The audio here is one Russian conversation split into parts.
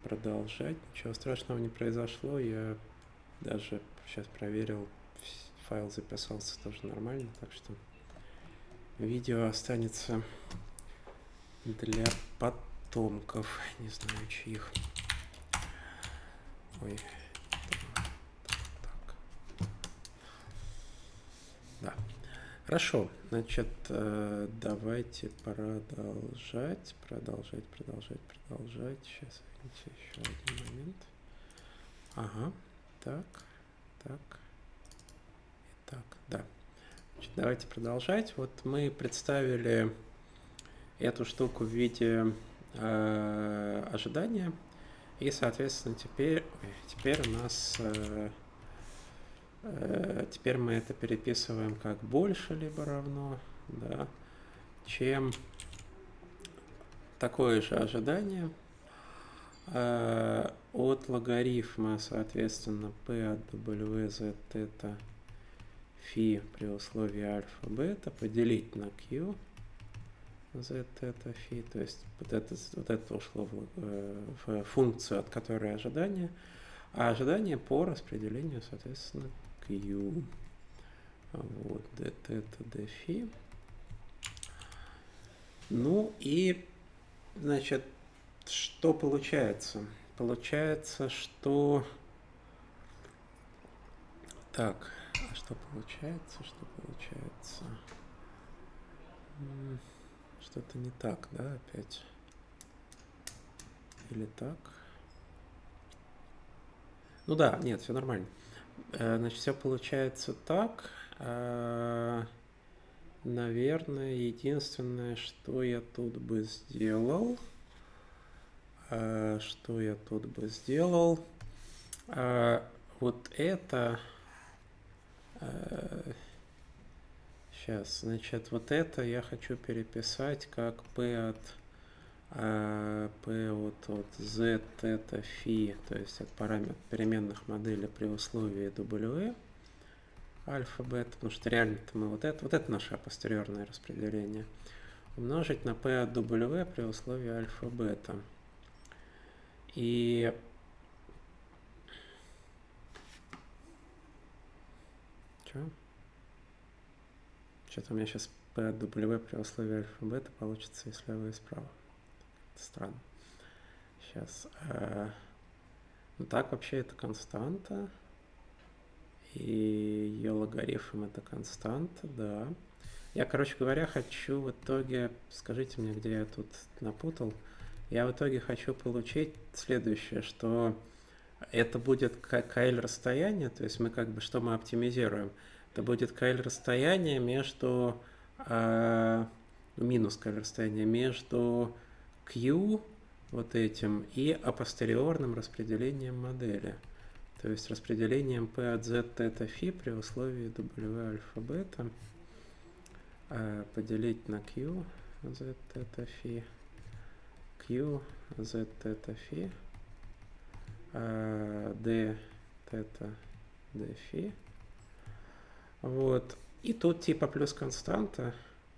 продолжать. Ничего страшного не произошло. Я даже сейчас проверил, файл записался тоже нормально, так что видео останется для потомков, не знаю чьих. Ой, так. Да. Хорошо, значит, давайте продолжать. Сейчас, видите, еще один момент. Ага, так. Итак, да. Значит, давайте продолжать. Вот мы представили эту штуку в виде ожидания. И, соответственно, теперь у нас... теперь мы это переписываем как больше либо равно, да, чем такое же ожидание от логарифма, соответственно, p от w z θ φ при условии альфа бета поделить на q z θ φ, то есть вот это ушло в функцию, от которой ожидание, а ожидание по распределению, соответственно, q. Вот, d θ d φ. Ну и, значит, что получается? Получается, что... Так, а что получается? Что-то не так, да, опять? Или так? Ну да, нет, все нормально. Значит, все получается так. Наверное, единственное, что я тут бы сделал, вот это, сейчас, значит, вот это я хочу переписать как p от z θ φ, то есть от переменных модели при условии w альфа бета, потому что реально-то мы вот это наше апостериорное распределение, умножить на p от w при условии альфа бета. И что-то у меня сейчас p от w при условии альфа бета получится и слева, и справа. Это странно. Сейчас. Ну так вообще это константа. И ее логарифм это константа, да. Я, короче говоря, хочу в итоге, скажите мне, где я тут напутал, я в итоге хочу получить следующее, что это будет кайль расстояние, то есть мы как бы, что мы оптимизируем? Это будет кайль расстояние между, минус кайль расстояние между Q вот этим и апостериорным распределением модели. То есть распределением p от z θ φ при условии w альфа бета поделить на q z θ φ, q z θ φ, d θ d φ. Вот. И тут типа плюс константа.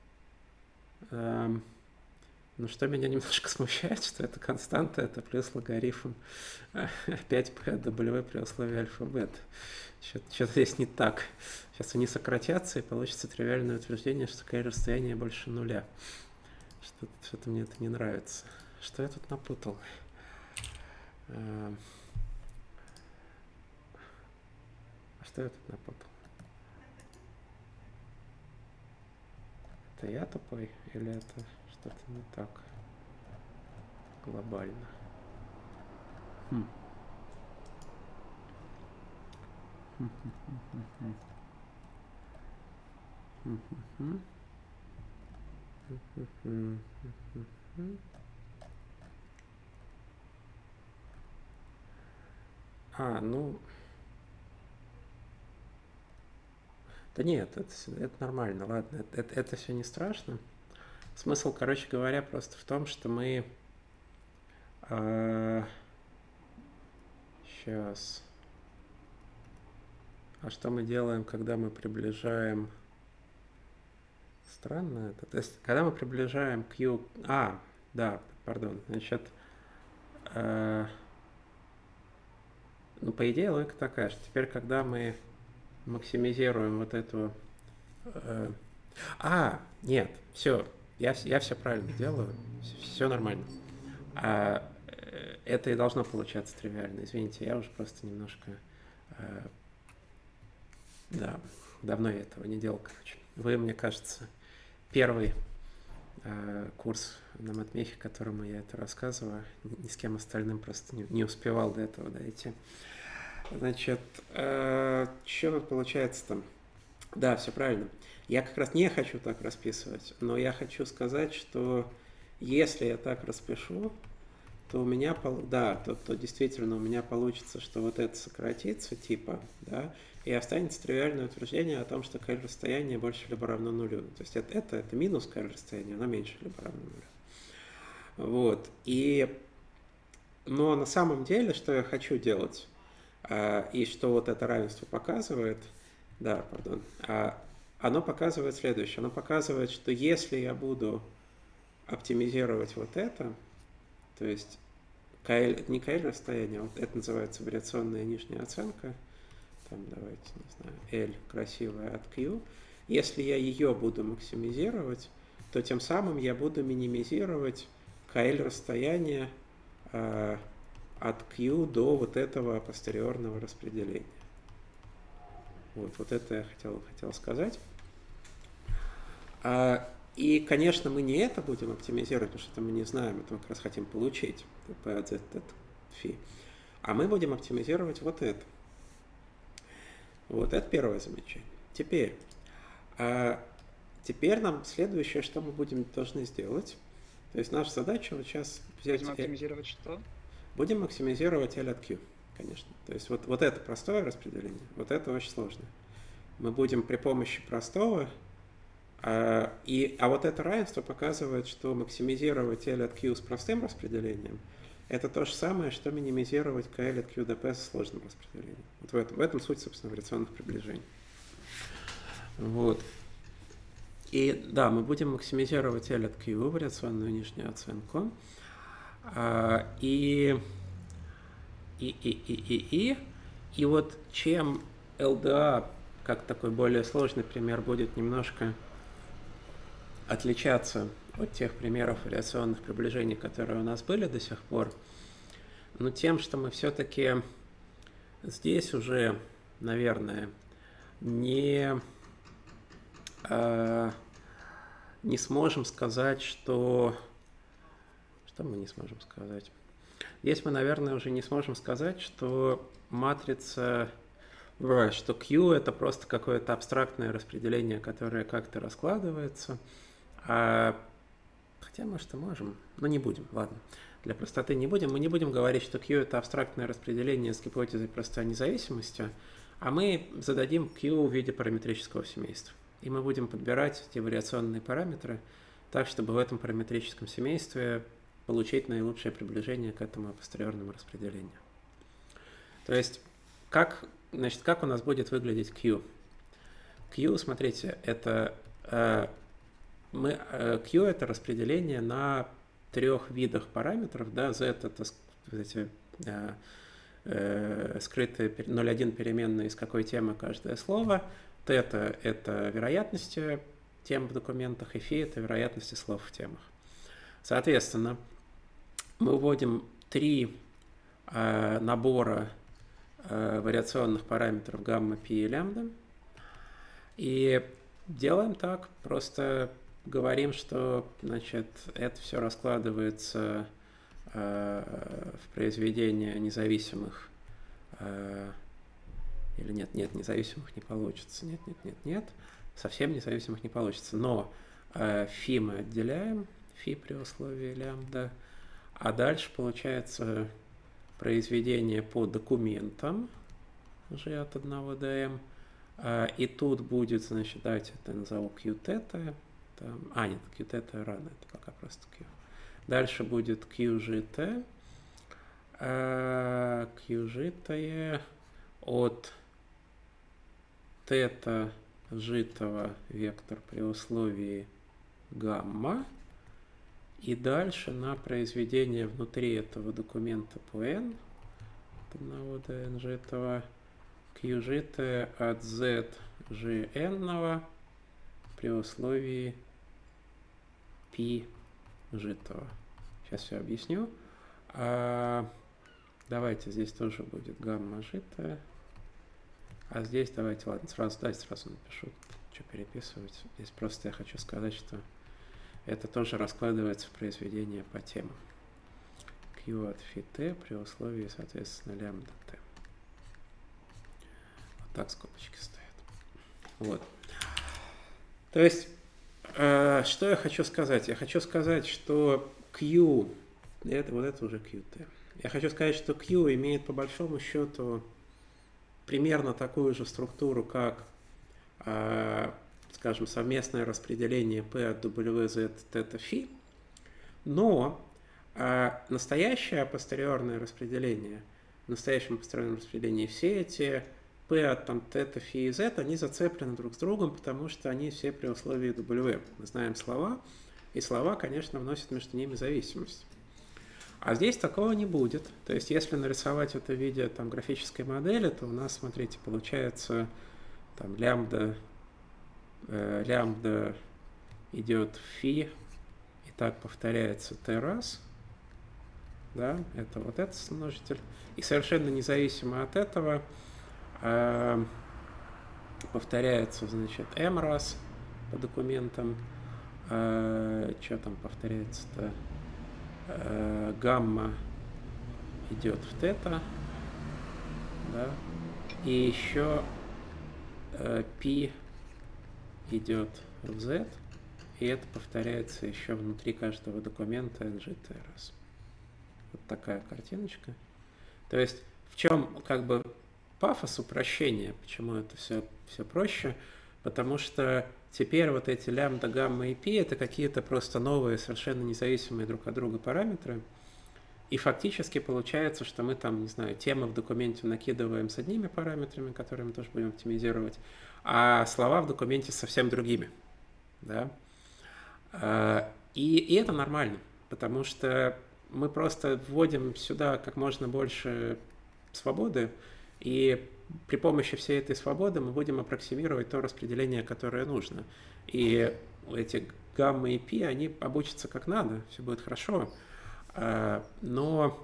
Но что меня немножко смущает, что это константа, это плюс логарифм 5p от w при условии альфа бета. Что-то здесь не так. Сейчас они сократятся, и получится тривиальное утверждение, что такое расстояние больше нуля. Что-то мне это не нравится. Что я тут напутал? А что я тут напутал? Это я тупой или это что-то не так глобально? Ну... Да нет, это нормально, ладно, это все не страшно. Смысл, короче говоря, просто в том, что мы... сейчас... А что мы делаем, когда мы приближаем... Странно это. То есть, когда мы приближаем Q... да, пардон. Значит, по идее логика такая, что теперь, когда мы максимизируем вот эту... Нет, все, я все правильно делаю, все нормально. Это и должно получаться тривиально. Извините, я уже просто немножко... Да, давно я этого не делал, короче. Вы, мне кажется, первый курс на матмехе, которому я это рассказываю, ни с кем остальным просто не успевал до этого дойти. Значит, что получается там? Да, все правильно. Я как раз не хочу так расписывать, но я хочу сказать, что если я так распишу, то у меня, то действительно у меня получится, что вот это сократится, типа, да, и останется тривиальное утверждение о том, что KL расстояние больше либо равно нулю. То есть это минус KL расстояние, оно меньше либо равно нулю. Вот. Но на самом деле, что я хочу делать, и что вот это равенство показывает, оно показывает следующее. Оно показывает, что если я буду оптимизировать вот это, то есть не KL расстояние, вот это называется вариационная нижняя оценка, там давайте, не знаю, L красивая от Q. Если я ее буду максимизировать, то тем самым я буду минимизировать KL расстояние от Q до вот этого постериорного распределения. Вот это я хотел сказать. И, конечно, мы не это будем оптимизировать, потому что это мы не знаем, это мы как раз хотим получить, фи. А мы будем оптимизировать вот это. Вот, это первое замечание. Теперь нам следующее, что мы должны сделать. То есть наша задача вот сейчас взять... Будем оптимизировать что? Будем максимизировать L от Q, конечно. То есть вот это простое распределение, вот это очень сложно. Мы будем при помощи простого... вот это равенство показывает, что максимизировать L от Q с простым распределением это то же самое, что минимизировать KL от Q до P с сложным распределением. Вот в этом суть, собственно, вариационных приближений. Вот. И да, мы будем максимизировать L от Q, вариационную нижнюю оценку. И вот чем LDA, как такой более сложный пример, будет немножко отличаться от тех примеров вариационных приближений, которые у нас были до сих пор, но тем, что мы все-таки здесь уже, наверное, не сможем сказать, что мы не сможем сказать? Здесь мы, наверное, уже не сможем сказать, что матрица, что Q это просто какое-то абстрактное распределение, которое как-то раскладывается. Хотя, может, и можем, но не будем, ладно. Для простоты не будем. Мы не будем говорить, что Q это абстрактное распределение с гипотезой простой независимости, а мы зададим Q в виде параметрического семейства. И мы будем подбирать эти вариационные параметры так, чтобы в этом параметрическом семействе получить наилучшее приближение к этому апостериорному распределению. То есть, как у нас будет выглядеть Q? Q, смотрите, это Q это распределение на трех видах параметров, да, Z это эти скрытые 0,1 переменные, из какой темы каждое слово, θ это вероятности тем в документах, и φ это вероятности слов в темах. Соответственно, мы вводим три набора вариационных параметров гамма, π и лямбда, и делаем так, просто говорим, что, значит, это все раскладывается в произведение независимых, или нет, независимых не получится, нет, совсем независимых не получится, но φ мы отделяем, φ при условии лямбда, а дальше получается произведение по документам g от 1 до m, и тут будет, значит, давайте это назову qθ, нет, qθ рано, это пока просто q. Дальше будет qgt, qgt от θ житого вектор при условии гамма, и дальше на произведение внутри этого документа по n от 1 до n житого q житое от z gn при условии π житого. Сейчас все объясню. Давайте здесь тоже будет гамма житая. А здесь давайте, ладно, сразу напишу, что переписывать. Здесь просто я хочу сказать, что это тоже раскладывается в произведение по темам. Q от φ t при условии, соответственно, лямбда t. Вот так скобочки стоят. Вот. То есть, что я хочу сказать? Я хочу сказать, что Q, это уже QT. Я хочу сказать, что Q имеет по большому счету примерно такую же структуру, как, скажем, совместное распределение P от WZ θ φ, но настоящее апостериорное распределение, в настоящем апостериорном распределении все эти P от там, θ, φ и z, они зацеплены друг с другом, потому что они все при условии W. Мы знаем слова, и слова, конечно, вносят между ними зависимость. А здесь такого не будет. То есть, если нарисовать это в виде там, графической модели, то у нас, смотрите, получается там, лямбда идет в φ, и так повторяется t раз. Да, это вот этот множитель. И совершенно независимо от этого повторяется, значит, m раз по документам. Что там повторяется-то? Гамма идет в θ, да, и еще π идет в z, и это повторяется еще внутри каждого документа ngt раз. Вот такая картиночка. То есть в чем как бы пафос упрощения, почему это все проще? Потому что теперь вот эти лямбда, гамма и π это какие-то просто новые, совершенно независимые друг от друга параметры. И фактически получается, что мы там, не знаю, темы в документе накидываем с одними параметрами, которые мы тоже будем оптимизировать, а слова в документе с совсем другими. Да? И это нормально, потому что мы просто вводим сюда как можно больше свободы, и при помощи всей этой свободы мы будем аппроксимировать то распределение, которое нужно. И эти гамма и π, они обучатся как надо, все будет хорошо. Но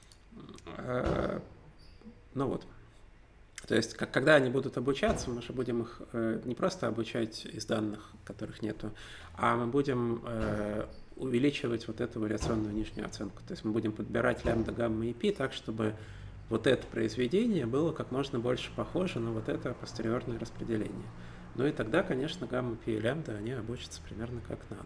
вот. То есть, когда они будут обучаться, мы же будем их не просто обучать из данных, которых нету, а мы будем увеличивать вот эту вариационную нижнюю оценку. То есть мы будем подбирать лямбда, гамма и π так, чтобы вот это произведение было как можно больше похоже на вот это постериорное распределение. Ну и тогда, конечно, гамма, π и лямбда, они обучатся примерно как надо.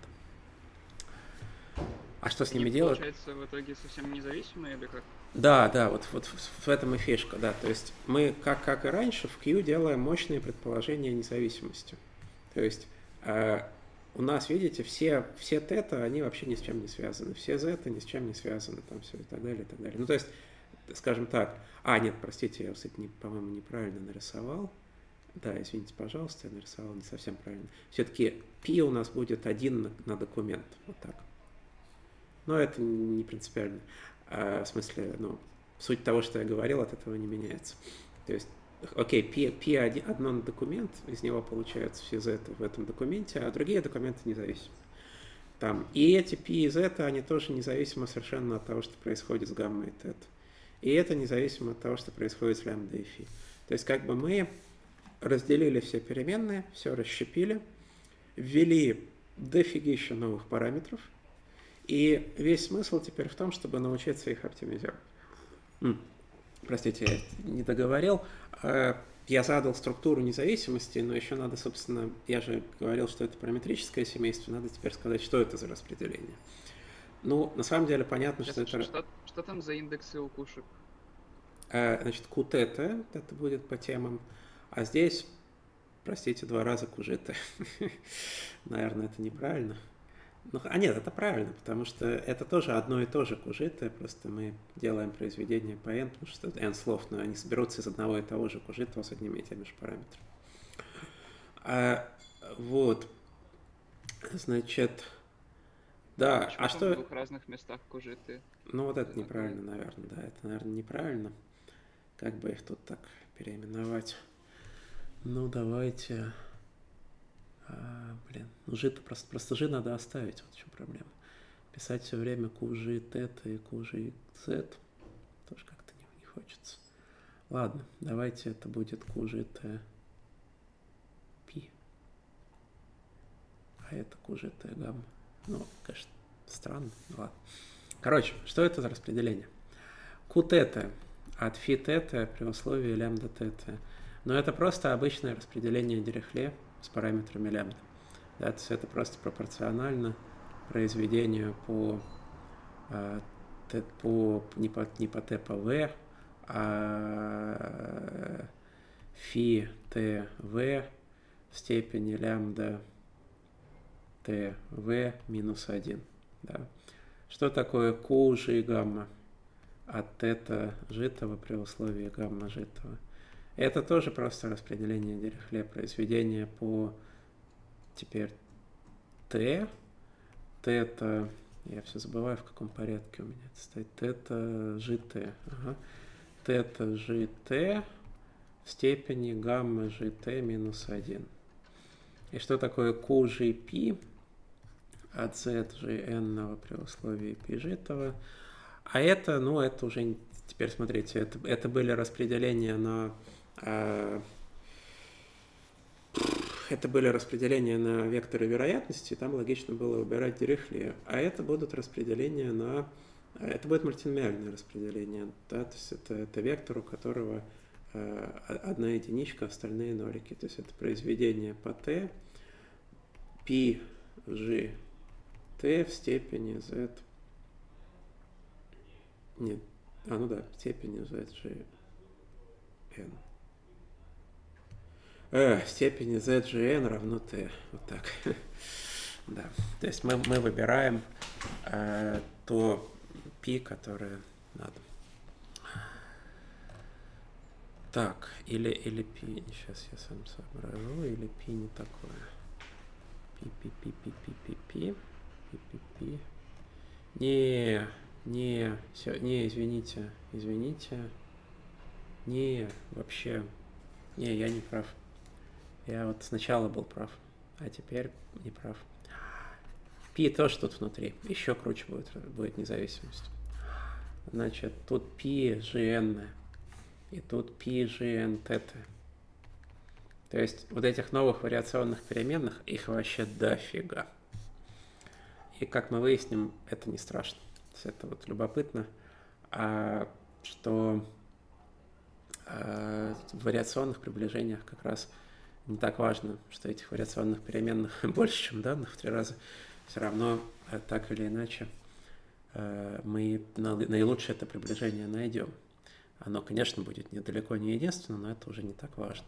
А что с ними делать? Получается, в итоге совсем независимые или как? Да, вот в этом и фишка, да. То есть мы, как и раньше, в Q делаем мощные предположения независимости. То есть у нас, видите, все θ, они вообще ни с чем не связаны, все z ни с чем не связаны, там все и так далее, и так далее. Ну, то есть, скажем так, нет, простите, я, кстати, по-моему, неправильно нарисовал. Да, извините, пожалуйста, я нарисовал не совсем правильно. Все-таки π у нас будет 1 на документ, вот так. Но это не принципиально. В смысле, суть того, что я говорил, от этого не меняется. То есть, окей, π одно на документ, из него получаются все z в этом документе, а другие документы независимы. Там, и эти π и z, они тоже независимы совершенно от того, что происходит с гаммой и θ. И это независимо от того, что происходит с лямбда и φ. То есть, как бы мы разделили все переменные, все расщепили, ввели дофигища новых параметров, и весь смысл теперь в том, чтобы научиться их оптимизировать. Простите, я не договорил. Я задал структуру независимости, но еще надо, собственно, я же говорил, что это параметрическое семейство, надо теперь сказать, что это за распределение. Ну, на самом деле понятно, что это... Что там за индексы у кушек? Значит, QT, это будет по темам, а здесь, простите, 2 раза QGT. Наверное, это неправильно. Нет, это правильно, потому что это тоже одно и то же QGT, просто мы делаем произведение по n, потому что n слов, но они соберутся из одного и того же QGT с одними и теми же параметрами. Вот. Значит, да. Почему что... в 2 разных местах QGT? Ну, вот это неправильно, наверное, да, это, наверное, неправильно. Как бы их тут так переименовать? Ну, давайте... ну жи-то просто жи надо оставить, вот в чем проблема. Писать все время QG тета и QG z тоже как-то не хочется. Ладно, давайте это будет QG t пи, а это QG t гамма. Ну, конечно, странно, ладно. Короче, что это за распределение? Q тета от фи тета при условии лямбда тета. Но это просто обычное распределение Дирихле с параметрами лямбда. Да, то есть это просто пропорционально произведению не по t по v, а фи t v в степени лямбда t v минус 1. Да. Что такое q g гамма от тета житого при условии гамма житого? Это тоже просто распределение Дирихле, произведение по теперь t. Тета, я все забываю, в каком порядке у меня это стоит. Тета GT. Ага. Тета GT в степени гамма GT минус 1. И что такое QGP от ZGN при условии P житого? А это, ну, это уже, теперь смотрите, это были распределения на... Это были распределения на векторы вероятности, там логично было выбирать Дирихле. А это будут распределения на... Это будет мультиномиальное распределение. Да? То есть это вектор, у которого одна единичка, остальные нолики. То есть это произведение по t, π, g, t в степени z... Нет, ну да, в степени z, g, n. Степени ZGN равно T. Вот так. Да. То есть мы выбираем то π, которое надо. Так, или π. Сейчас я сам соображу. Или π не такое. Пи. Не, извините. Не, вообще. Не, я не прав. Я вот сначала был прав, а теперь не прав. Пи тоже тут внутри. Еще круче будет независимость. Значит, тут пи gn, и тут пи gn тета. То есть вот этих новых вариационных переменных, их вообще дофига. И как мы выясним, это не страшно. То есть это вот любопытно, что в вариационных приближениях как раз не так важно, что этих вариационных переменных больше, чем данных в 3 раза. Все равно, так или иначе, мы наилучшее это приближение найдем. Оно, конечно, будет далеко не единственное, но это уже не так важно.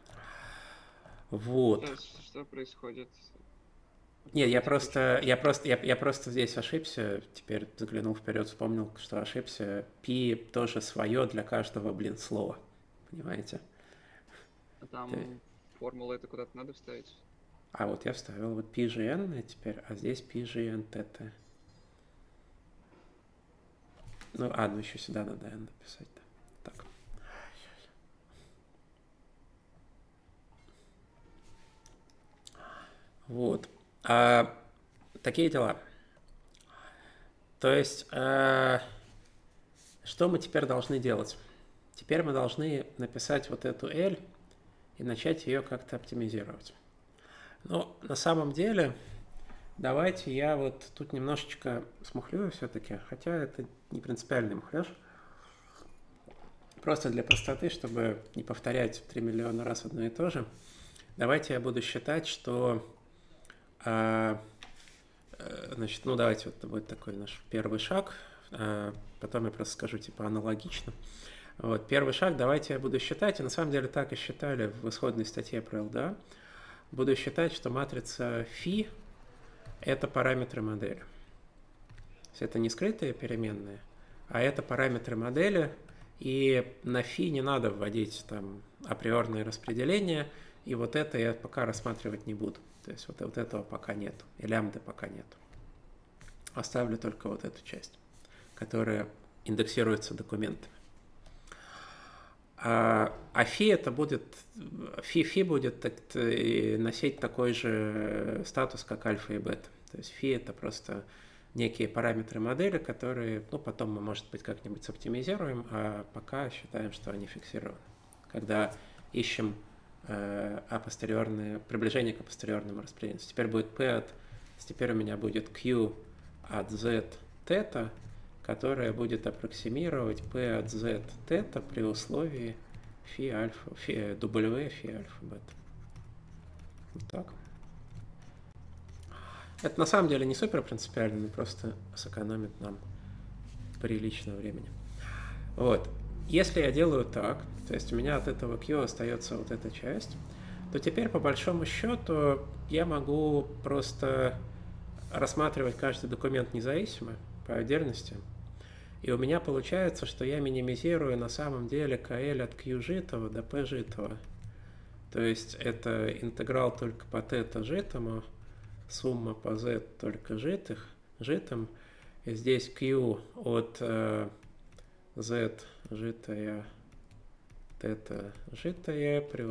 Вот. Что происходит? Нет, я просто здесь ошибся. Теперь заглянул вперед, вспомнил, что ошибся. Пи тоже свое для каждого, слова. Понимаете? А там формулу это куда-то надо вставить? А вот я вставил вот PGN теперь, а здесь PGN тета. Ну, ну еще сюда надо n написать. Да. Так. Вот. Такие дела. То есть, что мы теперь должны делать? Теперь мы должны написать вот эту L и начать ее как-то оптимизировать. Но на самом деле, давайте я вот тут немножечко смухлюю все-таки, хотя это не принципиальный мухляж. Просто для простоты, чтобы не повторять 3 миллиона раз одно и то же, давайте я буду считать, что... Значит, ну давайте вот это будет такой наш первый шаг. Потом я просто скажу типа аналогично. Вот, первый шаг, давайте я буду считать, и на самом деле так и считали в исходной статье про ЛДА. Буду считать, что матрица φ – это параметры модели. То есть это не скрытые переменные, а это параметры модели, и на φ не надо вводить там априорные распределения, и вот это я пока рассматривать не буду. То есть вот этого пока нету, и лямбды пока нету. Оставлю только вот эту часть, которая индексируется документами. фи это будет, фи будет носить такой же статус, как альфа и бета. То есть фи это просто некие параметры модели, которые, ну, потом мы, может быть, как-нибудь соптимизируем, а пока считаем, что они фиксированы. Когда ищем приближение к апостериорному распределению. Теперь будет теперь у меня будет Q от Z тета, которая будет аппроксимировать P от Z тета при условии фи альфа, W, фи альфа бета. Вот так. Это на самом деле не супер принципиально, но просто сэкономит нам прилично времени. Вот. Если я делаю так, то есть у меня от этого Q остается вот эта часть, то теперь по большому счету я могу просто рассматривать каждый документ независимо, по отдельности. И у меня получается, что я минимизирую на самом деле KL от Q житого до P житого. То есть это интеграл только по θ житому, сумма по z только житым. И здесь Q от z житая, θ житая при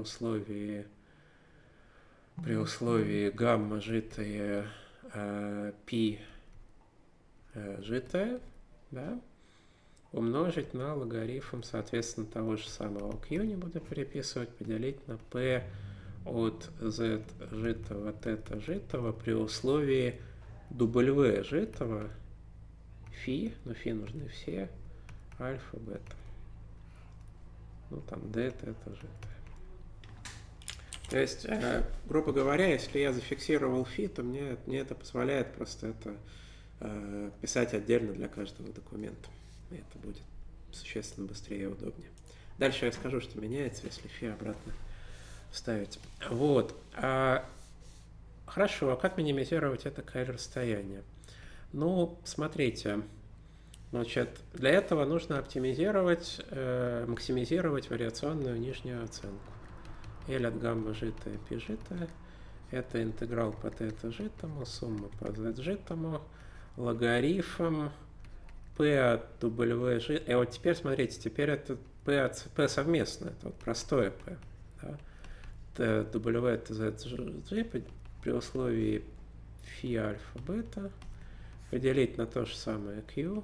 условии гамма житая, π житая, да, умножить на логарифм, соответственно, того же самого Q, не буду переписывать, поделить на P от Z житого, θ житого при условии W житого, фи, но фи нужны все, альфа, бета. Ну, там, d, θ житое. То есть, грубо говоря, если я зафиксировал фи, то мне это позволяет просто это писать отдельно для каждого документа. И это будет существенно быстрее и удобнее. Дальше я скажу, что меняется, если фи обратно вставить. Вот. Хорошо, а как минимизировать это KL-расстояние? Ну, смотрите. Значит, для этого нужно оптимизировать, максимизировать вариационную нижнюю оценку. L от гамма житая, π житая. Это интеграл по θ житому, сумма по z житому, логарифм P от W житого. И вот теперь, смотрите, теперь это P совместно, это вот простое P. Да? W от z g при условии фи альфа бета поделить на то же самое Q.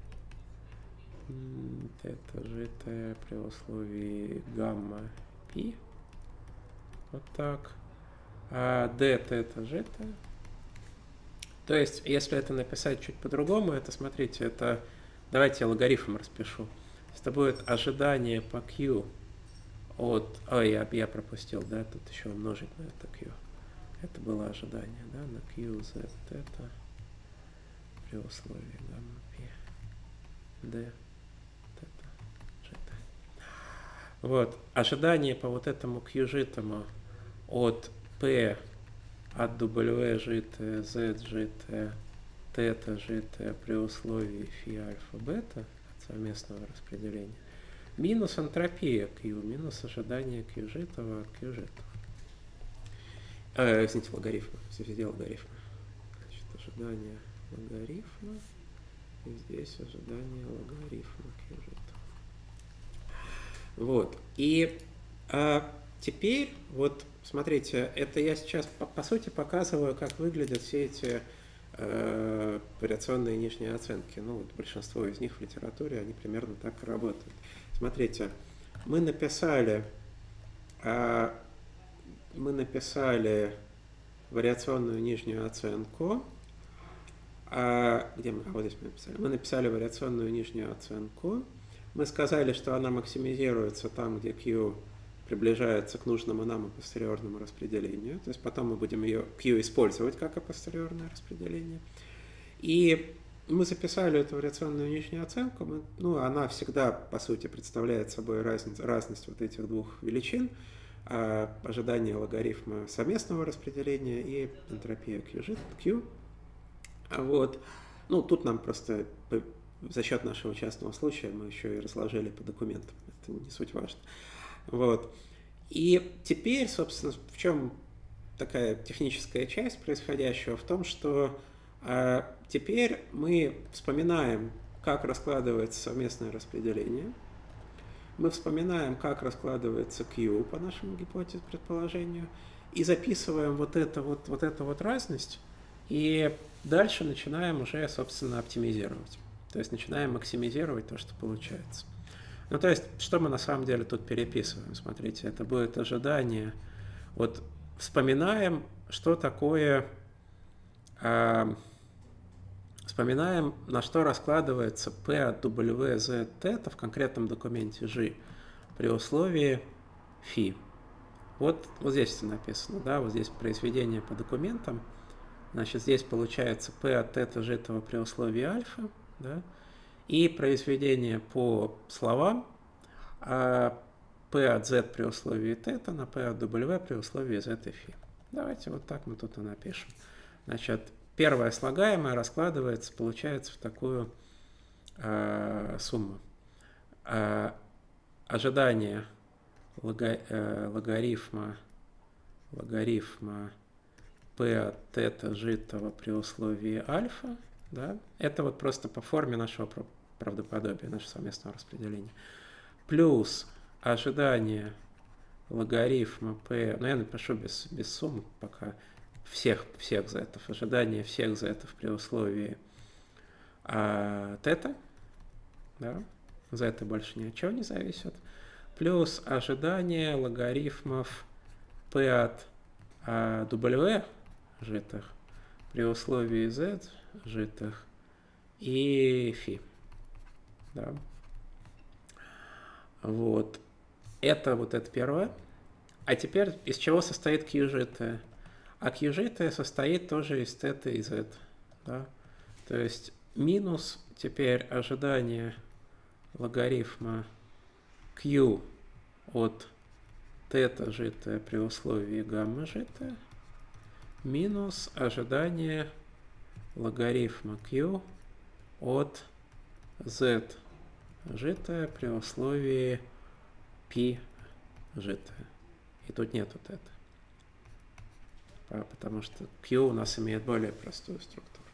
Это житое при условии гамма π. Вот так. А d это житое. То есть, если это написать чуть по-другому, это, смотрите, это... Давайте я логарифм распишу. Это будет ожидание по Q от... Ой, я пропустил, да, тут еще умножить на это Q. Это было ожидание, да, на Q, Z, θ при условии гамма π, d, θ, житое. Вот, ожидание по вот этому Q житому от P от W житое, Z житое, θ житое при условии фи альфа бета от совместного распределения, минус энтропия Q, минус ожидание Q житого от Q житого. Извините, логарифма, везде логарифма. Значит, ожидание логарифма, и здесь ожидание логарифма Q житого. Вот, и теперь, вот, смотрите, это я сейчас, по сути, показываю, как выглядят все эти вариационные нижние оценки. Ну, вот большинство из них в литературе, они примерно так и работают. Смотрите, мы написали вариационную нижнюю оценку. Где мы? Вот здесь мы написали. Мы написали вариационную нижнюю оценку. Мы сказали, что она максимизируется там, где Q приближается к нужному нам апостериорному распределению. То есть потом мы будем ее Q использовать как апостериорное распределение. И мы записали эту вариационную нижнюю оценку. Она всегда, по сути, представляет собой разность вот этих двух величин. Ожидание логарифма совместного распределения и энтропия Q. Вот. Ну, тут нам просто за счет нашего частного случая мы еще и разложили по документам. Это не суть важно. Вот. И теперь, собственно, в чем такая техническая часть происходящего? В том, что теперь мы вспоминаем, как раскладывается совместное распределение. мы вспоминаем, как раскладывается Q по нашему гипотезе, предположению, и записываем вот эту вот разность, и дальше начинаем уже, собственно, оптимизировать. То есть начинаем максимизировать то, что получается. Ну, то есть, что мы на самом деле тут переписываем? Смотрите, это будет ожидание. Вот вспоминаем, что такое... Вспоминаем, на что раскладывается P от W, Z, θ в конкретном документе G при условии φ. Вот здесь это написано, да, вот здесь произведение по документам. Значит, здесь получается P от θ житого при условии альфа, да, и произведение по словам P от Z при условии θ на P от W при условии Z и φ. Давайте вот так мы тут и напишем. Значит, первое слагаемое раскладывается, получается, в такую сумму. Ожидание логарифма P от θ житого при условии альфа, да, это вот просто по форме нашего правдоподобия, нашего совместного распределения, плюс ожидание логарифма P, ну я напишу без суммы пока, всех зетов, ожидание всех зетов при условии θ, да, зеты больше ни от чего не зависят, плюс ожидание логарифмов P от W житых при условии Z житых и φ. Да. Вот. Это первое. А теперь из чего состоит Q житое? А Q житое состоит тоже из θ и Z. Да? То есть минус теперь ожидание логарифма Q от θ житое при условии гамма житое минус ожидание логарифма Q от Z житое при условии π житое. И тут нету θ. Потому что Q у нас имеет более простую структуру.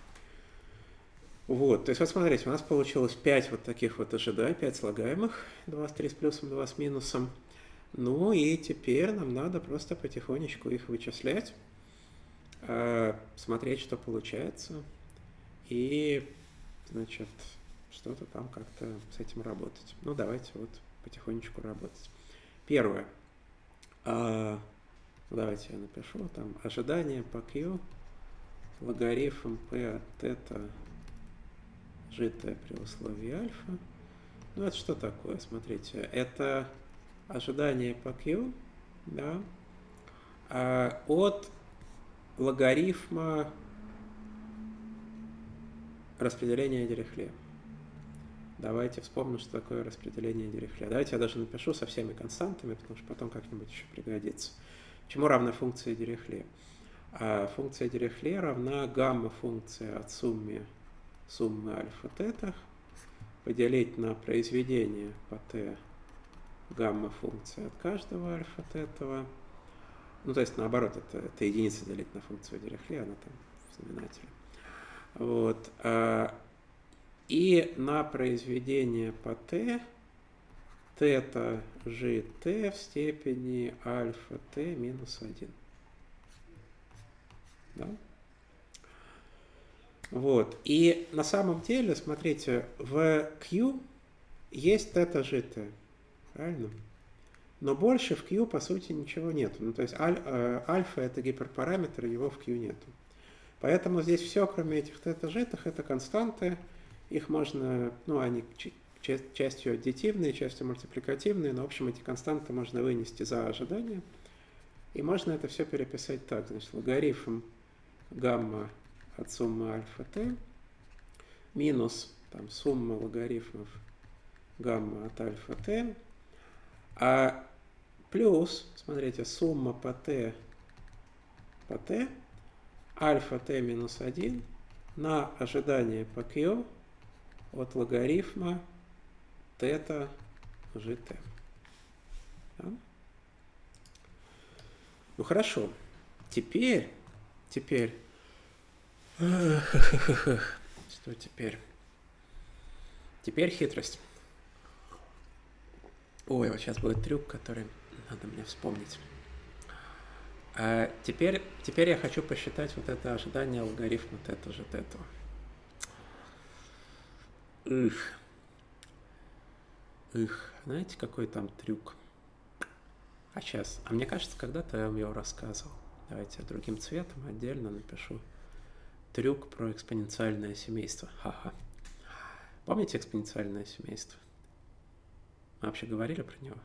Вот, то есть вот смотрите, у нас получилось 5 вот таких вот ожиданий, 5 слагаемых, 3 с плюсом, 2 с минусом. Ну и теперь нам надо просто потихонечку их вычислять, смотреть, что получается, и, значит, что-то там как-то с этим работать. Ну, давайте вот потихонечку работать. Первое. Давайте я напишу там ожидание по Q логарифм P от θ житое при условии альфа. Ну, это что такое? Смотрите, это ожидание по Q, да, от логарифма распределения Дирихле. Давайте вспомним, что такое распределение Дирихле. Давайте я даже напишу со всеми константами, потому что потом как-нибудь еще пригодится. Чему равна функция Дирихле? Функция Дирихле равна гамма-функции от суммы альфа θ поделить на произведение по t гамма-функции от каждого альфа θ. Ну, то есть, наоборот, это единица делить на функцию Дирихле, она там в знаменателе. Вот. И на произведение по t θ g t в степени альфа t минус 1. Да? Вот. И на самом деле, смотрите, в Q есть θ g t. Правильно? Но больше в Q, по сути, ничего нету. Ну, то есть альфа это гиперпараметр, его в Q нету. Поэтому здесь все, кроме этих θ житых, это константы. Их можно, ну, они частью аддитивные, частью мультипликативные, но, в общем, эти константы можно вынести за ожидание. И можно это все переписать так. Значит, логарифм гамма от суммы альфа t минус там, сумма логарифмов гамма от альфа t, а плюс, смотрите, сумма по t альфа t минус 1 на ожидание по q от логарифма θ gt. Да? Ну хорошо, теперь, что теперь? Теперь хитрость. Ой, вот сейчас будет трюк, который надо мне вспомнить. Теперь я хочу посчитать вот это ожидание алгоритма тета же этого. Знаете, какой там трюк? А мне кажется, когда-то я вам его рассказывал. Давайте я другим цветом отдельно напишу трюк про экспоненциальное семейство. Ха-ха. Помните экспоненциальное семейство? Мы вообще говорили про него?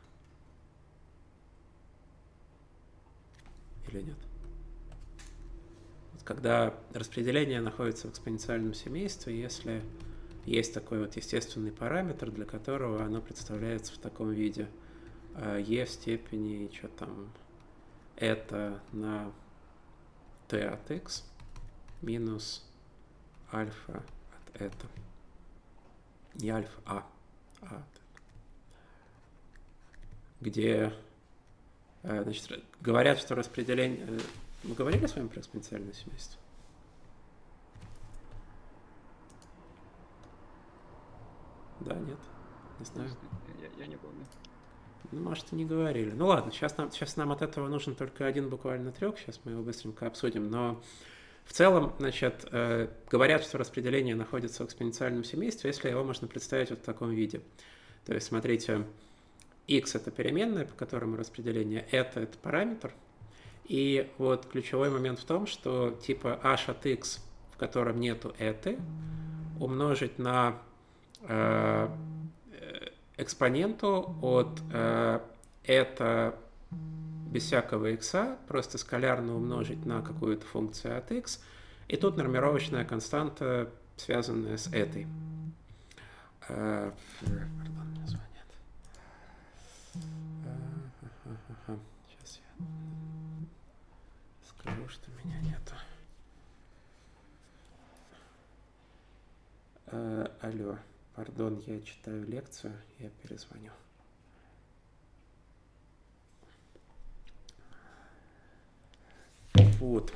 Или нет? Вот когда распределение находится в экспоненциальном семействе, если есть такой вот естественный параметр, для которого оно представляется в таком виде. E в степени, что там, это на t от x минус альфа от это. Не альфа, а от это. Где, значит, говорят, что распределение... Мы говорили с вами про экспоненциальное семейство? Да, нет? Не знаю. Я не помню. Ну, может, и не говорили. Ну ладно, сейчас нам от этого нужен только один буквально трюк, сейчас мы его быстренько обсудим, но в целом, значит, говорят, что распределение находится в экспоненциальном семействе, если его можно представить вот в таком виде. То есть, смотрите, x – это переменная, по которому распределение, это параметр, и вот ключевой момент в том, что типа h от x, в котором нету это, умножить на экспоненту от это без всякого x, просто скалярно умножить на какую-то функцию от x, и тут нормировочная константа, связанная с этой. Пардон, мне звонят. Сейчас я скажу, что меня нету. Алло. Пардон, я читаю лекцию, я перезвоню. Вот.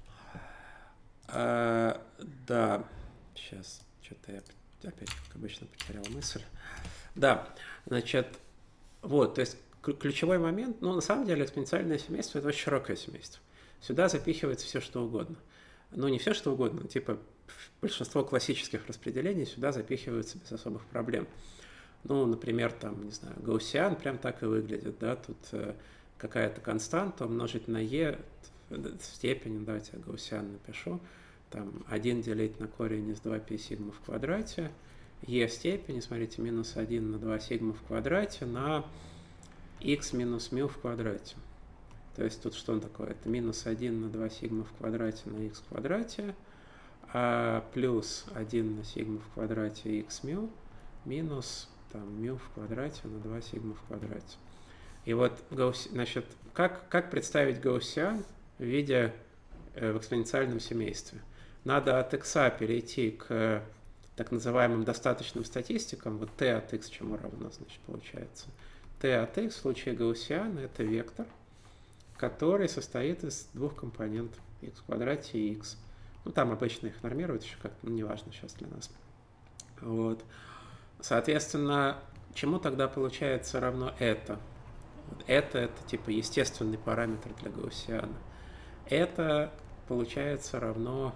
Да, сейчас что-то я опять, как обычно, потерял мысль. Да, значит, вот, то есть ключевой момент, ну, на самом деле, экспоненциальное семейство – это очень широкое семейство. Сюда запихивается все, что угодно. Ну, не все, что угодно, типа большинство классических распределений сюда запихиваются без особых проблем. Ну, например, там, не знаю, гаусиан прям так и выглядит, да, тут какая-то константа умножить на e в степени, давайте я гаусиан напишу, там 1 делить на корень из 2π сигма в квадрате, e в степени, смотрите, минус 1 на 2 сигма в квадрате на x минус μ в квадрате. То есть тут что такое? Это минус 1 на 2 сигма в квадрате на x в квадрате, плюс 1 на сигма в квадрате x μ минус там, μ в квадрате на 2 сигма в квадрате. И вот, значит, как представить гаусиан в виде в экспоненциальном семействе? Надо от x перейти к так называемым достаточным статистикам. Вот t от x чему равно, значит, получается. t от x в случае гаусиана это вектор, который состоит из двух компонентов x в квадрате и x. Ну, там обычно их нормируют еще как-то, ну, неважно сейчас для нас. Вот. Соответственно, чему тогда получается равно это? Это типа естественный параметр для гаусиана. Это получается равно,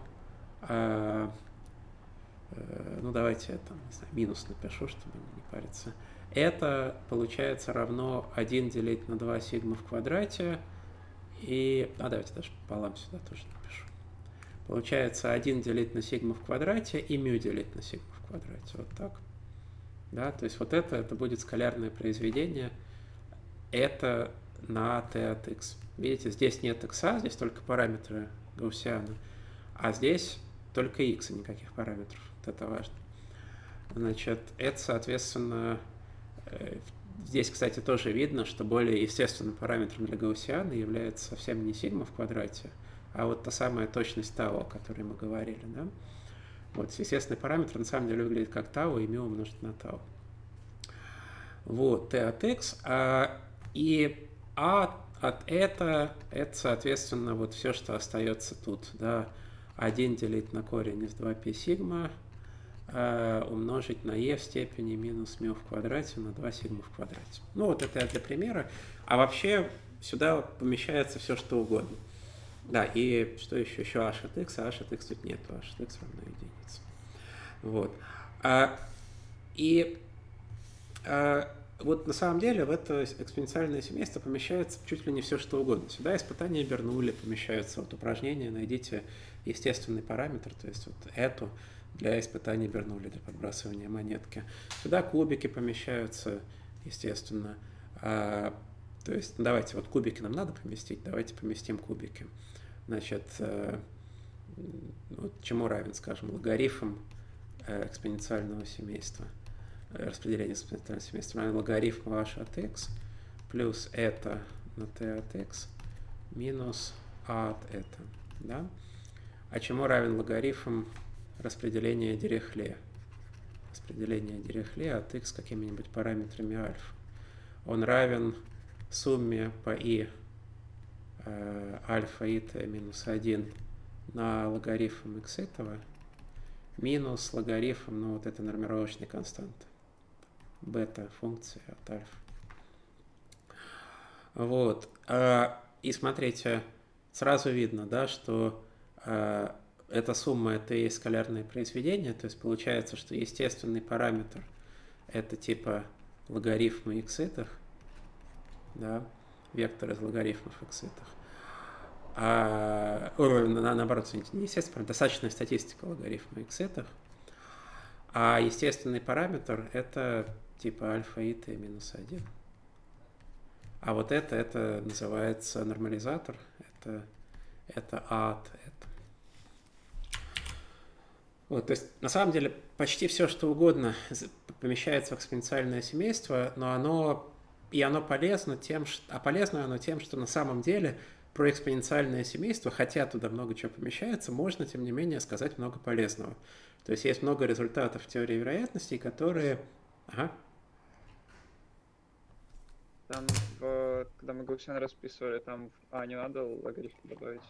ну, давайте я там, не знаю, минус напишу, чтобы не париться. Это получается равно 1 делить на 2 сигма в квадрате. И, давайте даже пополам сюда тоже напишу. Получается 1 делить на сигма в квадрате и μ делить на сигма в квадрате. Вот так. Да, то есть вот это будет скалярное произведение. Это на t от x. Видите, здесь нет x, здесь только параметры гаусиана. А здесь только x, и никаких параметров. Вот это важно. Значит, это, соответственно, здесь, кстати, тоже видно, что более естественным параметром для гаусиана является совсем не сигма в квадрате, а вот та самая точность тау, о которой мы говорили. Да? Вот, естественный параметр на самом деле выглядит как тау и μ умножить на тау. Вот, t от x. И от это, соответственно, вот все, что остается тут. Да? 1 делить на корень из 2π сигма умножить на e в степени минус μ в квадрате на 2 сигма в квадрате. Ну, вот это для примера. А вообще сюда помещается все, что угодно. Да, и что еще? Еще h от x, а h от x тут нету, h от x равно единице. Вот. Вот на самом деле в это экспоненциальное семейство помещается чуть ли не все, что угодно. Сюда испытания Бернулли помещаются. Вот упражнение, найдите естественный параметр, то есть вот эту для испытаний Бернулли, для подбрасывания монетки. Сюда кубики помещаются, естественно. То есть, давайте, вот кубики нам надо поместить, давайте поместим кубики. Значит, вот чему равен, скажем, логарифм экспоненциального семейства. Распределение экспоненциального семейства равен логарифму h от x плюс это на t от x минус a от это. Да? А чему равен логарифм распределения Дирихле? Распределение Дирихле от x какими-нибудь параметрами альфа. Он равен сумме по i альфа и t минус 1 на логарифм x этого минус логарифм, ну вот это нормировочная константа, бета функция от альфа. Вот. И смотрите, сразу видно, да, что эта сумма это и есть скалярное произведение, то есть получается, что естественный параметр это типа логарифма икситых, да, вектор из логарифмов икситых. Наоборот, не естественный, достаточная статистика логарифма икситых. А естественный параметр это типа альфа и t минус 1. А вот это называется нормализатор, это а от это. Вот, то есть, на самом деле, почти все, что угодно помещается в экспоненциальное семейство, но оно полезно тем, полезно оно тем, что на самом деле про экспоненциальное семейство, хотя туда много чего помещается, можно, тем не менее, сказать много полезного. То есть, есть много результатов теории вероятностей, которые... Ага. Там, когда мы Гаусян расписывали, там не надо логарифм добавить.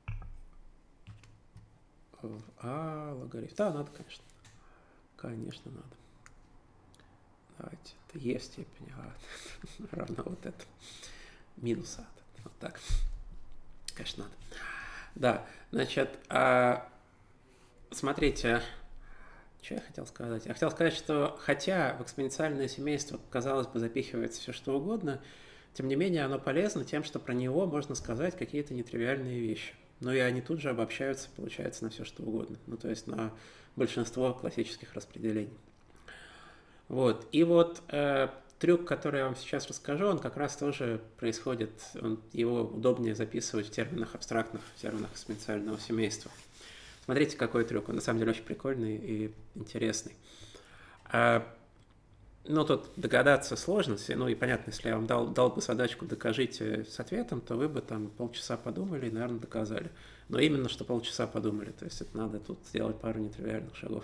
Логарифм. Да, надо, конечно. Конечно, надо. Давайте. Это e в степени равно вот это. Минус а. Вот так. Конечно, надо. Да, значит, смотрите, что я хотел сказать? Я хотел сказать, что хотя в экспоненциальное семейство, казалось бы, запихивается все что угодно, тем не менее оно полезно тем, что про него можно сказать какие-то нетривиальные вещи. Но и они тут же обобщаются, получается, на все что угодно. Ну, то есть на большинство классических распределений. Вот. И вот трюк, который я вам сейчас расскажу, он как раз тоже происходит, его удобнее записывать в терминах абстрактных, в терминах экспоненциального семейства. Смотрите, какой трюк. Он на самом деле очень прикольный и интересный. Ну, тут догадаться сложно, ну и понятно, если я вам дал бы задачку «докажите с ответом», то вы бы там полчаса подумали и, наверное, доказали. Но именно что полчаса подумали, то есть это надо тут сделать пару нетривиальных шагов.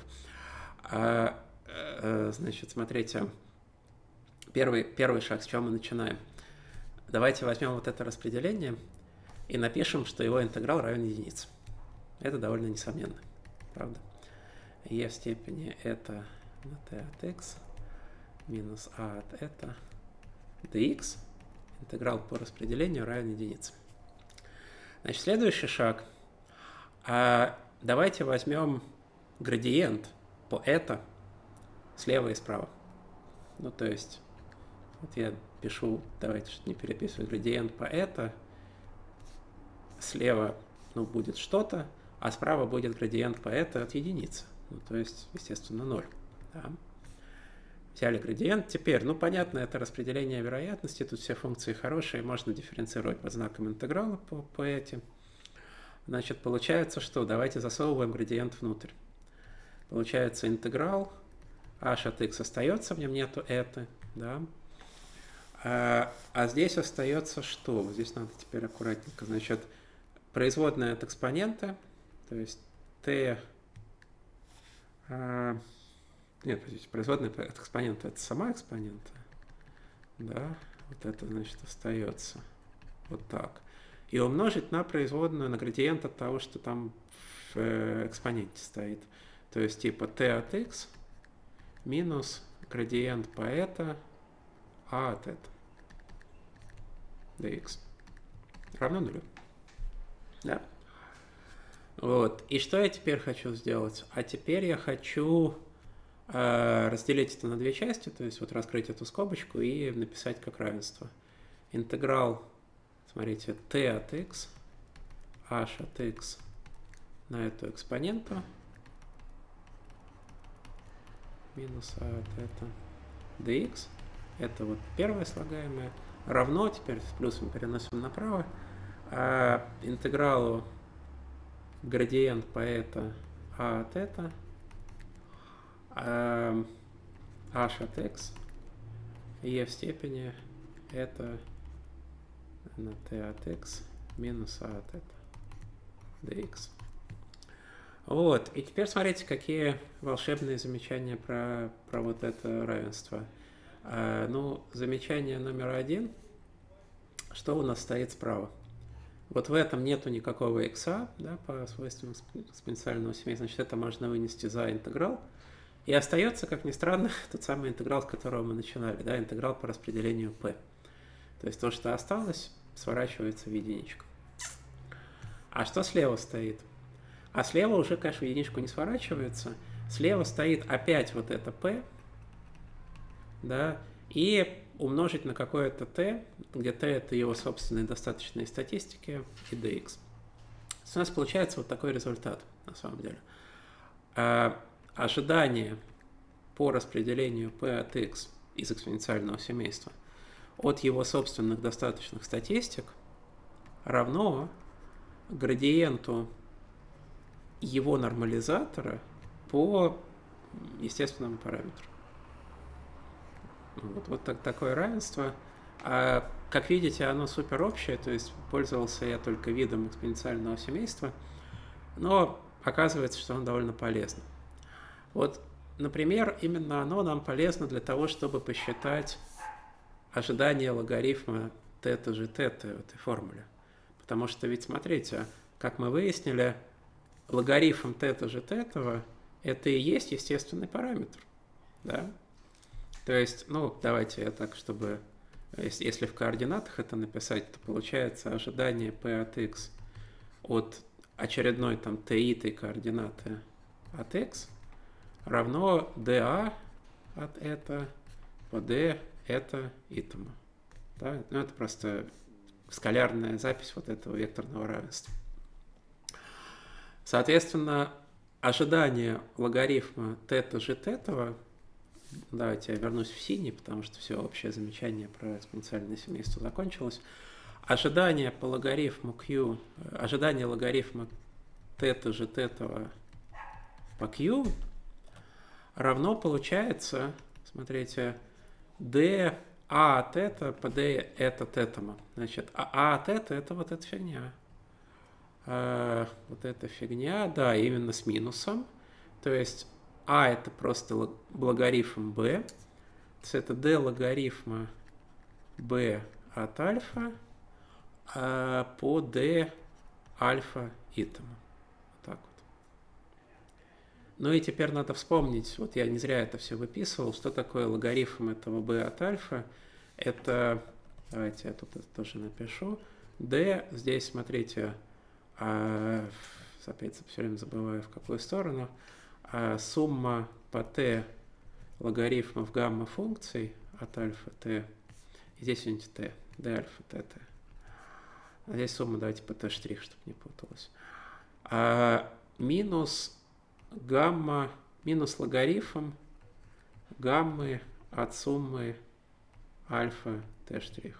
Значит, смотрите, первый шаг, с чего мы начинаем. Давайте возьмем вот это распределение и напишем, что его интеграл равен единице. Это довольно несомненно, правда? e в степени это на t от x минус а от это dx, интеграл по распределению равен единице. Значит, следующий шаг. Давайте возьмем градиент по это слева и справа. Ну, то есть, вот я пишу, давайте не переписывать, градиент по это, слева, ну, будет что-то, а справа будет градиент по это от единицы. Ну, то есть, естественно, 0. Да. Взяли градиент. Теперь, ну, понятно, это распределение вероятности, тут все функции хорошие, можно дифференцировать под знаком интеграла по этим. Значит, получается, что? Давайте засовываем градиент внутрь. Получается интеграл, h от x остается, в нем нету это, да. А здесь остается что? Здесь надо теперь аккуратненько. Значит, производная от экспонента, то есть t... Нет, подождите, производная от экспонента это сама экспонента. Да, вот это, значит, остается. Вот так. И умножить на производную, на градиент от того, что там в экспоненте стоит. То есть типа t от x минус градиент по это а от это dx равно нулю. Да. Вот. И что я теперь хочу сделать? А теперь я хочу разделить это на две части, то есть вот раскрыть эту скобочку и написать как равенство. Интеграл, смотрите, t от x, h от x на эту экспоненту минус а от это dx. Это вот первое слагаемое. Равно, теперь с плюсом переносим направо, интегралу градиент по это а от это h от x e в степени это на t от x минус а от это dx. Вот, и теперь смотрите, какие волшебные замечания про вот это равенство. Ну, замечание номер 1, что у нас стоит справа. Вот в этом нету никакого x, да, по свойствам экспоненциального семейства, значит, это можно вынести за интеграл. И остается, как ни странно, тот самый интеграл, с которого мы начинали, да, интеграл по распределению p. То есть то, что осталось, сворачивается в единичку. А что слева стоит? А слева уже, конечно, в единичку не сворачивается. Слева стоит опять вот это p, да, и умножить на какое-то t, где t это его собственные достаточные статистики, и dx. У нас получается вот такой результат, на самом деле. Ожидание по распределению p от x из экспоненциального семейства от его собственных достаточных статистик равно градиенту его нормализатора по естественному параметру. Вот такое равенство. Как видите, оно супер общее, то есть пользовался я только видом экспоненциального семейства, но оказывается, что оно довольно полезно. Вот, например, именно оно нам полезно для того, чтобы посчитать ожидание логарифма тета же тета в этой формуле. Потому что ведь, смотрите, как мы выяснили, логарифм тета же тетова это и есть естественный параметр. Да? То есть, ну, давайте я так, чтобы, если в координатах это написать, то получается ожидание p от x от очередной там t-итой координаты от x равно dA от это по d это итому. Да? Ну, это просто скалярная запись вот этого векторного равенства. Соответственно, ожидание логарифма тета же тетова, давайте я вернусь в синий, потому что все общее замечание про экспоненциальное семейство закончилось. Ожидание по логарифму q, ожидание логарифма тета же тетова по q равно получается, смотрите, d а от это по d это тетома. Значит, а от это вот эта фигня. Вот эта фигня, да, именно с минусом. То есть а это просто логарифм b. То есть это d логарифма b от альфа по d альфа итому. Вот так вот. Ну и теперь надо вспомнить, вот я не зря это все выписывал, что такое логарифм этого b от альфа. Это, давайте я тут это тоже напишу. d, здесь, смотрите, опять все время забываю в какую сторону, сумма по t логарифмов гамма функций от альфа t, и здесь у-нибудь t, d альфа t, t. А здесь сумма, давайте по t', чтобы не путалось. Минус гамма, минус логарифм гаммы от суммы альфа t'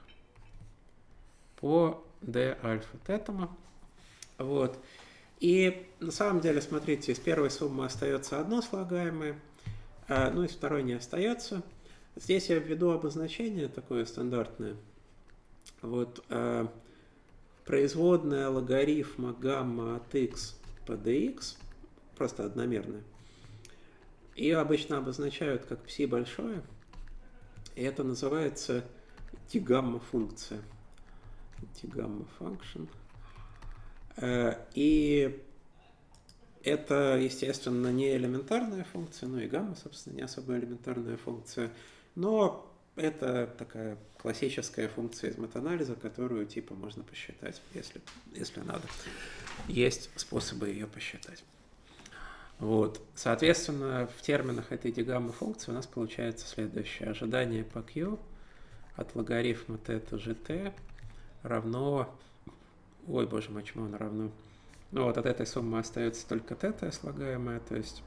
по d альфа тетама. Вот. И на самом деле, смотрите, из первой суммы остается одно слагаемое, ну, из второй не остается. Здесь я введу обозначение такое стандартное. Вот, производная логарифма гамма от x по dx, просто одномерная. Ее обычно обозначают как пси большое, и это называется t-гамма функция. T-гамма function. И это, естественно, не элементарная функция, ну и гамма, собственно, не особо элементарная функция, но это такая классическая функция из матанализа, которую типа можно посчитать, если надо. Есть способы ее посчитать. Вот. Соответственно, в терминах этой дигаммы функции у нас получается следующее. Ожидание по Q от логарифма θ gt равно... Ой, боже мой, чему оно равно? Ну вот от этой суммы остается только θ слагаемая, то есть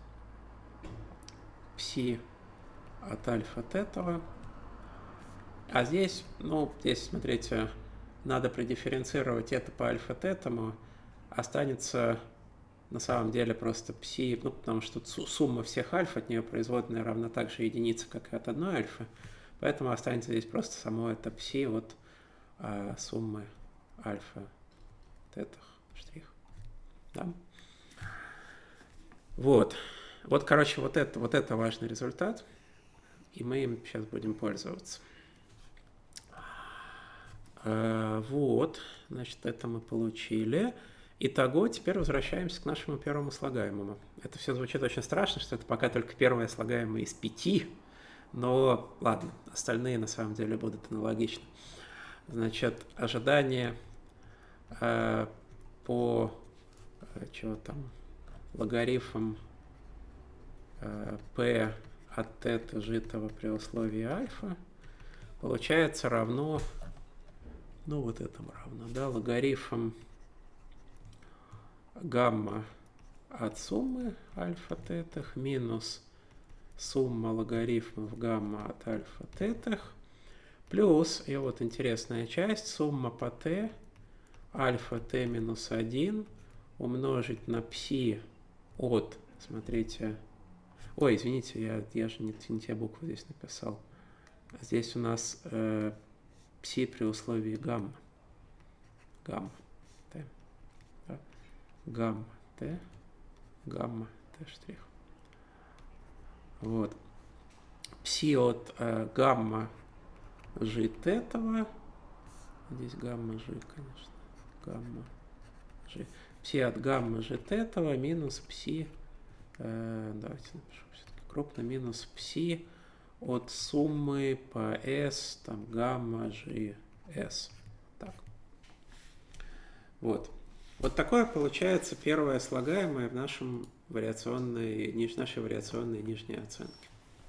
пси от альфа θ. А здесь, здесь, смотрите, надо продифференцировать это по альфа θ, останется на самом деле просто пси, потому что сумма всех альфа от нее производная равна также единице, как и от одной альфы, поэтому останется здесь просто само это пси от суммы альфа θ штрих. Да? Вот, короче, вот это важный результат, и мы им сейчас будем пользоваться. Вот, значит, это мы получили. Итого, теперь возвращаемся к нашему первому слагаемому. Это все звучит очень страшно, что это пока только первое слагаемое из 5, но ладно, остальные на самом деле будут аналогичны. Значит, ожидание по логарифм p от θ житого при условии альфа получается равно, вот этому равно, да, логарифм гамма от суммы альфа θ минус сумма логарифмов гамма от альфа θ плюс, и вот интересная часть, сумма по t альфа t минус 1 умножить на пси от, смотрите, ой, извините, я же не те буквы здесь написал. Здесь у нас пси при условии гамма. Гамма t. Да. Гамма t. Гамма t штрих. Вот. Пси от гамма g этого. Здесь гамма g, конечно. Гамма g. Пси от гамма g этого минус пси. Давайте напишу все-таки крупно. Минус пси от суммы по s, там, гамма g s. Так. Вот. Вот такое получается первое слагаемое в нашей вариационной нижней оценке.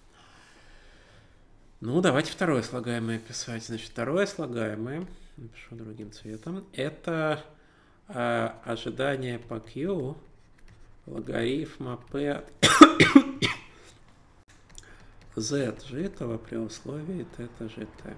Ну, давайте второе слагаемое писать. Значит, второе слагаемое, напишу другим цветом, это ожидание по Q логарифма p от z житого при условии θ gt.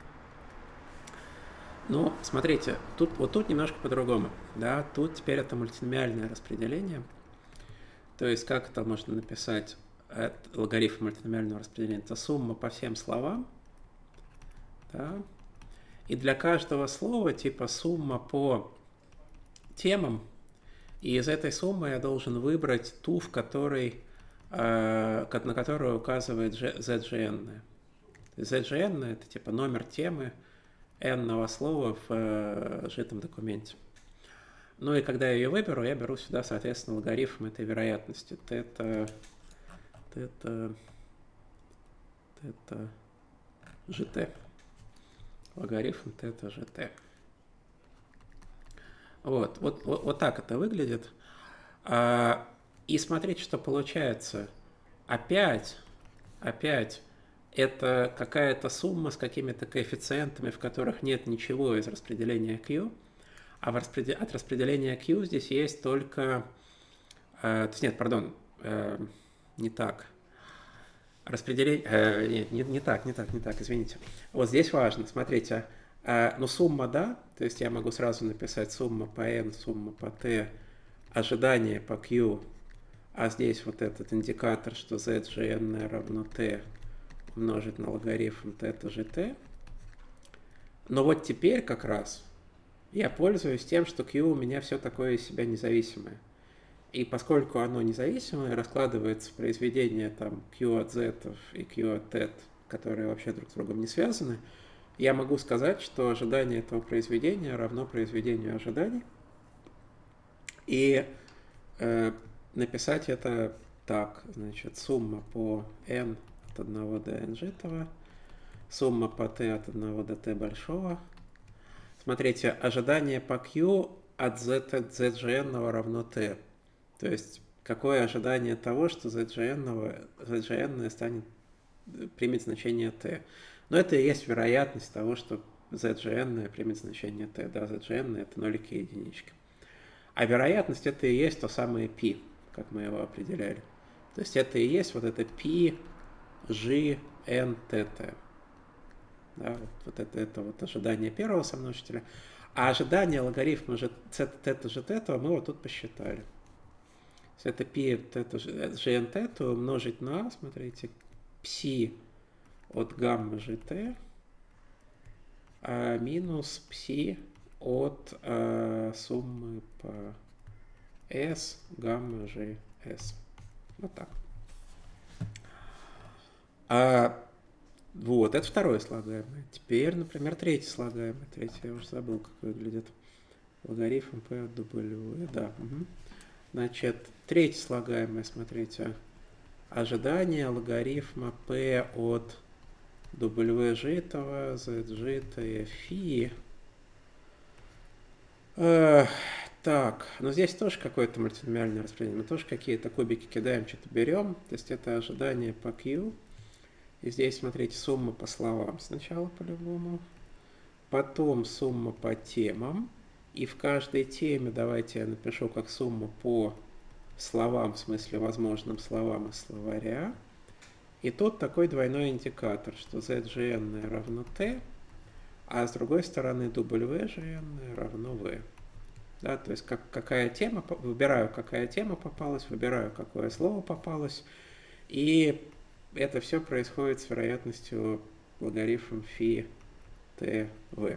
Ну, смотрите, тут немножко по-другому. Да? Тут теперь это мультиномиальное распределение. То есть, как это можно написать? Логарифм мультиномиального распределения – это сумма по всем словам. Да? И для каждого слова типа сумма по темам. И из этой суммы я должен выбрать ту, в которой, на которую указывает ZGN. ZGN – это типа номер темы n-ного слова в сжатом документе. Ну и когда я ее выберу, я беру сюда, соответственно, логарифм этой вероятности. Это GT. Логарифм θ GT. Вот так это выглядит. И смотрите, что получается. Опять это какая-то сумма с какими-то коэффициентами, в которых нет ничего из распределения Q. А от распределения Q здесь есть только... не так. Распределение... не так, извините. Вот здесь важно, смотрите. Сумма, да, то есть я могу сразу написать сумма по n, сумма по t, ожидание по q, а здесь вот этот индикатор, что zgn равно t умножить на логарифм θ gt. Но вот теперь как раз я пользуюсь тем, что q у меня все такое из себя независимое. И поскольку оно независимое, раскладывается произведение там q от z и q от t, которые вообще друг с другом не связаны, я могу сказать, что ожидание этого произведения равно произведению ожиданий. И написать это так. Значит, сумма по n от 1 до n житого, сумма по t от 1 до t большого. Смотрите, ожидание по q от z от zgn равно t. То есть, какое ожидание того, что zgn станет, примет значение t. Но это и есть вероятность того, что zgn примет значение t. Да, zgn это нолики и единички. А вероятность это и есть то самое π, как мы его определяли. То есть это и есть вот это π, g, n, tt. Да, вот это вот ожидание первого сомножителя. А ожидание логарифма θ же θ мы вот тут посчитали. То есть это π gn θ умножить на, смотрите, пси от гамма gt минус пси от суммы по s гамма gs. Вот так. Вот, это второе слагаемое. Теперь, например, третье слагаемое. Третье, я уже забыл, как выглядит. Логарифм p от w. Да. Угу. Значит, третье слагаемое, смотрите. Ожидание логарифма p от w житого, z житое, фи. Так, но здесь тоже какое-то мультиномиальное распределение. Мы тоже какие-то кубики кидаем, что-то берем. То есть это ожидание по q. И здесь, смотрите, сумма по словам сначала по-любому. Потом сумма по темам. И в каждой теме давайте я напишу как сумма по словам, в смысле возможным словам из словаря. И тут такой двойной индикатор, что zgn равно t, а с другой стороны wgn равно v. Да, то есть какая тема, выбираю, какая тема попалась, выбираю, какое слово попалось. И это все происходит с вероятностью логарифм φ t v.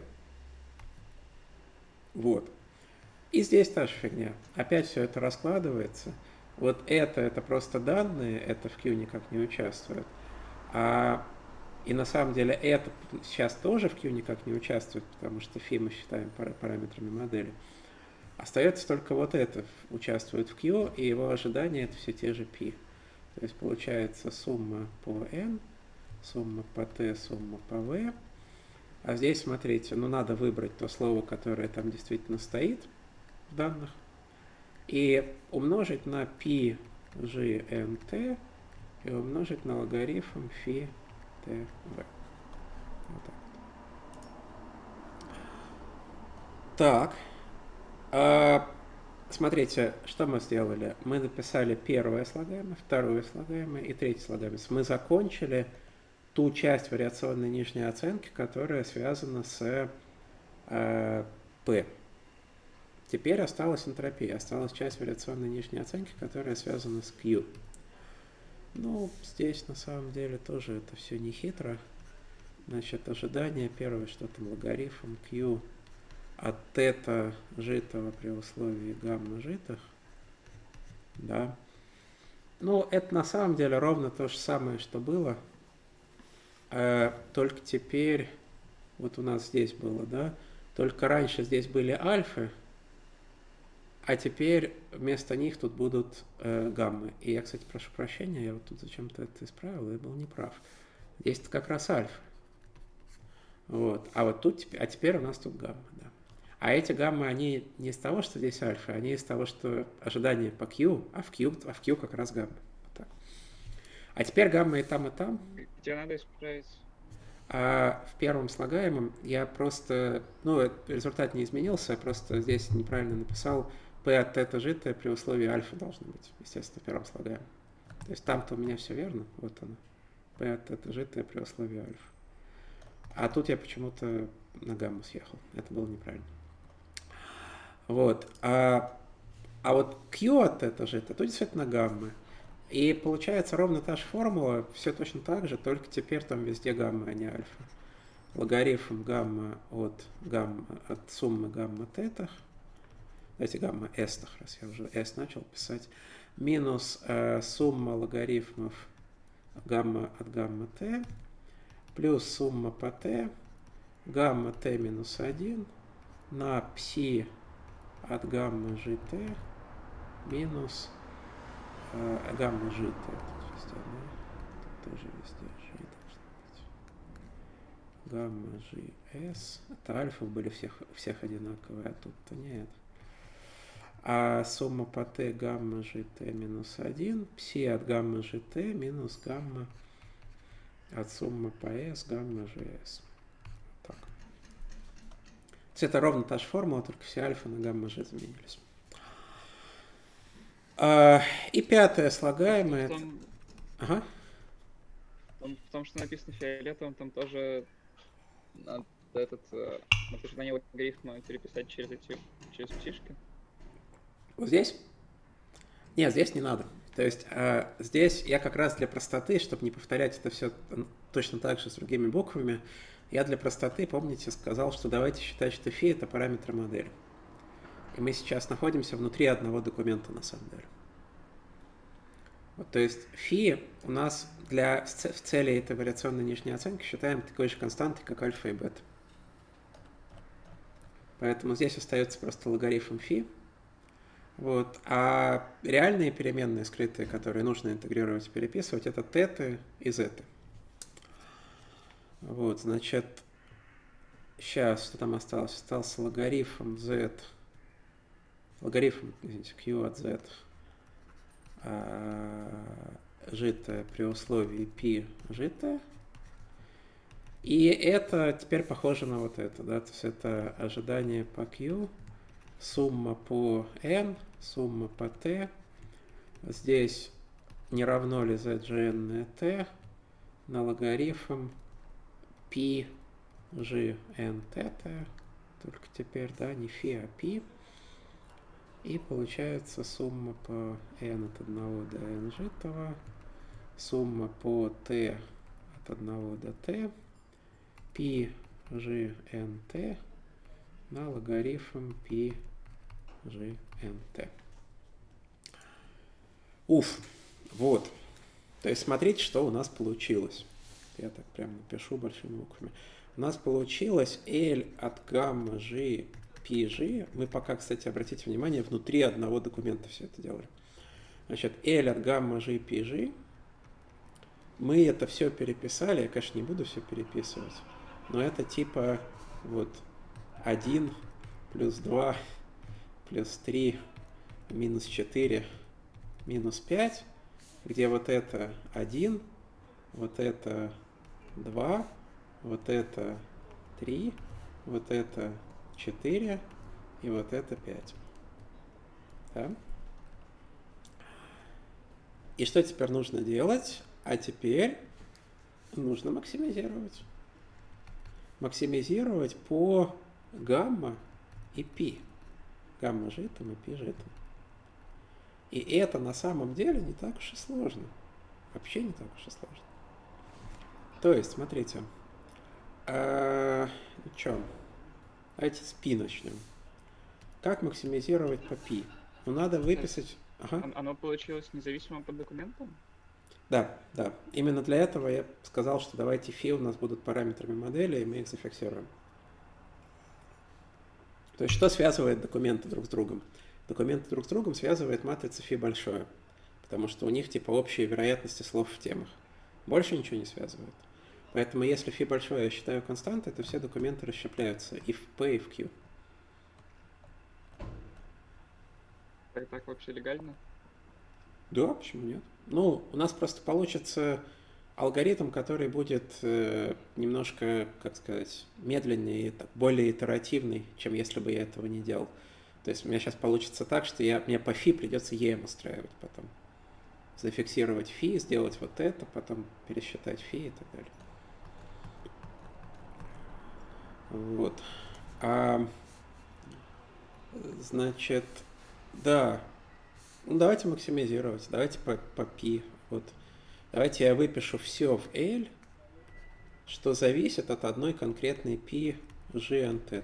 Вот. И здесь та же фигня. Опять все это раскладывается. Вот это просто данные, это в Q никак не участвует. И на самом деле это сейчас тоже в Q никак не участвует, потому что φ мы считаем параметрами модели. Остается только вот это участвует в Q, и его ожидания это все те же π. То есть получается сумма по n, сумма по t, сумма по v. А здесь, смотрите, надо выбрать то слово, которое там действительно стоит в данных, и умножить на π gnt и умножить на логарифм φ t v. Вот так. Так. Смотрите, что мы сделали. Мы написали первое слагаемое, второе слагаемое и третье слагаемое. Мы закончили ту часть вариационной нижней оценки, которая связана с P. Теперь осталась энтропия, осталась часть вариационной нижней оценки, которая связана с Q. Здесь на самом деле тоже это все не хитро. Значит, ожидание первое, что там логарифм Q от θ житого при условии гамма житых. Да. Это на самом деле ровно то же самое, что было. Только теперь, вот у нас здесь было, да, только раньше здесь были альфы, а теперь вместо них тут будут гаммы. И я, кстати, прошу прощения, я вот тут зачем-то это исправил, я был неправ. Здесь как раз альфа. Вот. А вот тут, теперь у нас тут гамма, да. А эти гаммы, они не из того, что здесь альфа, они из того, что ожидание по Q, а в Q как раз гамма. Так. А теперь гамма и там, и там. Где надо исправить? А в первом слагаемом я просто, результат не изменился, я просто здесь неправильно написал p от θ житое при условии альфа должно быть, естественно, в первом слагаемом. То есть там-то у меня все верно, вот оно. P от θ житое при условии альфа. А тут я почему-то на гамму съехал, это было неправильно. Вот. А вот Q от θ житое, тут действительно гамма. И получается ровно та же формула, все точно так же, только теперь там везде гамма, а не альфа. Логарифм гамма от суммы гамма тетах, давайте гамма s, раз я уже s начал писать, минус сумма логарифмов гамма от гамма t, плюс сумма по t, гамма t минус 1 на пси от гамма gt минус гамма G тут везде, да? Тут тоже везде G должно быть. Гамма G S. Это альфа были всех одинаковые, а тут-то нет. А сумма по t гамма GT минус 1, пси от гамма GT минус гамма от суммы по S гамма GS. Так. Это ровно та же формула, только все альфа на гамма G заменились. И пятое слагаемое. Ага. В том, что написано фиолетовым, там тоже утверждение логарифма переписать через птишки. Вот здесь? Нет, здесь не надо. То есть здесь я как раз для простоты, чтобы не повторять это все точно так же с другими буквами, я для простоты, помните, сказал, что давайте считать, что фи это параметры модели. И мы сейчас находимся внутри одного документа на самом деле. Вот, то есть фи у нас в цели этой вариационной нижней оценки считаем такой же константой, как альфа и бета. Поэтому здесь остается просто логарифм фи. Вот. А реальные переменные скрытые, которые нужно интегрировать и переписывать, это теты и зеты. Вот, значит, сейчас, что там осталось? Остался логарифм z, логарифм, извините, q от z, житое при условии π житое. И это теперь похоже на вот это, да, то есть это ожидание по q, сумма по n, сумма по t. Здесь не равно ли zgn t на логарифм π g n θ, только теперь, да, не φ, а π. И получается сумма по n от 1 до n житого, сумма по t от 1 до t, π g n t на логарифм π g n t. Уф, вот. То есть смотрите, что у нас получилось. Я так прям напишу большими буквами. У нас получилось L от гамма G PG. Мы пока, кстати, обратите внимание, внутри одного документа все это делали. Значит, L от гамма G PG. Мы это все переписали. Я, конечно, не буду все переписывать. Но это типа вот 1 плюс 2 плюс 3 минус 4 минус 5, где вот это 1, вот это 2, вот это 3, вот это 4 и вот это 5. Да? И что теперь нужно делать? А теперь нужно максимизировать. Максимизировать по гамма и π. Гамма житом и π житом. И это на самом деле не так уж и сложно. Вообще не так уж и сложно. То есть, смотрите. Что? Давайте с π начнем. Как максимизировать по π? Ну, надо выписать... Ага. Оно получилось независимо по документам? Да, да. Именно для этого я сказал, что давайте φ у нас будут параметрами модели, и мы их зафиксируем. То есть, что связывает документы друг с другом? Документы друг с другом связывает матрица φ большое, потому что у них типа общие вероятности слов в темах. Больше ничего не связывает. Поэтому если φ большое я считаю константой, то все документы расщепляются и в P, и в Q. Так вообще легально? Да, почему нет? Ну, у нас просто получится алгоритм, который будет немножко, как сказать, медленнее, более итеративный, чем если бы я этого не делал. То есть у меня сейчас получится так, что мне по φ придется EM устраивать потом. Зафиксировать φ, сделать вот это, потом пересчитать φ и так далее. Вот. Значит, да. Ну, давайте максимизировать. Давайте по π. Вот. Давайте я выпишу все в L, что зависит от одной конкретной π GNTT.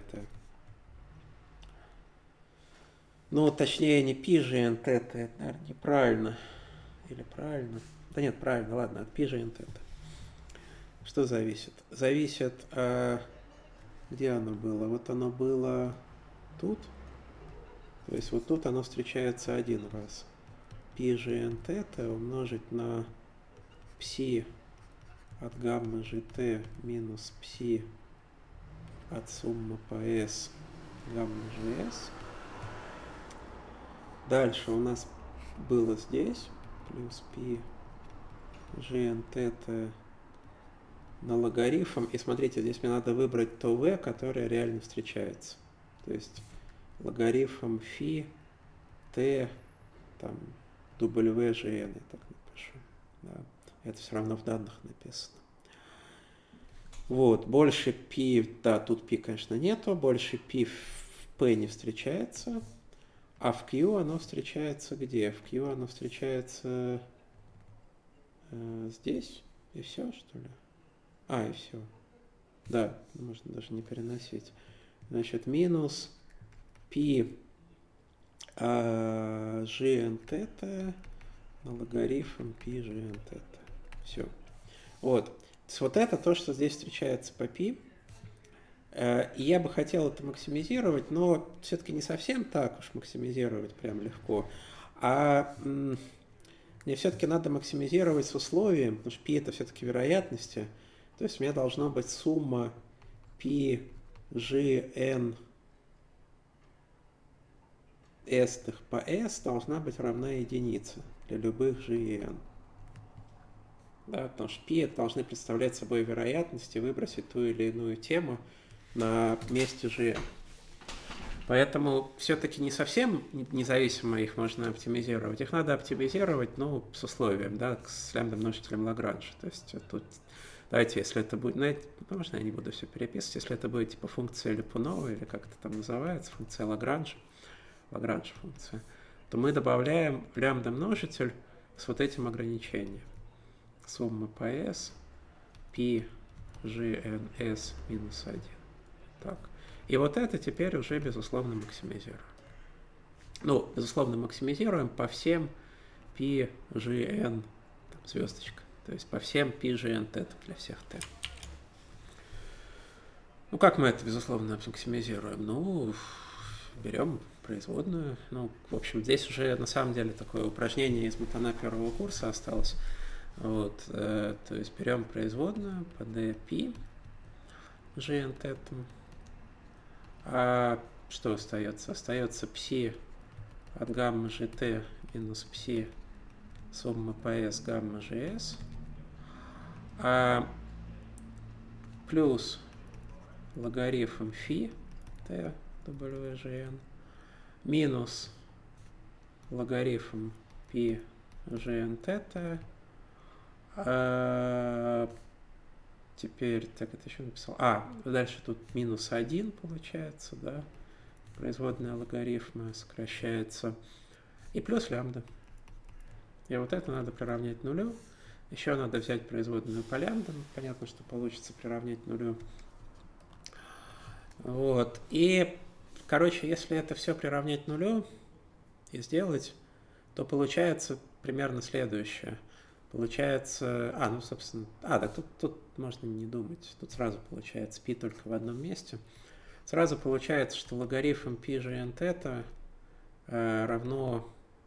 Ну, точнее, не π GNTT, это, наверное, неправильно. Или правильно? Да нет, правильно, ладно, от π GNTT. Что зависит? Зависит, где оно было? Вот оно было тут. То есть вот тут оно встречается один раз. π gnt умножить на пси от гаммы gt минус пси от суммы по s гамма gs. Дальше у нас было здесь плюс π gnt на логарифм. И смотрите, здесь мне надо выбрать то v, которое реально встречается. То есть логарифм φ t там WGN, я так напишу. Да. Это все равно в данных написано. Вот, больше π, да, тут π, конечно, нету, больше π в p не встречается, а в q оно встречается где? В q оно встречается здесь, и все, что ли? А, и все. Да, можно даже не переносить. Значит, минус π gnt на логарифм π gnt. Все. Вот. Вот это то, что здесь встречается по π. И я бы хотел это максимизировать, но все-таки не совсем так уж максимизировать прям легко. А мне все-таки надо максимизировать с условием, потому что π это все-таки вероятности. То есть у меня должна быть сумма π gn s по s должна быть равна единице для любых gn. Да, потому что π должны представлять собой вероятности выбросить ту или иную тему на месте gn. Поэтому все-таки не совсем независимо их можно оптимизировать. Их надо оптимизировать, ну, с условием, да, с лямбда-множителем Лагранжа. То есть тут, давайте, если это будет, можно я не буду все переписывать, если это будет типа функция Липунова, или как это там называется, функция Лагранжа, Лагранж функция, то мы добавляем лямбда-множитель с вот этим ограничением. Сумма по s, π gns минус 1. Так. И вот это теперь уже безусловно максимизируем. Ну, безусловно максимизируем по всем π gn, там, звездочка. То есть по всем π gn t для всех t. Ну, как мы это безусловно максимизируем? Ну, берем производную. Ну, в общем, здесь уже на самом деле такое упражнение из матана первого курса осталось. Вот, то есть берем производную по dπ gnt. А что остается? Остается пси от гамма gt минус пси сумма по s гамма gs. Плюс логарифм φ t wgn минус логарифм π gnt t. Теперь, так это еще написал. Дальше тут минус 1 получается, да. Производная логарифма сокращается. И плюс лямбда. И вот это надо приравнять нулю. Еще надо взять производную по лямбда. Понятно, что получится приравнять нулю. Вот. И, короче, если это все приравнять нулю и сделать, то получается примерно следующее. Получается, ну, собственно, так тут можно не думать. Тут сразу получается π только в одном месте. Сразу получается, что логарифм π gnt это равно,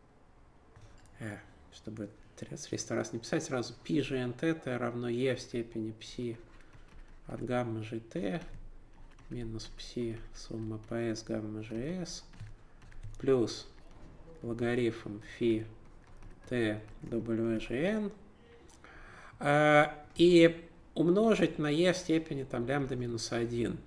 чтобы 300 раз не писать, сразу π gnt это равно e в степени пси от гамма gt минус пси сумма по s гамма gs плюс логарифм φ t wgn и умножить на e в степени там лямбда минус 1.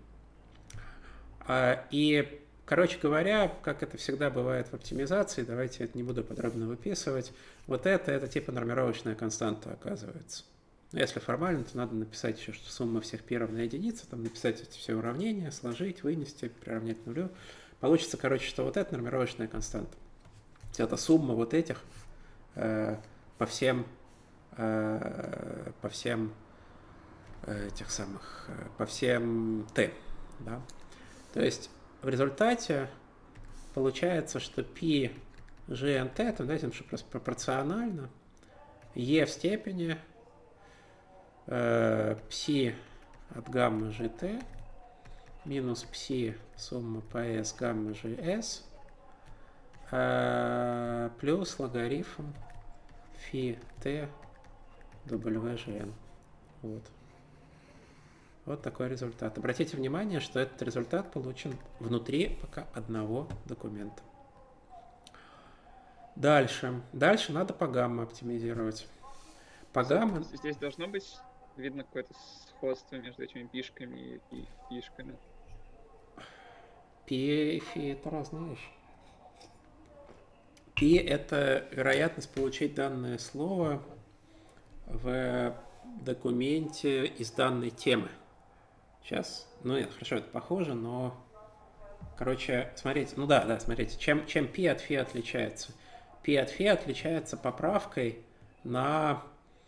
И, короче говоря, как это всегда бывает в оптимизации, давайте это не буду подробно выписывать, вот это типа нормировочная константа оказывается. Если формально, то надо написать еще, что сумма всех π равна единице, там написать эти все уравнения, сложить, вынести, приравнять нулю. Получится, короче, что вот это нормировочная константа. Это сумма вот этих по всем этих самых, по всем t, да. То есть в результате получается, что π gnt, там дайте, что просто пропорционально e в степени пси от гамма gt минус пси сумма по s гамма gs плюс логарифм фи t WGN. Вот. Вот такой результат. Обратите внимание, что этот результат получен внутри пока одного документа. Дальше. Дальше надо по гамма оптимизировать. По гамма... Здесь должно быть видно какое-то сходство между этими пишками и фишками. Пи и фи — это разные вещи. Пи — это вероятность получить данное слово в документе из данной темы. Сейчас, ну нет, хорошо, это похоже, но, короче, смотрите, ну да, смотрите, чем пи от фи отличается? Пи от фи отличается поправкой на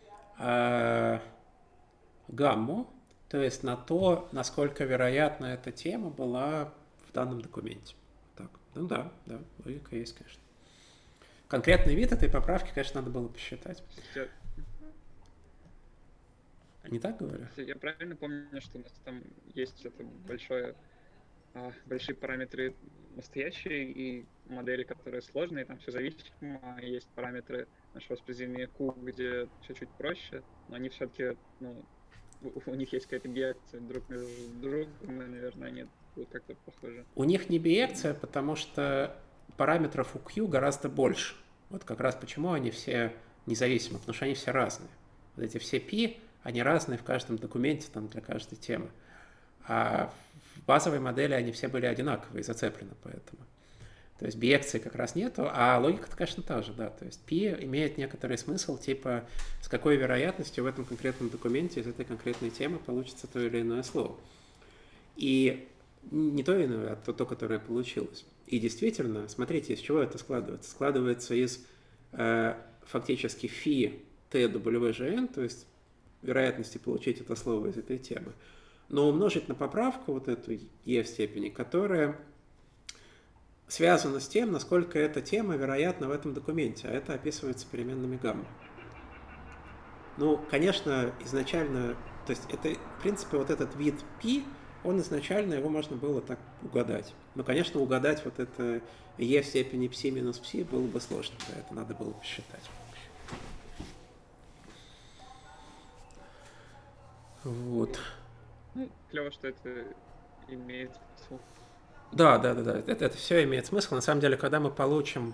гамму, то есть на то, насколько вероятна эта тема была в данном документе. Так, ну да, логика есть, конечно. Конкретный вид этой поправки, конечно, надо было посчитать. Не так говорю? Я правильно помню, что у нас там есть это большие параметры настоящие и модели, которые сложные, там все зависимо, есть параметры нашего распределения Q, где все чуть проще, но они все-таки, ну, у них есть какая-то биекция друг между другом, и, наверное, они будут как-то похожи. У них не биекция, потому что параметров у Q гораздо больше. Вот как раз почему они все независимы, потому что они все разные. Вот эти все π, они разные в каждом документе, там, для каждой темы. А в базовой модели они все были одинаковые, зацеплены поэтому. То есть биекции как раз нету, а логика-то, конечно, та же, да. То есть π имеет некоторый смысл, типа, с какой вероятностью в этом конкретном документе из этой конкретной темы получится то или иное слово. И не то иное, а то, которое получилось. И действительно, смотрите, из чего это складывается. Складывается из фактически фи TWGN, то есть вероятности получить это слово из этой темы, но умножить на поправку вот эту e в степени, которая связана с тем, насколько эта тема вероятна в этом документе, а это описывается переменными гамма. Ну, конечно, изначально, то есть это, в принципе, вот этот вид π, он изначально, его можно было так угадать. Но, конечно, угадать вот это e в степени пси минус пси было бы сложно, да, это надо было посчитать. Вот. Ну, клево, что это имеет смысл. Да, это все имеет смысл. На самом деле, когда мы получим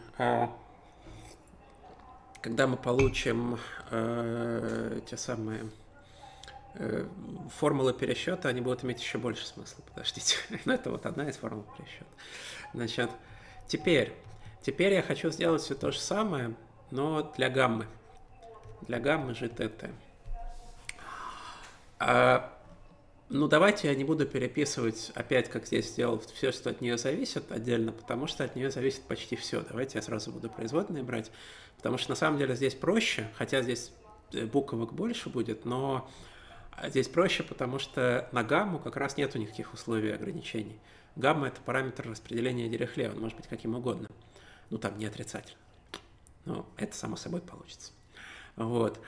те самые формулы пересчета, они будут иметь еще больше смысла. Подождите. Но это вот одна из формул пересчета. Значит, теперь я хочу сделать все то же самое, но для гаммы. Для гаммы GTT. Ну, давайте я не буду переписывать опять, как здесь сделал, все, что от нее зависит отдельно, потому что от нее зависит почти все. Давайте я сразу буду производные брать, потому что на самом деле здесь проще, хотя здесь буквок больше будет, но здесь проще, потому что на гамму как раз нету никаких условий ограничений. Гамма — это параметр распределения Дирихле, он может быть каким угодно. Ну, там не отрицательно. Но это само собой получится. Вот.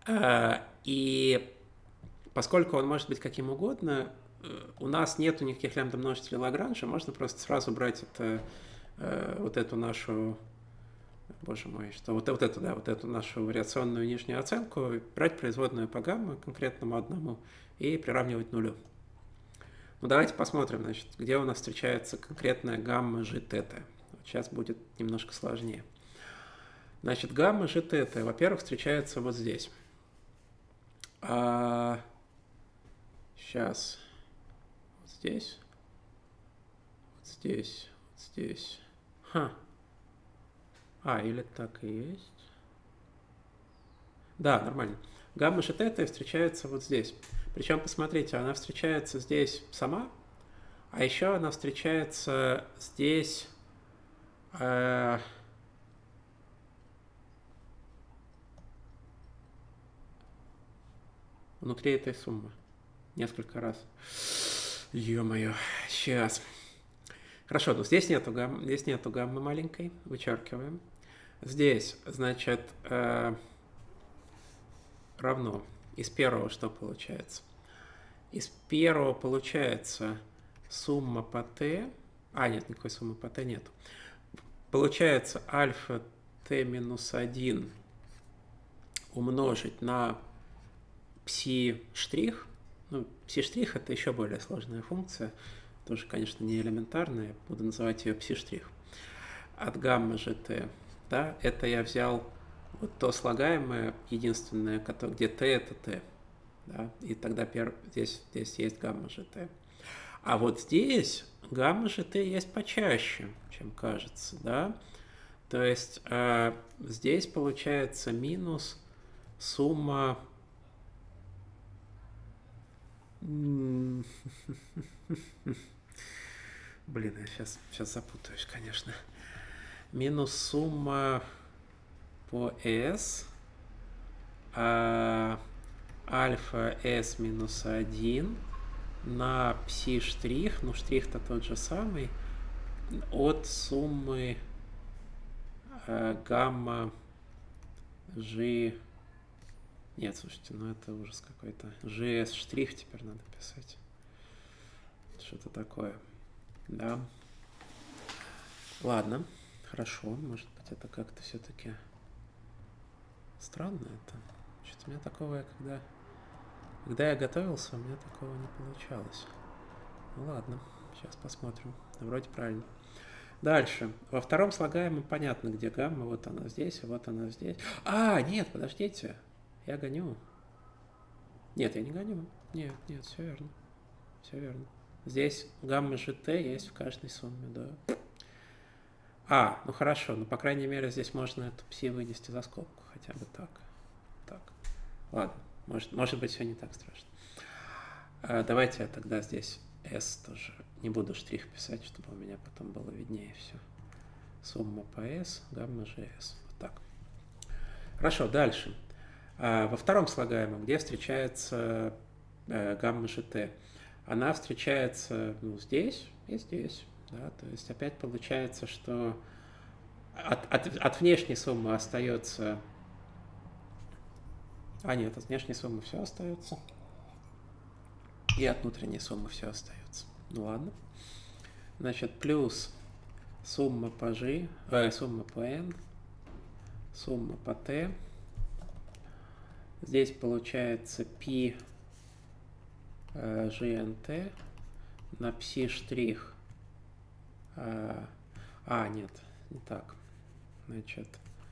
И поскольку он может быть каким угодно, у нас нету никаких лямбда-множителей Лагранжа, можно просто сразу брать вот эту нашу, боже мой, что вот эту нашу вариационную нижнюю оценку, брать производную по гамма конкретному одному и приравнивать нулю. Ну, давайте посмотрим, значит, где у нас встречается конкретная гамма GTT. Вот сейчас будет немножко сложнее. Значит, гамма GTT, во-первых, встречается вот здесь. Сейчас. Вот здесь. Вот здесь. Вот здесь. Или так и есть. Да, нормально. Гамма GTT встречается вот здесь. Причем, посмотрите, она встречается здесь сама, а еще она встречается здесь внутри этой суммы. Несколько раз. Ё-моё, сейчас. Хорошо, но здесь нету гаммы маленькой, вычеркиваем. Здесь, значит, равно. Из первого что получается? Из первого получается сумма по t. Нет, никакой суммы по t нет. получается альфа t минус 1 умножить на пси-штрих. Ну, пси-штрих это еще более сложная функция. Тоже, конечно, не элементарная. Я буду называть ее пси-штрих. От гамма gt. Да, это я взял вот то слагаемое, единственное, где t это t. Да, и тогда здесь есть гамма gt. А вот здесь гамма gt есть почаще, чем кажется. Да? То есть здесь получается минус сумма... Блин, я сейчас запутаюсь, конечно. Минус сумма по S альфа S минус 1 на пси-штрих, ну штрих-то тот же самый, от суммы гамма G... Нет, слушайте, ну это ужас какой-то. GS штрих теперь надо писать. Что-то такое. Да. Ладно, хорошо. Может быть, это как-то все-таки странно это. Что-то у меня такого, когда я готовился, у меня такого не получалось. Ну ладно, сейчас посмотрим. Вроде правильно. Дальше. Во втором слагаемом понятно, где гамма. Вот она здесь, а вот она здесь. Нет, подождите. Я гоню. Нет, я не гоню. Нет, все верно. Все верно. Здесь гамма GT есть в каждой сумме, да. Ну хорошо, ну по крайней мере здесь можно эту пси вынести за скобку, хотя бы так. Ладно, может быть все не так страшно. Давайте я тогда здесь S тоже не буду штрих писать, чтобы у меня потом было виднее все. Сумма по S, гамма GS. Вот так. Хорошо, дальше. Во втором слагаемом, где встречается гамма GT, она встречается здесь и здесь. Да? То есть опять получается, что от внешней суммы остается... нет, от внешней суммы все остается. И от внутренней суммы все остается. Ну ладно. Значит, плюс сумма по G, сумма по N, сумма по T. Здесь получается π GNT на пси-штрих. Нет, не так. Значит,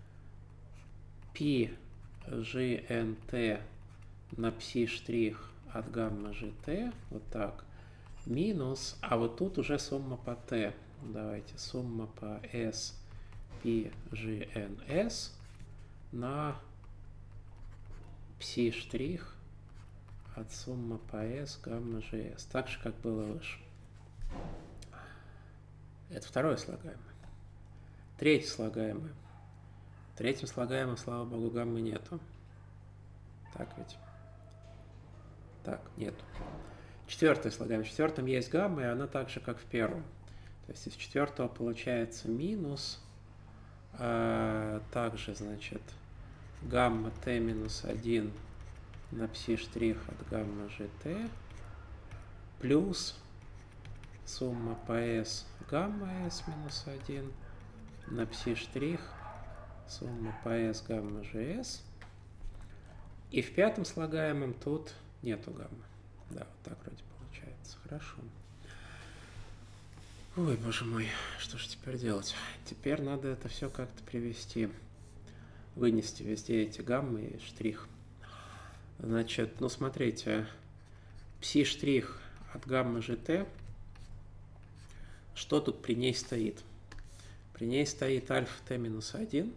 π GNT на пси-штрих от гамма GT. Вот так. Минус, а вот тут уже сумма по T. Давайте, сумма по S π GNS на пси-штрих от суммы по S гамма GS. Так же, как было выше. Это второе слагаемое. Третье слагаемое. В третьем слагаемом, слава богу, гаммы нету. Так ведь? Так, нету. Четвертое слагаемое. В четвертом есть гамма, и она так же, как в первом. То есть из четвертого получается минус. Также, значит, гамма t минус 1 на пси-штрих от гамма GT плюс сумма по S гамма S минус 1 на пси-штрих сумма по S гамма GS. И в пятом слагаемом тут нету гаммы. Да, вот так вроде получается. Хорошо. Ой, боже мой, что же теперь делать? Теперь надо это все как-то привести. Вынести везде эти гаммы и штрих. Значит, ну смотрите, пси-штрих от гамма GT, что тут при ней стоит? При ней стоит альфа t минус 1.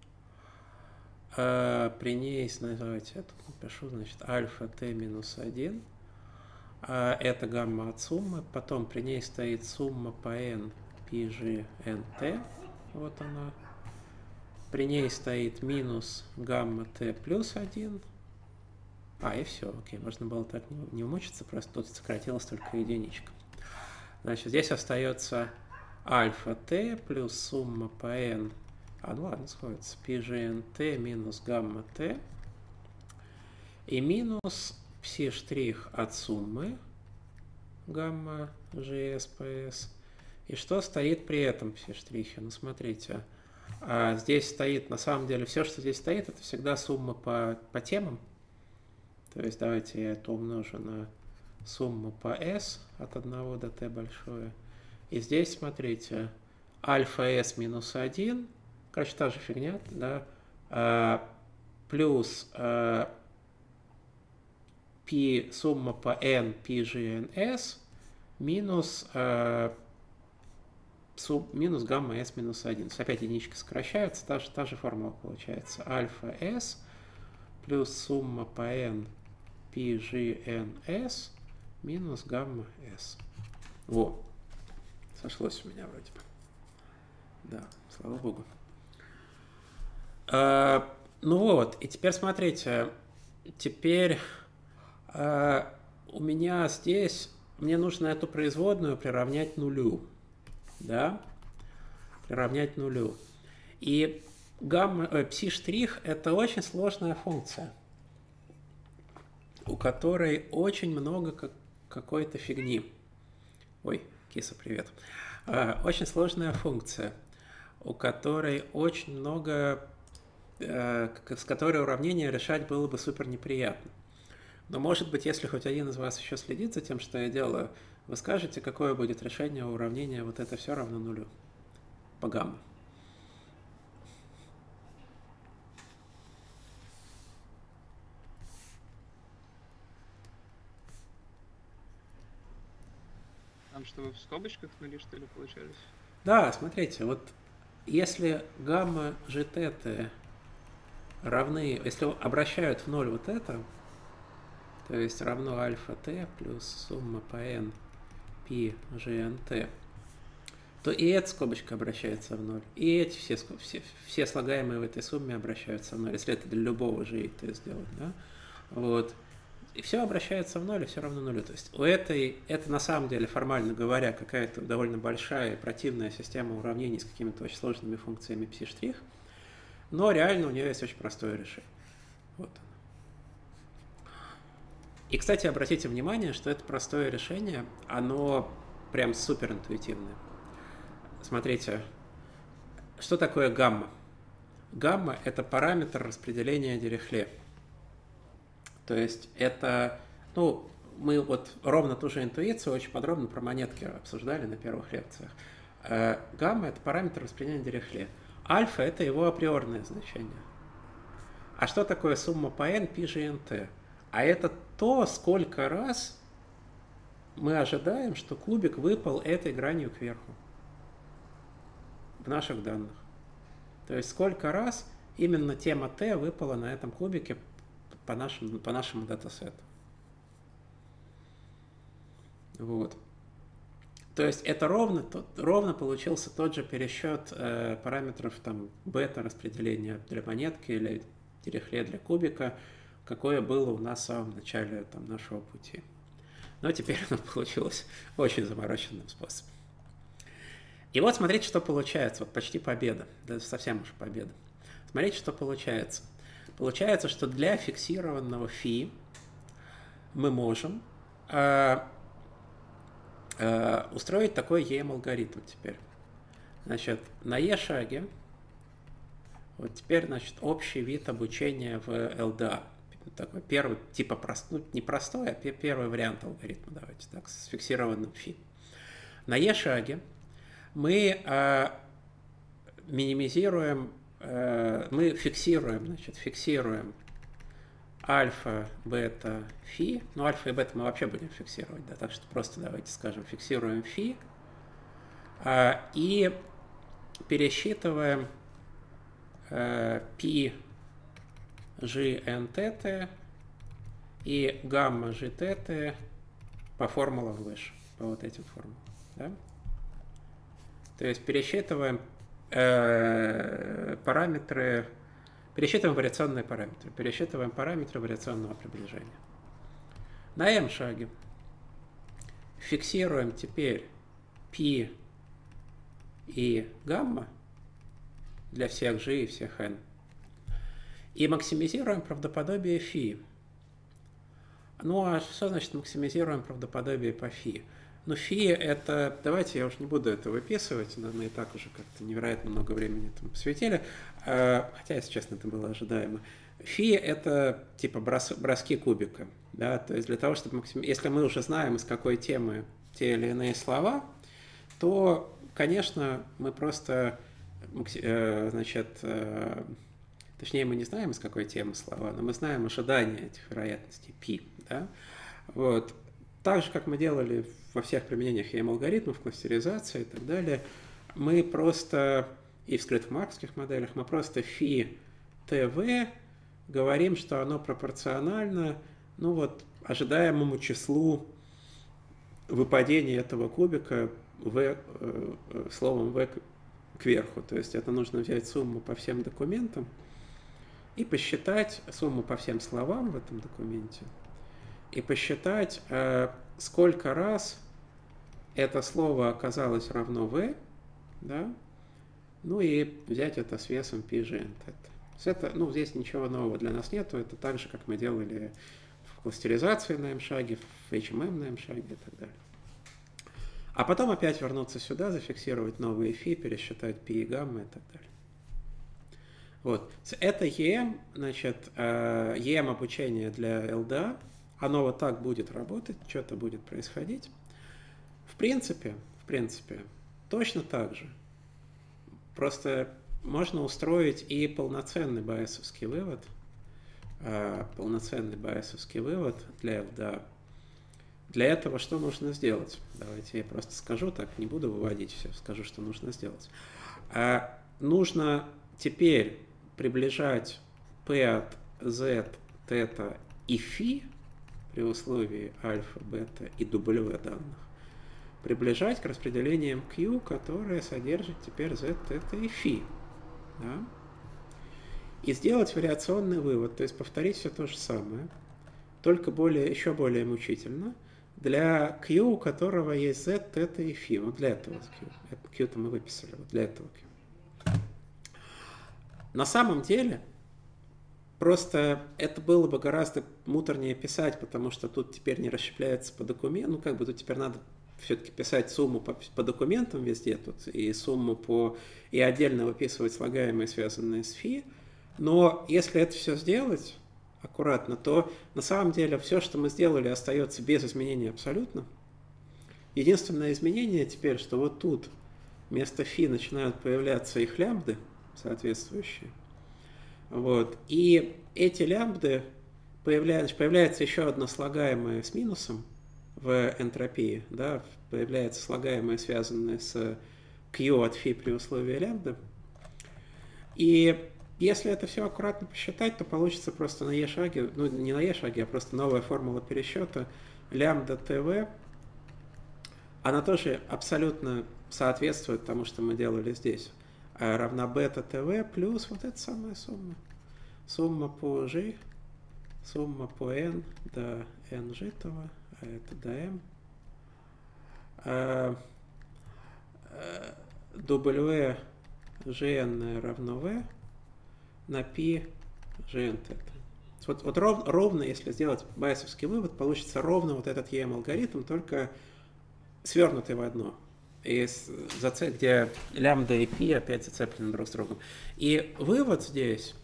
При ней, давайте я тут напишу, значит, альфа t минус 1. Это гамма от суммы. Потом при ней стоит сумма по n pgnt. Вот она. При ней стоит минус гамма t плюс 1. И все, окей, можно было так не умучиться, просто тут сократилась только единичка. Значит, здесь остается альфа t плюс сумма по n. Ну ладно, сходится. pgnt минус гамма t. И минус пси-штрих от суммы гамма GS по S И что стоит при этом все штрихи? Ну, смотрите, здесь стоит, на самом деле, все, что здесь стоит, это всегда сумма по темам. То есть давайте я это умножу на сумму по S от 1 до t большое. И здесь, смотрите, альфа S минус 1, короче, та же фигня, да, плюс π, сумма по n, πgns, минус минус гамма s минус 1. Опять единички сокращаются, та же формула получается. Альфа s плюс сумма по n pgns минус гамма s. Во, сошлось у меня вроде бы. Да, слава богу. Ну вот, и теперь смотрите, теперь у меня здесь, мне нужно эту производную приравнять нулю. Да, приравнять нулю. И пси' это очень сложная функция, у которой очень много какой-то фигни. Ой, киса, привет. Очень сложная функция, у которой очень много, с которой уравнение решать было бы супер неприятно. Но может быть, если хоть один из вас еще следит за тем, что я делаю, вы скажете, какое будет решение уравнения вот это все равно нулю по гамма. Там что, вы в скобочках нули, что ли, получались? Да, смотрите, вот если гамма GT равны, если обращают в ноль вот это, то есть равно альфа t плюс сумма по n π gnt, то и эта скобочка обращается в ноль, и эти все слагаемые в этой сумме обращаются в ноль, если это для любого же t сделать, да? Вот. И все обращается в ноль, и все равно нулю. То есть это на самом деле, формально говоря, какая-то довольно большая и противная система уравнений с какими-то очень сложными функциями пси', но реально у нее есть очень простое решение. Вот оно. И, кстати, обратите внимание, что это простое решение, оно прям супер интуитивное. Смотрите, что такое гамма? Гамма – это параметр распределения Дирихле. То есть это, ну, мы вот ровно ту же интуицию очень подробно про монетки обсуждали на первых лекциях. Гамма – это параметр распределения Дирихле. Альфа – это его априорное значение. А что такое сумма по n, π, gnt? А это то, сколько раз мы ожидаем, что кубик выпал этой гранью кверху в наших данных. То есть сколько раз именно тема t выпала на этом кубике по нашему датасету. Вот. То есть это ровно получился тот же пересчет параметров там бета распределения для монетки или Дирихле для кубика, какое было у нас в самом начале там, нашего пути. Но теперь оно получилось очень замороченным способом. И вот смотрите, что получается. Вот почти победа. Да, совсем уж победа. Смотрите, что получается. Получается, что для фиксированного φ мы можем устроить такой EM-алгоритм теперь. Значит, на E шаге вот теперь, значит, общий вид обучения в LDA. Такой первый, типа, не простой, а первый вариант алгоритма, давайте так, с фиксированным φ. На E шаге мы минимизируем, мы фиксируем альфа, бета, φ. Ну, альфа и бета мы вообще будем фиксировать, да, так что просто давайте скажем, фиксируем φ и пересчитываем π gnt и гамма gtt по формулам выше, по вот этим формулам. Да? То есть пересчитываем вариационные параметры, пересчитываем параметры вариационного приближения. На m шаге фиксируем теперь π и гамма для всех g и всех n. И максимизируем правдоподобие φ. Ну а что значит максимизируем правдоподобие по φ? Ну, фи это... Давайте я уже не буду это выписывать, но мы и так уже как-то невероятно много времени этому посвятили. Хотя, если честно, это было ожидаемо. Фи это типа броски кубика. Да? То есть для того, чтобы если мы уже знаем, из какой темы те или иные слова, то, конечно, мы просто, значит, точнее, мы не знаем, из какой темы слова, но мы знаем ожидания этих вероятностей π. Да? Вот. Так же, как мы делали во всех применениях EM-алгоритмов, кластеризации и так далее, мы просто, и в скрытомарковских моделях, мы просто фи ТВ говорим, что оно пропорционально, ну вот, ожидаемому числу выпадения этого кубика словом v кверху. То есть это нужно взять сумму по всем документам и посчитать сумму по всем словам в этом документе, и посчитать, сколько раз это слово оказалось равно v, да, ну и взять это с весом π(g)n θ. Это, ну, здесь ничего нового для нас нету, это так же, как мы делали в кластеризации на m-шаге, в HMM на m-шаге и так далее. А потом опять вернуться сюда, зафиксировать новые фи, пересчитать π и гамма и так далее. Вот. Это EM, значит, EM обучение для LDA. Оно вот так будет работать, что-то будет происходить. В принципе, точно так же. Просто можно устроить и полноценный байесовский вывод для LDA. Для этого что нужно сделать? Давайте я просто скажу, так не буду выводить все, скажу, что нужно сделать. Нужно теперь приближать P от Z, θ и φ при условии альфа, бета и W данных, приближать к распределениям Q, которые содержат теперь Z, θ и φ. Да? И сделать вариационный вывод, то есть повторить все то же самое, только еще более мучительно, для Q, у которого есть Z, θ и φ. Вот для этого Q. Это Q-то мы выписали, вот для этого Q. На самом деле, просто это было бы гораздо муторнее писать, потому что тут теперь не расщепляется по документу. Ну, как бы тут теперь надо все-таки писать сумму по документам везде тут, и сумму и отдельно выписывать слагаемые, связанные с φ. Но если это все сделать аккуратно, то на самом деле все, что мы сделали, остается без изменений абсолютно. Единственное изменение теперь, что вот тут вместо φ начинают появляться их лямбды соответствующие. Вот. И эти лямбды появляется еще одно слагаемое с минусом в энтропии, да, появляется слагаемое, связанное с Q от φ при условии лямбды. И если это все аккуратно посчитать, то получится просто на e шаге, ну не на e шаге, а просто новая формула пересчета лямбда ТВ. Она тоже абсолютно соответствует тому, что мы делали здесь. Равна бета ТВ плюс вот эта самая сумма. Сумма по G, сумма по N до N житого, а это до M. W GN равно V на π GN θ. Вот ровно, если сделать байесовский вывод, получится ровно вот этот EM-алгоритм, только свернутый в одно. Где лямбда и π опять зацеплены друг с другом. И вывод здесь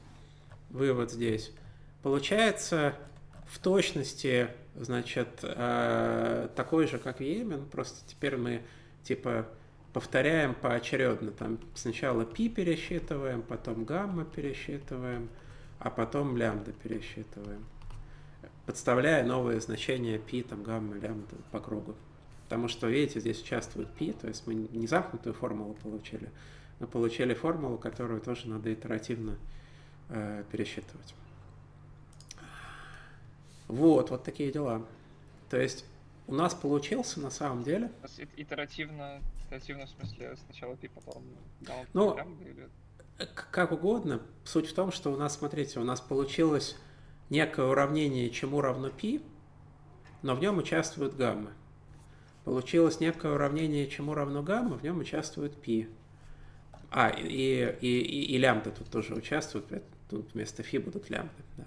получается в точности, значит, такой же, как в EM, просто теперь мы типа повторяем поочередно. Там сначала π пересчитываем, потом гамма пересчитываем, а потом лямбда пересчитываем, подставляя новые значения π, там, гамма, лямбда по кругу. Потому что, видите, здесь участвует π, то есть мы не замкнутую формулу получили, мы получили формулу, которую тоже надо итеративно пересчитывать. Вот такие дела. То есть у нас получился на самом деле... Итеративно в смысле сначала π, потом гамма, ну, лямбда или... Как угодно. Суть в том, что у нас, смотрите, у нас получилось некое уравнение, чему равно π, но в нем участвуют гаммы. Получилось некое уравнение, чему равно гамма, в нем участвует π. И лямбда тут тоже участвует, тут вместо φ будут лямбды. Да.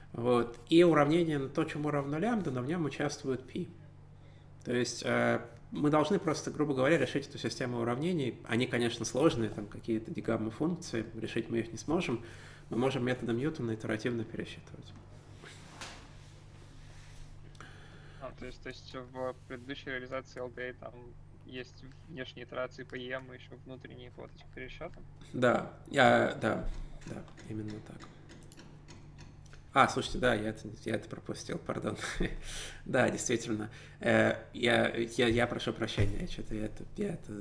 И уравнение на то, чему равно лямбда, но в нем участвует π. То есть мы должны просто, грубо говоря, решить эту систему уравнений. Они, конечно, сложные, там какие-то дегамма-функции, решить мы их не сможем. Мы можем методом Ньютона итеративно пересчитывать. То есть в предыдущей реализации LDA там есть внешние итерации по EM и еще внутренние по вот этим пересчетам? Да, именно так. Слушайте, да, я это пропустил, пардон. Да, действительно. Я прошу прощения, я это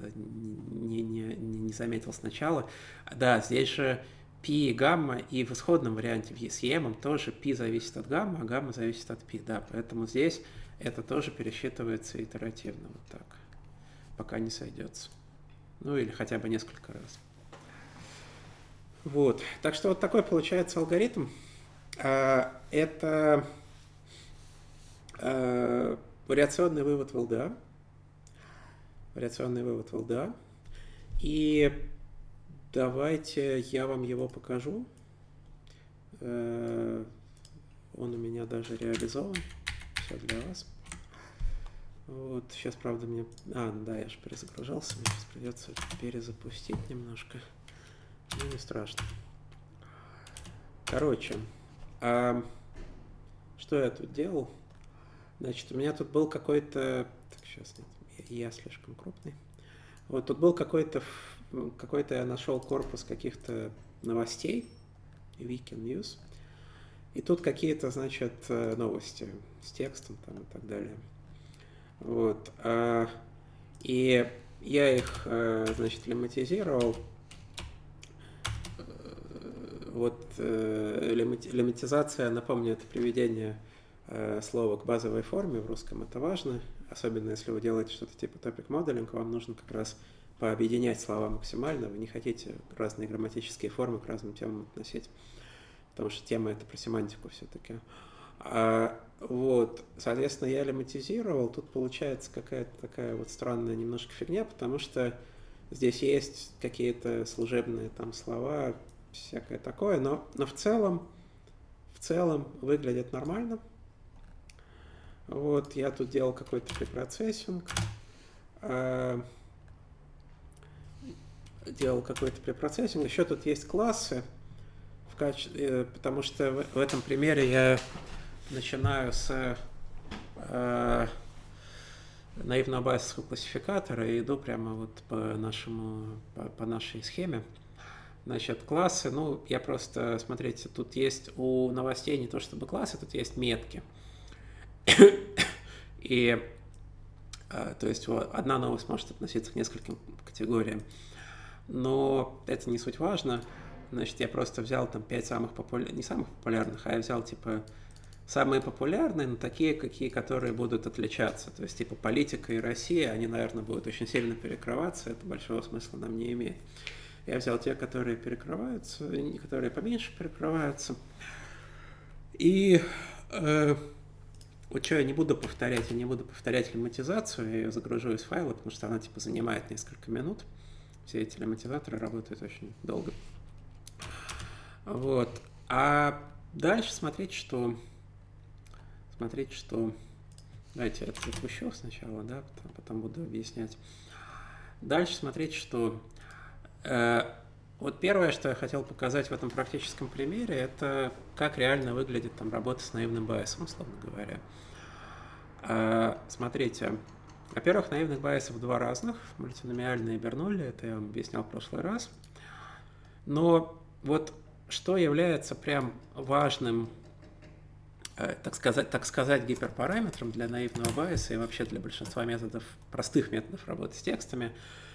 не заметил сначала. Да, здесь же π и гамма, и в исходном варианте с EM тоже π зависит от гамма, а гамма зависит от π, да, поэтому здесь это тоже пересчитывается итеративно, вот так, пока не сойдется. Ну, или хотя бы несколько раз. Вот, так что вот такой получается алгоритм. Это вариационный вывод в ЛДА. И давайте я вам его покажу. Он у меня даже реализован. Все для вас. Вот, сейчас, правда, мне... да, я же перезагружался. Мне сейчас придется перезапустить немножко. Ну, не страшно. Короче, что я тут делал? Значит, у меня тут был какой-то... Так, сейчас нет, я слишком крупный. Вот тут был какой-то я нашел корпус каких-то новостей, Weekend News, и тут какие-то, значит, новости с текстом там и так далее. Вот. И я их, значит, лемматизировал. Вот лемматизация, напомню, это приведение слова к базовой форме, в русском это важно, особенно если вы делаете что-то типа topic modeling, вам нужно как раз пообъединять слова максимально, вы не хотите разные грамматические формы к разным темам относить, потому что тема это про семантику все-таки. Вот, соответственно, я лемматизировал, тут получается какая-то такая вот странная немножко фигня, потому что здесь есть какие-то служебные там слова, всякое такое, но в целом выглядит нормально. Вот, я тут делал какой-то препроцессинг. Еще тут есть классы, потому что в этом примере я начинаю с наивного байесовского классификатора и иду прямо вот по нашей схеме. Значит, классы, я просто, смотрите, тут есть у новостей не то чтобы классы, тут есть метки. И, то есть, одна новость может относиться к нескольким категориям. Но это не суть важно. Значит, я просто взял там 5 самых популярных, не самых популярных, а я взял, типа, самые популярные, но такие, которые будут отличаться. То есть, типа, политика и Россия, они, наверное, будут очень сильно перекрываться, это большого смысла нам не имеет. Я взял те, которые перекрываются, которые поменьше перекрываются. И вот что я не буду повторять лемматизацию, я ее загружу из файла, потому что она типа занимает несколько минут. Все эти лемматизаторы работают очень долго. Вот. А дальше смотреть, что... Давайте я это запущу сначала, да, потом буду объяснять. Дальше смотреть, что... Вот первое, что я хотел показать в этом практическом примере, это как реально выглядит там работа с наивным байесом, условно говоря. Смотрите, во-первых, наивных байесов два разных, мультиномиальные и Бернулли, это я вам объяснял в прошлый раз. Но вот что является прям важным, так сказать, гиперпараметром для наивного байеса и вообще для большинства методов, простых методов работы с текстами,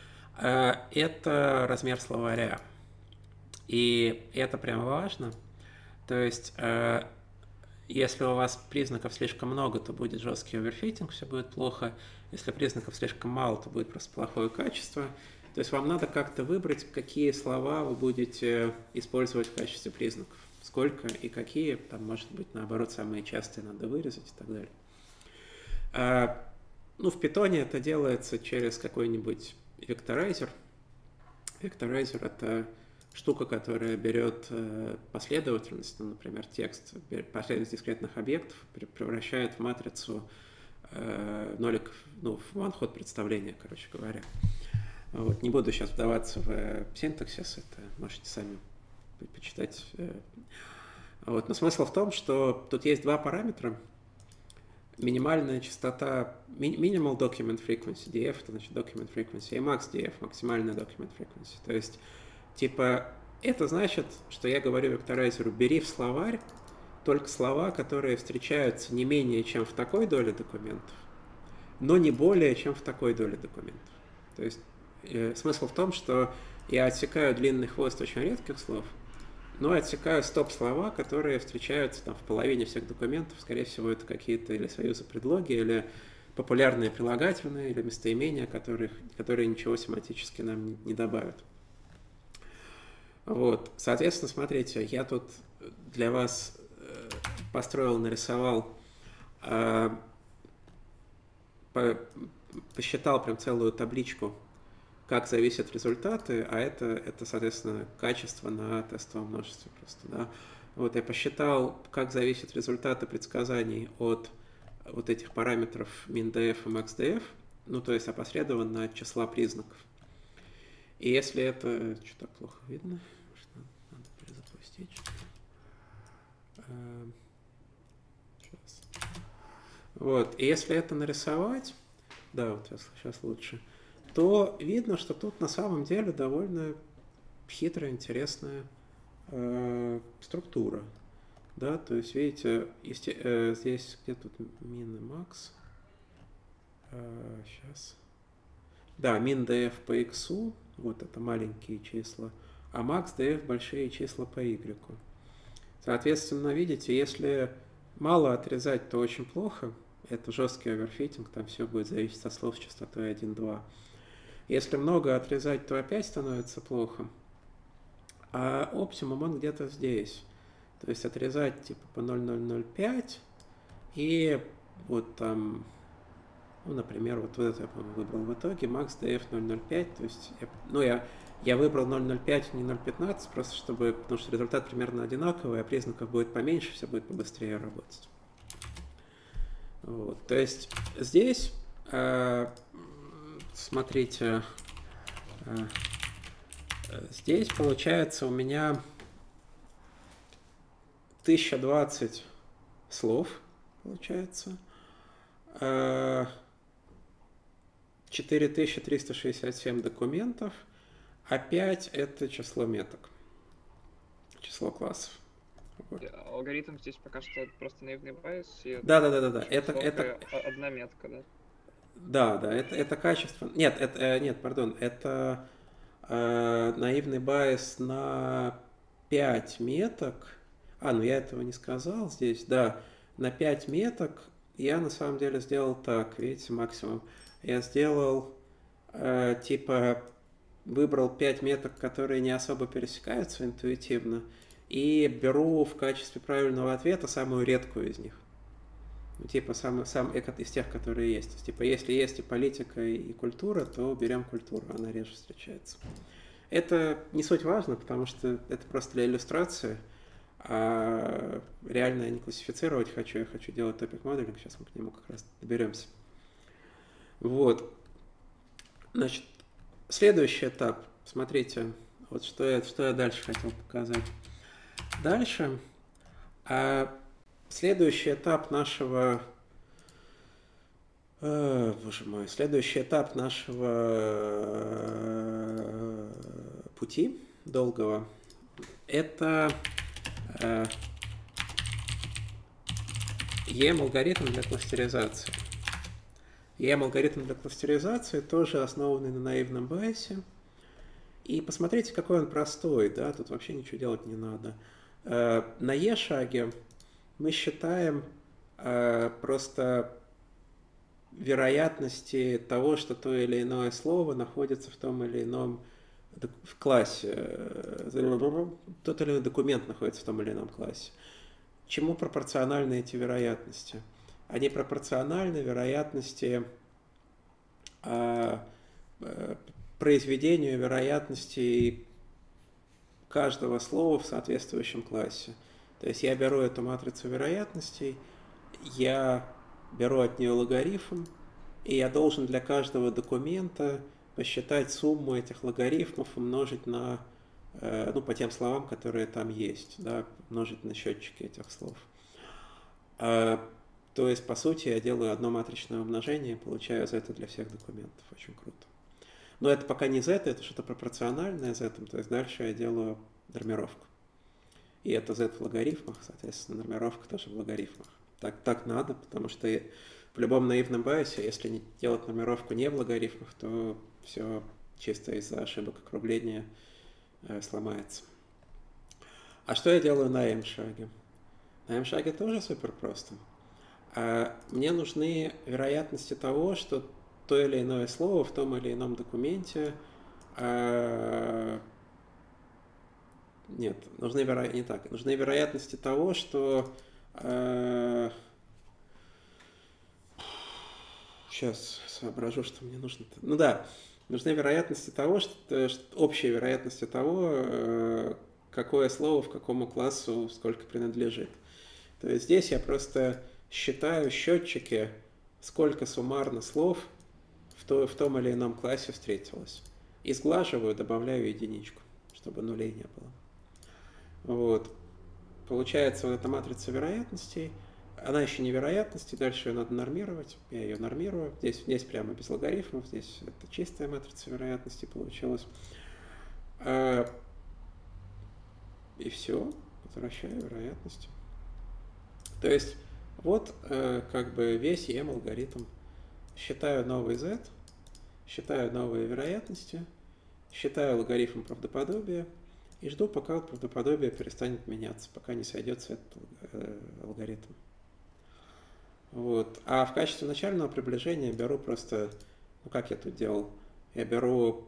это размер словаря. И это прям важно. То есть, если у вас признаков слишком много, то будет жесткий оверфитинг, все будет плохо. Если признаков слишком мало, то будет просто плохое качество. То есть вам надо как-то выбрать, какие слова вы будете использовать в качестве признаков. Сколько и какие, там, может быть, наоборот, самые частые надо вырезать и так далее. В Python это делается через какой-нибудь векторайзер. Векторайзер — это штука, которая берет последовательность, например, текст, последовательность дискретных объектов, превращает в матрицу нолик, ну, в one-hot представление, короче говоря. Вот. Не буду сейчас вдаваться в синтаксис, это можете сами почитать. Вот. Но смысл в том, что тут есть два параметра. Минимальная частота, minimal document frequency, DF, это значит document frequency, и max DF, максимальная document frequency. То есть, типа, это значит, что я говорю векторайзеру, бери в словарь только слова, которые встречаются не менее, чем в такой доле документов, но не более, чем в такой доле документов. То есть, смысл в том, что я отсекаю длинный хвост очень редких слов, но отсекаю стоп-слова, которые встречаются там в половине всех документов. Скорее всего, это какие-то или союзы предлоги, или популярные прилагательные, или местоимения, которые ничего семантически нам не добавят. Вот. Соответственно, смотрите, я тут для вас построил, нарисовал, посчитал прям целую табличку, как зависят результаты, а это, соответственно, качество на тестовом множестве просто, да. Вот я посчитал, как зависят результаты предсказаний от вот этих параметров min_df и max_df, ну, то есть опосредованно от числа признаков. И если это... Что так плохо видно? Надо перезапустить. Сейчас. Вот, и если это нарисовать, да, вот сейчас лучше, то видно, что тут на самом деле довольно хитрая, интересная структура. Да, то есть, видите, здесь где тут min и max. Сейчас. Да, min_df по x, вот это маленькие числа, а max_df большие числа по y. Соответственно, видите, если мало отрезать, то очень плохо. Это жесткий оверфитинг, там все будет зависеть от слов с частотой 1,2. Если много отрезать, то опять становится плохо. А оптимум он где-то здесь. То есть отрезать типа по 0,005 и вот там, ну, например, вот это я, по-моему, выбрал в итоге, max_df 0,05. То есть, я выбрал 0,05, не 0,15, просто чтобы, потому что результат примерно одинаковый, а признаков будет поменьше, все будет побыстрее работать. Вот. То есть здесь... Смотрите, здесь получается у меня 1020 слов, получается, 4367 документов, а 5 это число меток, число классов. Вот. Алгоритм здесь пока что просто наивный байс. Да. Это одна метка, да? Да, это качество. Нет, пардон, это наивный байс на 5 меток. Ну я этого не сказал здесь, да. На 5 меток я на самом деле сделал так, видите, максимум. Я сделал, типа, выбрал 5 меток, которые не особо пересекаются интуитивно, и беру в качестве правильного ответа самую редкую из них. Типа сам из тех, которые есть. То есть, типа, если есть и политика, и культура, то берем культуру, она реже встречается. Это не суть важно, потому что это просто для иллюстрации. А реально я не классифицировать хочу, я хочу делать топик моделинг, сейчас мы к нему как раз доберемся. Вот. Значит, следующий этап. Смотрите, вот что я дальше хотел показать. Дальше. Следующий этап нашего... боже мой. Следующий этап нашего пути долгого — это EM-алгоритм для кластеризации. EM-алгоритм для кластеризации тоже основанный на наивном байсе. И посмотрите, какой он простой, да, тут вообще ничего делать не надо. На E-шаге мы считаем просто вероятности того, что то или иное слово находится в том или ином в классе, тот или иной документ находится в том или ином классе. Чему пропорциональны эти вероятности? Они пропорциональны вероятности произведению вероятностей каждого слова в соответствующем классе. То есть я беру эту матрицу вероятностей, я беру от нее логарифм, и я должен для каждого документа посчитать сумму этих логарифмов, умножить на, ну, по тем словам, которые там есть, да, умножить на счетчики этих слов. То есть, по сути, я делаю одно матричное умножение и получаю z для всех документов. Очень круто. Но это пока не z, это что-то пропорциональное z, то есть дальше я делаю нормировку. И это z в логарифмах, соответственно, нормировка тоже в логарифмах. Так надо, потому что в любом наивном байосе, если не делать нормировку не в логарифмах, то все чисто из-за ошибок округления сломается. А что я делаю на m-шаге? На m-шаге тоже супер просто. Мне нужны вероятности того, что то или иное слово в том или ином документе... Нет, нужны не так. Нужны вероятности того, что... Сейчас соображу, что мне нужно. Ну да, нужны вероятности того, что общие вероятности того, какое слово в какому классу сколько принадлежит. То есть здесь я просто считаю счетчики, сколько суммарно слов в том или ином классе встретилось. И сглаживаю, добавляю единичку, чтобы нулей не было. Вот. Получается вот эта матрица вероятностей. Она еще не вероятности, дальше ее надо нормировать. Я ее нормирую. Здесь прямо без логарифмов, здесь это чистая матрица вероятностей получилась. И все, возвращаю вероятности. То есть вот как бы весь EM-алгоритм. Считаю новый z, считаю новые вероятности, считаю логарифм правдоподобия и жду, пока правдоподобие перестанет меняться, пока не сойдется этот алгоритм. Вот. А в качестве начального приближения беру просто, ну как я тут делал, я беру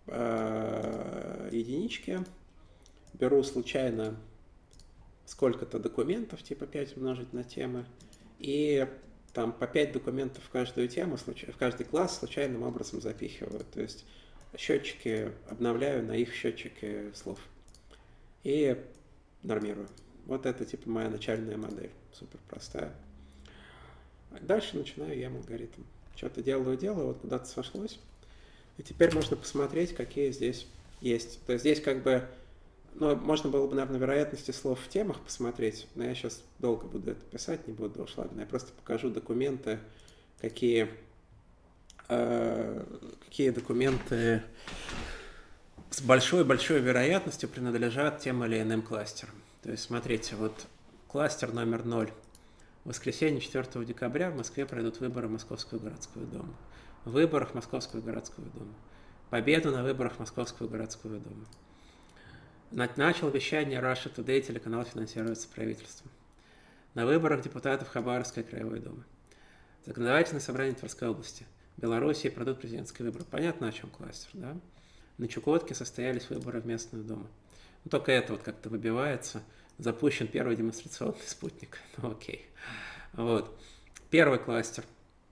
единички, беру случайно сколько-то документов, типа 5 умножить на темы, и там по 5 документов в каждую тему, в каждый класс случайным образом запихиваю. То есть счетчики обновляю на их счетчики слов. И нормирую. Вот это типа моя начальная модель. Супер простая. Дальше начинаю EM-алгоритм. Что-то делаю, вот куда-то сошлось. И теперь можно посмотреть, какие здесь есть. То есть здесь как бы, ну, можно было бы, наверное, вероятности слов в темах посмотреть, но я сейчас долго буду это писать, не буду уж, ладно. Я просто покажу документы, какие документы с большой-большой вероятностью принадлежат тем или иным кластерам. То есть, смотрите, вот кластер номер 0. В воскресенье 4 декабря в Москве пройдут выборы Московского городского дома. В выборах Московского городского дома. Победу на выборах Московского городского дома. Начал вещание Russia Today, телеканал финансируется правительством. На выборах депутатов Хабаровской краевой думы. Законодательное собрание Тверской области. В Белоруссии пройдут президентские выборы. Понятно, о чем кластер, да? На Чукотке состоялись выборы в местную думу. Ну, только это вот как-то выбивается. Запущен первый демонстрационный спутник. Ну, окей. Вот. Первый кластер.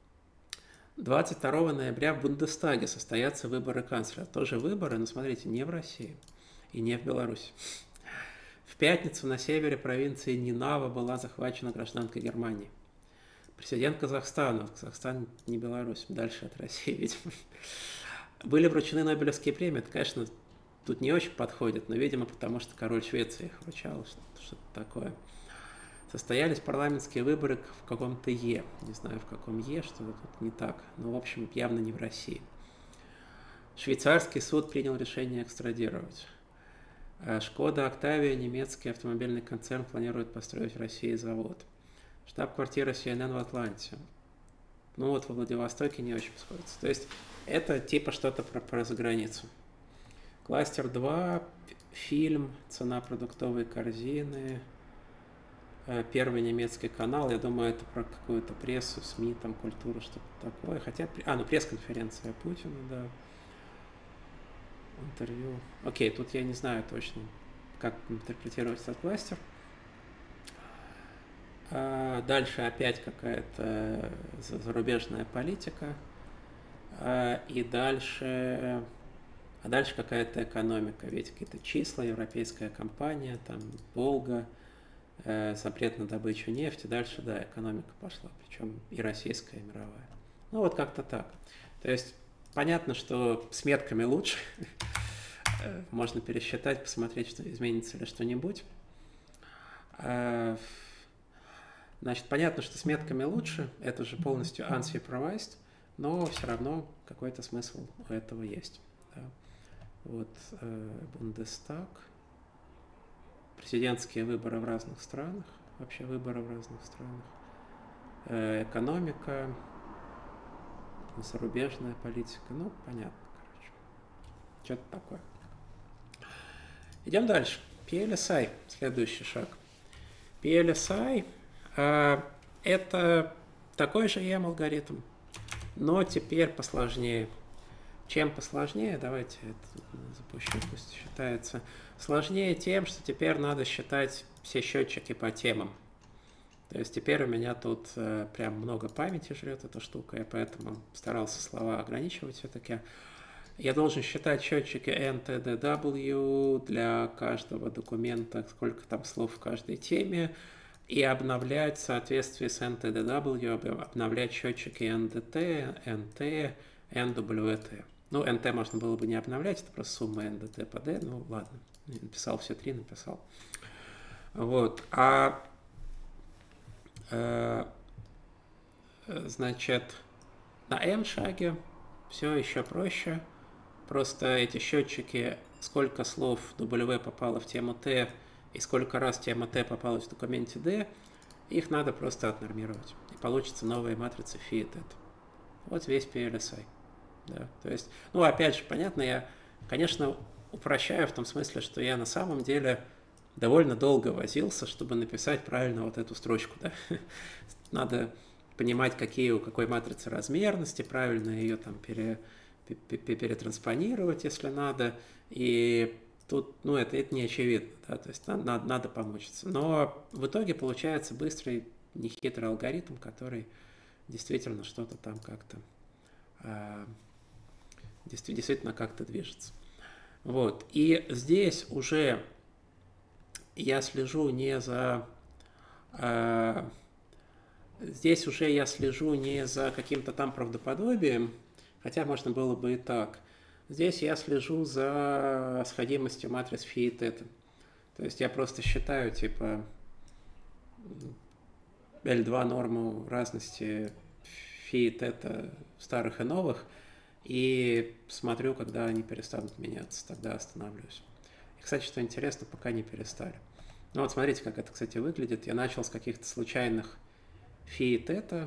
22 ноября в Бундестаге состоятся выборы канцлера. Тоже выборы, но смотрите, не в России и не в Беларуси. В пятницу на севере провинции Нинава была захвачена гражданкой Германии. Президент Казахстана. Казахстан не Беларусь, дальше от России, видимо. Были вручены Нобелевские премии. Это, конечно, тут не очень подходит, но, видимо, потому что король Швеции их вручал, что-то такое. Состоялись парламентские выборы в каком-то Е. Не знаю, в каком Е, что-то тут не так. Но, в общем, явно не в России. Швейцарский суд принял решение экстрадировать. Шкода Октавия, немецкий автомобильный концерн, планирует построить в России завод. Штаб-квартира CNN в Атланте. Ну вот во Владивостоке не очень сходится. То есть это типа что-то про заграницу. Кластер 2, фильм, цена продуктовой корзины, первый немецкий канал. Я думаю, это про какую-то прессу, СМИ, там, культуру, что-то такое. Хотя, ну пресс-конференция Путина, да. Интервью. Окей, тут я не знаю точно, как интерпретировать этот кластер. Дальше опять какая-то зарубежная политика. И дальше какая-то экономика. Ведь какие-то числа, европейская компания, там Волга, запрет на добычу нефти, дальше, да, экономика пошла, причем и российская, и мировая. Ну, вот как-то так. То есть, понятно, что с метками лучше. Можно пересчитать, посмотреть, что изменится ли что-нибудь. Значит, понятно, что с метками лучше, это же полностью unsupervised, но все равно какой-то смысл у этого есть. Да. Вот Бундестаг, президентские выборы в разных странах, вообще выборы в разных странах, экономика, зарубежная политика, ну, понятно, короче. Что-то такое. Идем дальше. PLSI, следующий шаг. PLSI это такой же EM-алгоритм, но теперь посложнее. Чем посложнее, давайте это запущу, пусть считается. Сложнее тем, что теперь надо считать все счетчики по темам. То есть теперь у меня тут прям много памяти жрет эта штука, я поэтому старался слова ограничивать все-таки. Я должен считать счетчики NTDW для каждого документа, сколько там слов в каждой теме, и обновлять в соответствии с NTDW, обновлять счетчики NDT, NT, NWT. Ну, NT можно было бы не обновлять, это просто сумма NDT по D, ну ладно, написал все три, написал. Вот, значит, на M шаге все еще проще. Просто эти счетчики, сколько слов W попало в тему T и сколько раз тема T попалась в документе D, их надо просто отнормировать. И получится новая матрица φ и θ. Вот весь PLSI. Да, то есть, ну, опять же, понятно, я, конечно, упрощаю в том смысле, что я на самом деле довольно долго возился, чтобы написать правильно вот эту строчку. Да? Надо понимать, какие у какой матрицы размерности, правильно ее там перетранспонировать, если надо. И тут, ну, это не очевидно, да? То есть надо помучиться. Но в итоге получается быстрый, нехитрый алгоритм, который действительно что-то там как-то действительно как-то движется. Вот. И здесь уже я слежу не за здесь уже я слежу не за каким-то там правдоподобием, хотя можно было бы и так. Здесь я слежу за сходимостью матриц φ и θ. То есть я просто считаю, типа, L2 норму разности φ и θ старых и новых, и смотрю, когда они перестанут меняться, тогда остановлюсь. И, кстати, что интересно, пока не перестали. Ну вот смотрите, как это, кстати, выглядит. Я начал с каких-то случайных φ и θ,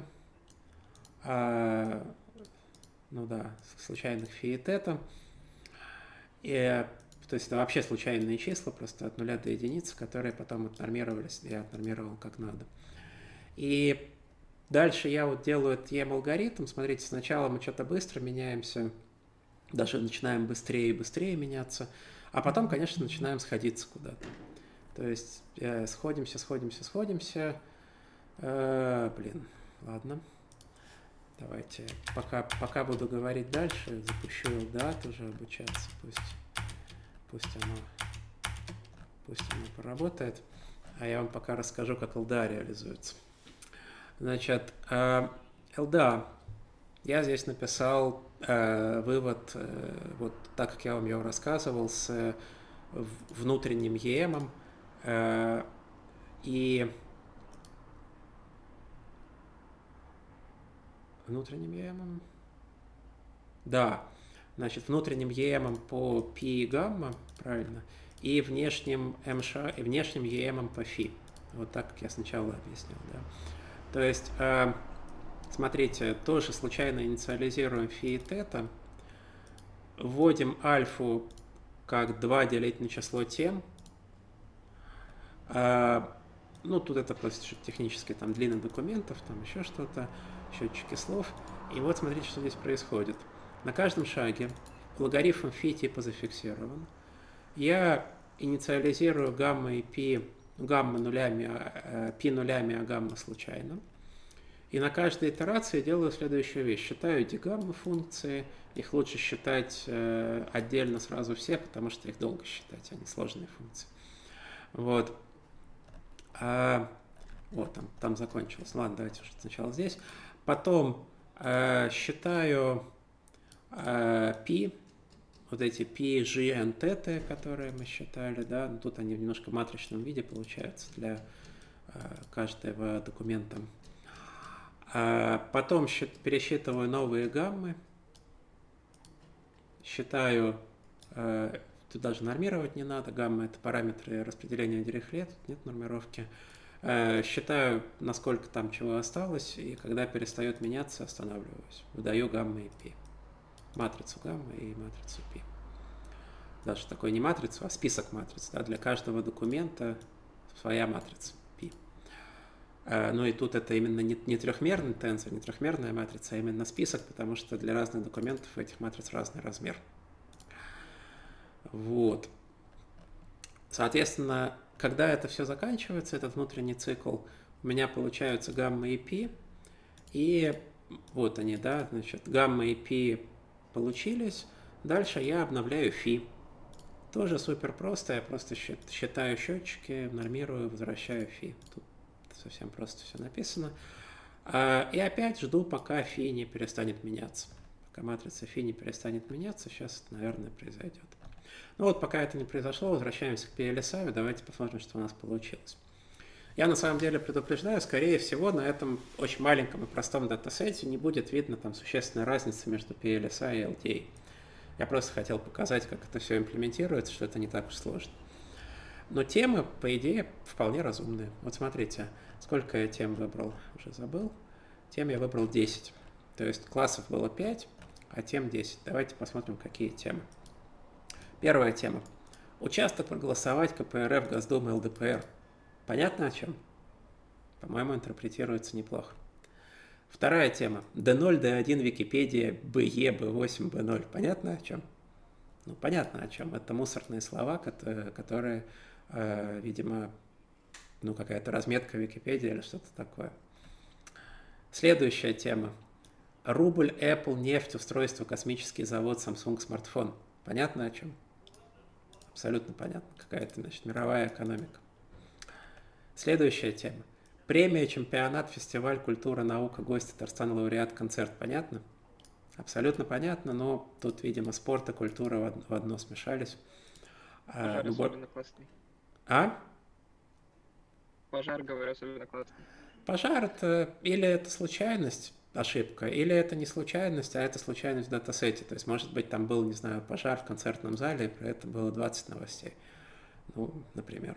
ну да, случайных φ и θ. И, то есть это вообще случайные числа, просто от 0 до единицы, которые потом отнормировались, я отнормировал как надо. И дальше я вот делаю этот EM-алгоритм. Смотрите, сначала мы что-то быстро меняемся, даже начинаем быстрее и быстрее меняться, а потом, конечно, начинаем сходиться куда-то. То есть сходимся. Блин, ладно. Давайте, пока буду говорить дальше, запущу LDAT уже обучаться, пусть оно поработает, а я вам пока расскажу, как LDA реализуется. Значит, LDA, я здесь написал вывод, вот так, как я вам его рассказывал, с внутренним EM, и внутренним EM, да, значит, внутренним EM по π и гамма, правильно, и внешним EM по φ. Вот так, как я сначала объяснил, да. То есть, смотрите, тоже случайно инициализируем φ и θ, вводим альфу как 2 делить на число тем. Ну, тут это просто технически, там, длина документов, там еще что-то, счетчики слов. И вот смотрите, что здесь происходит. На каждом шаге логарифм φ типа зафиксирован. Я инициализирую гамма и π, гамма нулями, π нулями, а гамма случайно. И на каждой итерации делаю следующую вещь. Считаю дигамма функции. Их лучше считать отдельно сразу все, потому что их долго считать, они сложные функции. Вот. Вот, там закончилось. Ладно, давайте уже сначала здесь. Потом считаю π, вот эти π, g, n, t, которые мы считали, да, но тут они в немножко матричном виде получаются для каждого документа. Потом пересчитываю новые гаммы, считаю, тут даже нормировать не надо, гаммы это параметры распределения Дирихле, тут нет нормировки. Считаю, насколько там чего осталось, и когда перестает меняться, останавливаюсь. Выдаю гаммы и π. Матрицу гаммы и матрицу π. Даже такой не матрицу, а список матриц. Да, для каждого документа своя матрица π. Ну и тут это именно не трехмерный тензор, не трехмерная матрица, а именно список, потому что для разных документов у этих матриц разный размер. Вот. Соответственно, когда это все заканчивается, этот внутренний цикл, у меня получаются гамма и π, и вот они, да, значит, гамма и π получились, дальше я обновляю φ. Тоже супер просто, я просто считаю счетчики, нормирую, возвращаю φ. Тут совсем просто все написано. И опять жду, пока φ не перестанет меняться. Пока матрица φ не перестанет меняться, сейчас это, наверное, произойдет. Ну вот, пока это не произошло, возвращаемся к PLSI, давайте посмотрим, что у нас получилось. Я на самом деле предупреждаю, скорее всего, на этом очень маленьком и простом датасете не будет видно там существенной разницы между PLSI и LDA. Я просто хотел показать, как это все имплементируется, что это не так уж сложно. Но темы, по идее, вполне разумные. Вот смотрите, сколько я тем выбрал, уже забыл. Тем я выбрал 10. То есть классов было 5, а тем 10. Давайте посмотрим, какие темы. Первая тема. Участок проголосовать КПРФ, Госдума, ЛДПР. Понятно о чем? По-моему, интерпретируется неплохо. Вторая тема. D0, D1, Википедия, BE, B8, B0. Понятно о чем? Ну, понятно о чем. Это мусорные слова, которые, видимо, ну, какая-то разметка Википедии или что-то такое. Следующая тема. Рубль, Apple, нефть, устройство, космический завод, Samsung, смартфон. Понятно о чем? Абсолютно понятно. Какая-то, значит, мировая экономика. Следующая тема. Премия, чемпионат, фестиваль, культура, наука, гости, Татарстан, лауреат, концерт. Понятно? Абсолютно понятно, но тут, видимо, спорт и культура в одно смешались. Пожар особенно классный. Пожар, говорю, особенно классный. Пожар это или это случайность, ошибка, или это не случайность, а это случайность в датасете. То есть, может быть, там был, не знаю, пожар в концертном зале, и про это было 20 новостей. Ну, например.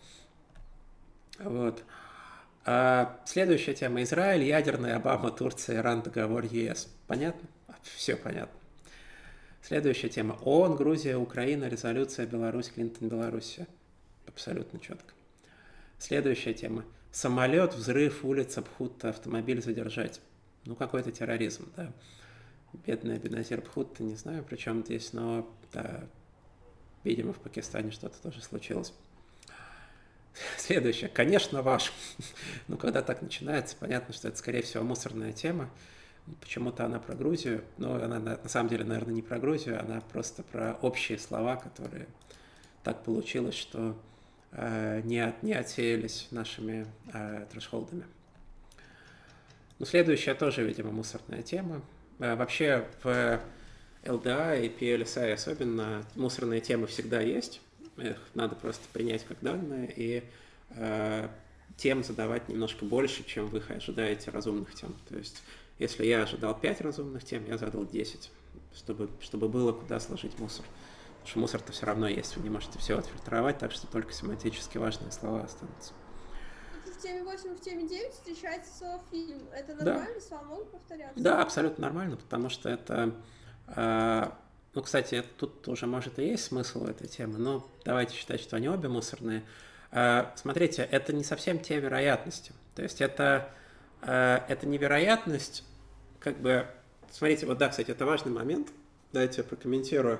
Вот. Следующая тема. Израиль, ядерный, Обама, Турция, Иран, договор ЕС. Понятно? Все понятно. Следующая тема. ООН, Грузия, Украина, резолюция, Беларусь, Клинтон, Белоруссия. Абсолютно четко. Следующая тема. Самолет, взрыв, улица, Бхутта, автомобиль задержать. Ну, какой-то терроризм, да. Бедная Беназир Бхутта, не знаю, при чем здесь, но, да, видимо, в Пакистане что-то тоже случилось. Следующее. Конечно, ваш. Ну, когда так начинается, понятно, что это, скорее всего, мусорная тема. Почему-то она про Грузию, но она на самом деле, наверное, не про Грузию, она просто про общие слова, которые так получилось, что не отсеялись нашими трэшхолдами. Ну, следующая тоже, видимо, мусорная тема. Вообще в LDA и PLSI особенно мусорные темы всегда есть. Их надо просто принять как данные и тем задавать немножко больше, чем вы ожидаете разумных тем. То есть, если я ожидал 5 разумных тем, я задал 10, чтобы было куда сложить мусор. Потому что мусор-то все равно есть, вы не можете все отфильтровать, так что только семантически важные слова останутся. В теме 8 и в теме 9 встречается слово фильм. Это нормально? Да. Слова могут повторяться? Да, абсолютно нормально, потому что это... Ну, кстати, тут уже, может, и есть смысл этой темы, но давайте считать, что они обе мусорные. Смотрите, это не совсем те вероятности. То есть это не вероятность, как бы... Смотрите, вот да, кстати, это важный момент. Давайте я прокомментирую.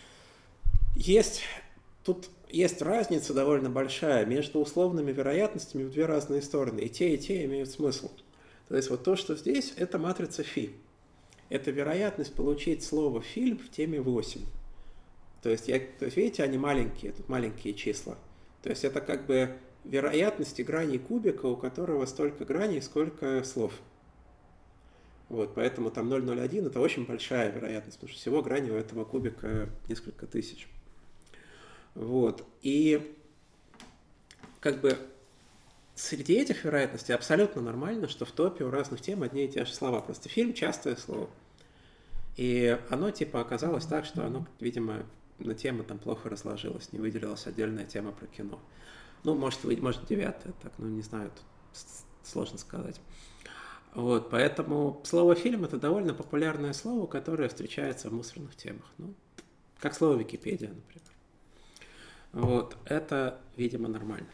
Тут есть разница довольно большая между условными вероятностями в две разные стороны. И те имеют смысл. То есть вот то, что здесь, это матрица φ. Это вероятность получить слово «фильм» в теме 8. То есть, видите, они маленькие, тут маленькие числа. То есть это как бы вероятности граней кубика, у которого столько граней, сколько слов. Вот, поэтому там 0,01 это очень большая вероятность, потому что всего граней у этого кубика несколько тысяч. Вот, и как бы среди этих вероятностей абсолютно нормально, что в топе у разных тем одни и те же слова. Просто фильм — частое слово. И оно типа оказалось так, что оно, видимо, на тему там плохо разложилось, не выделилась отдельная тема про кино. Ну, может 9-е, так, ну, не знаю, тут сложно сказать. Вот, поэтому слово «фильм» — это довольно популярное слово, которое встречается в мусорных темах. Ну, как слово «Википедия», например. Вот, это, видимо, нормально.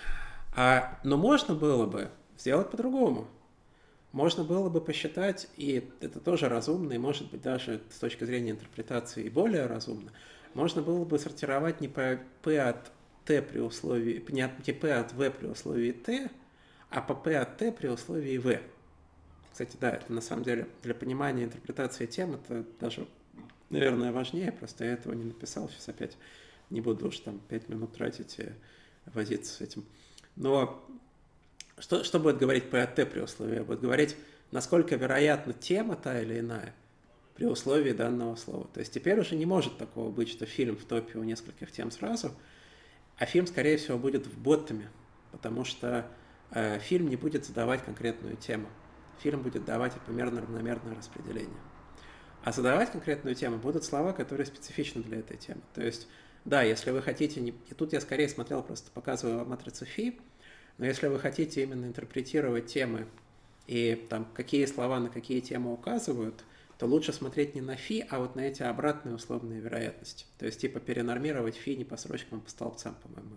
Но можно было бы сделать по-другому. Можно было бы посчитать, и это тоже разумно, и может быть даже с точки зрения интерпретации и более разумно, можно было бы сортировать не по P от T при условии, не P от V при условии T, а по P от T при условии V. Кстати, да, это на самом деле для понимания интерпретации тем это даже, наверное, важнее, просто я этого не написал, сейчас опять не буду уж там 5 минут тратить и возиться с этим. Но что будет говорить P от T при условии? Будет говорить, насколько вероятна тема та или иная при условии данного слова. То есть теперь уже не может такого быть, что фильм в топе у нескольких тем сразу, а фильм, скорее всего, будет в ботами, потому что фильм не будет задавать конкретную тему. Фильм будет давать примерно равномерное распределение. А задавать конкретную тему будут слова, которые специфичны для этой темы. То есть, да, если вы хотите... И тут я скорее смотрел, просто показываю матрицу Фи, но если вы хотите именно интерпретировать темы и там какие слова на какие темы указывают, то лучше смотреть не на Фи, а вот на эти обратные условные вероятности. То есть типа перенормировать Фи не по строчкам, а по столбцам,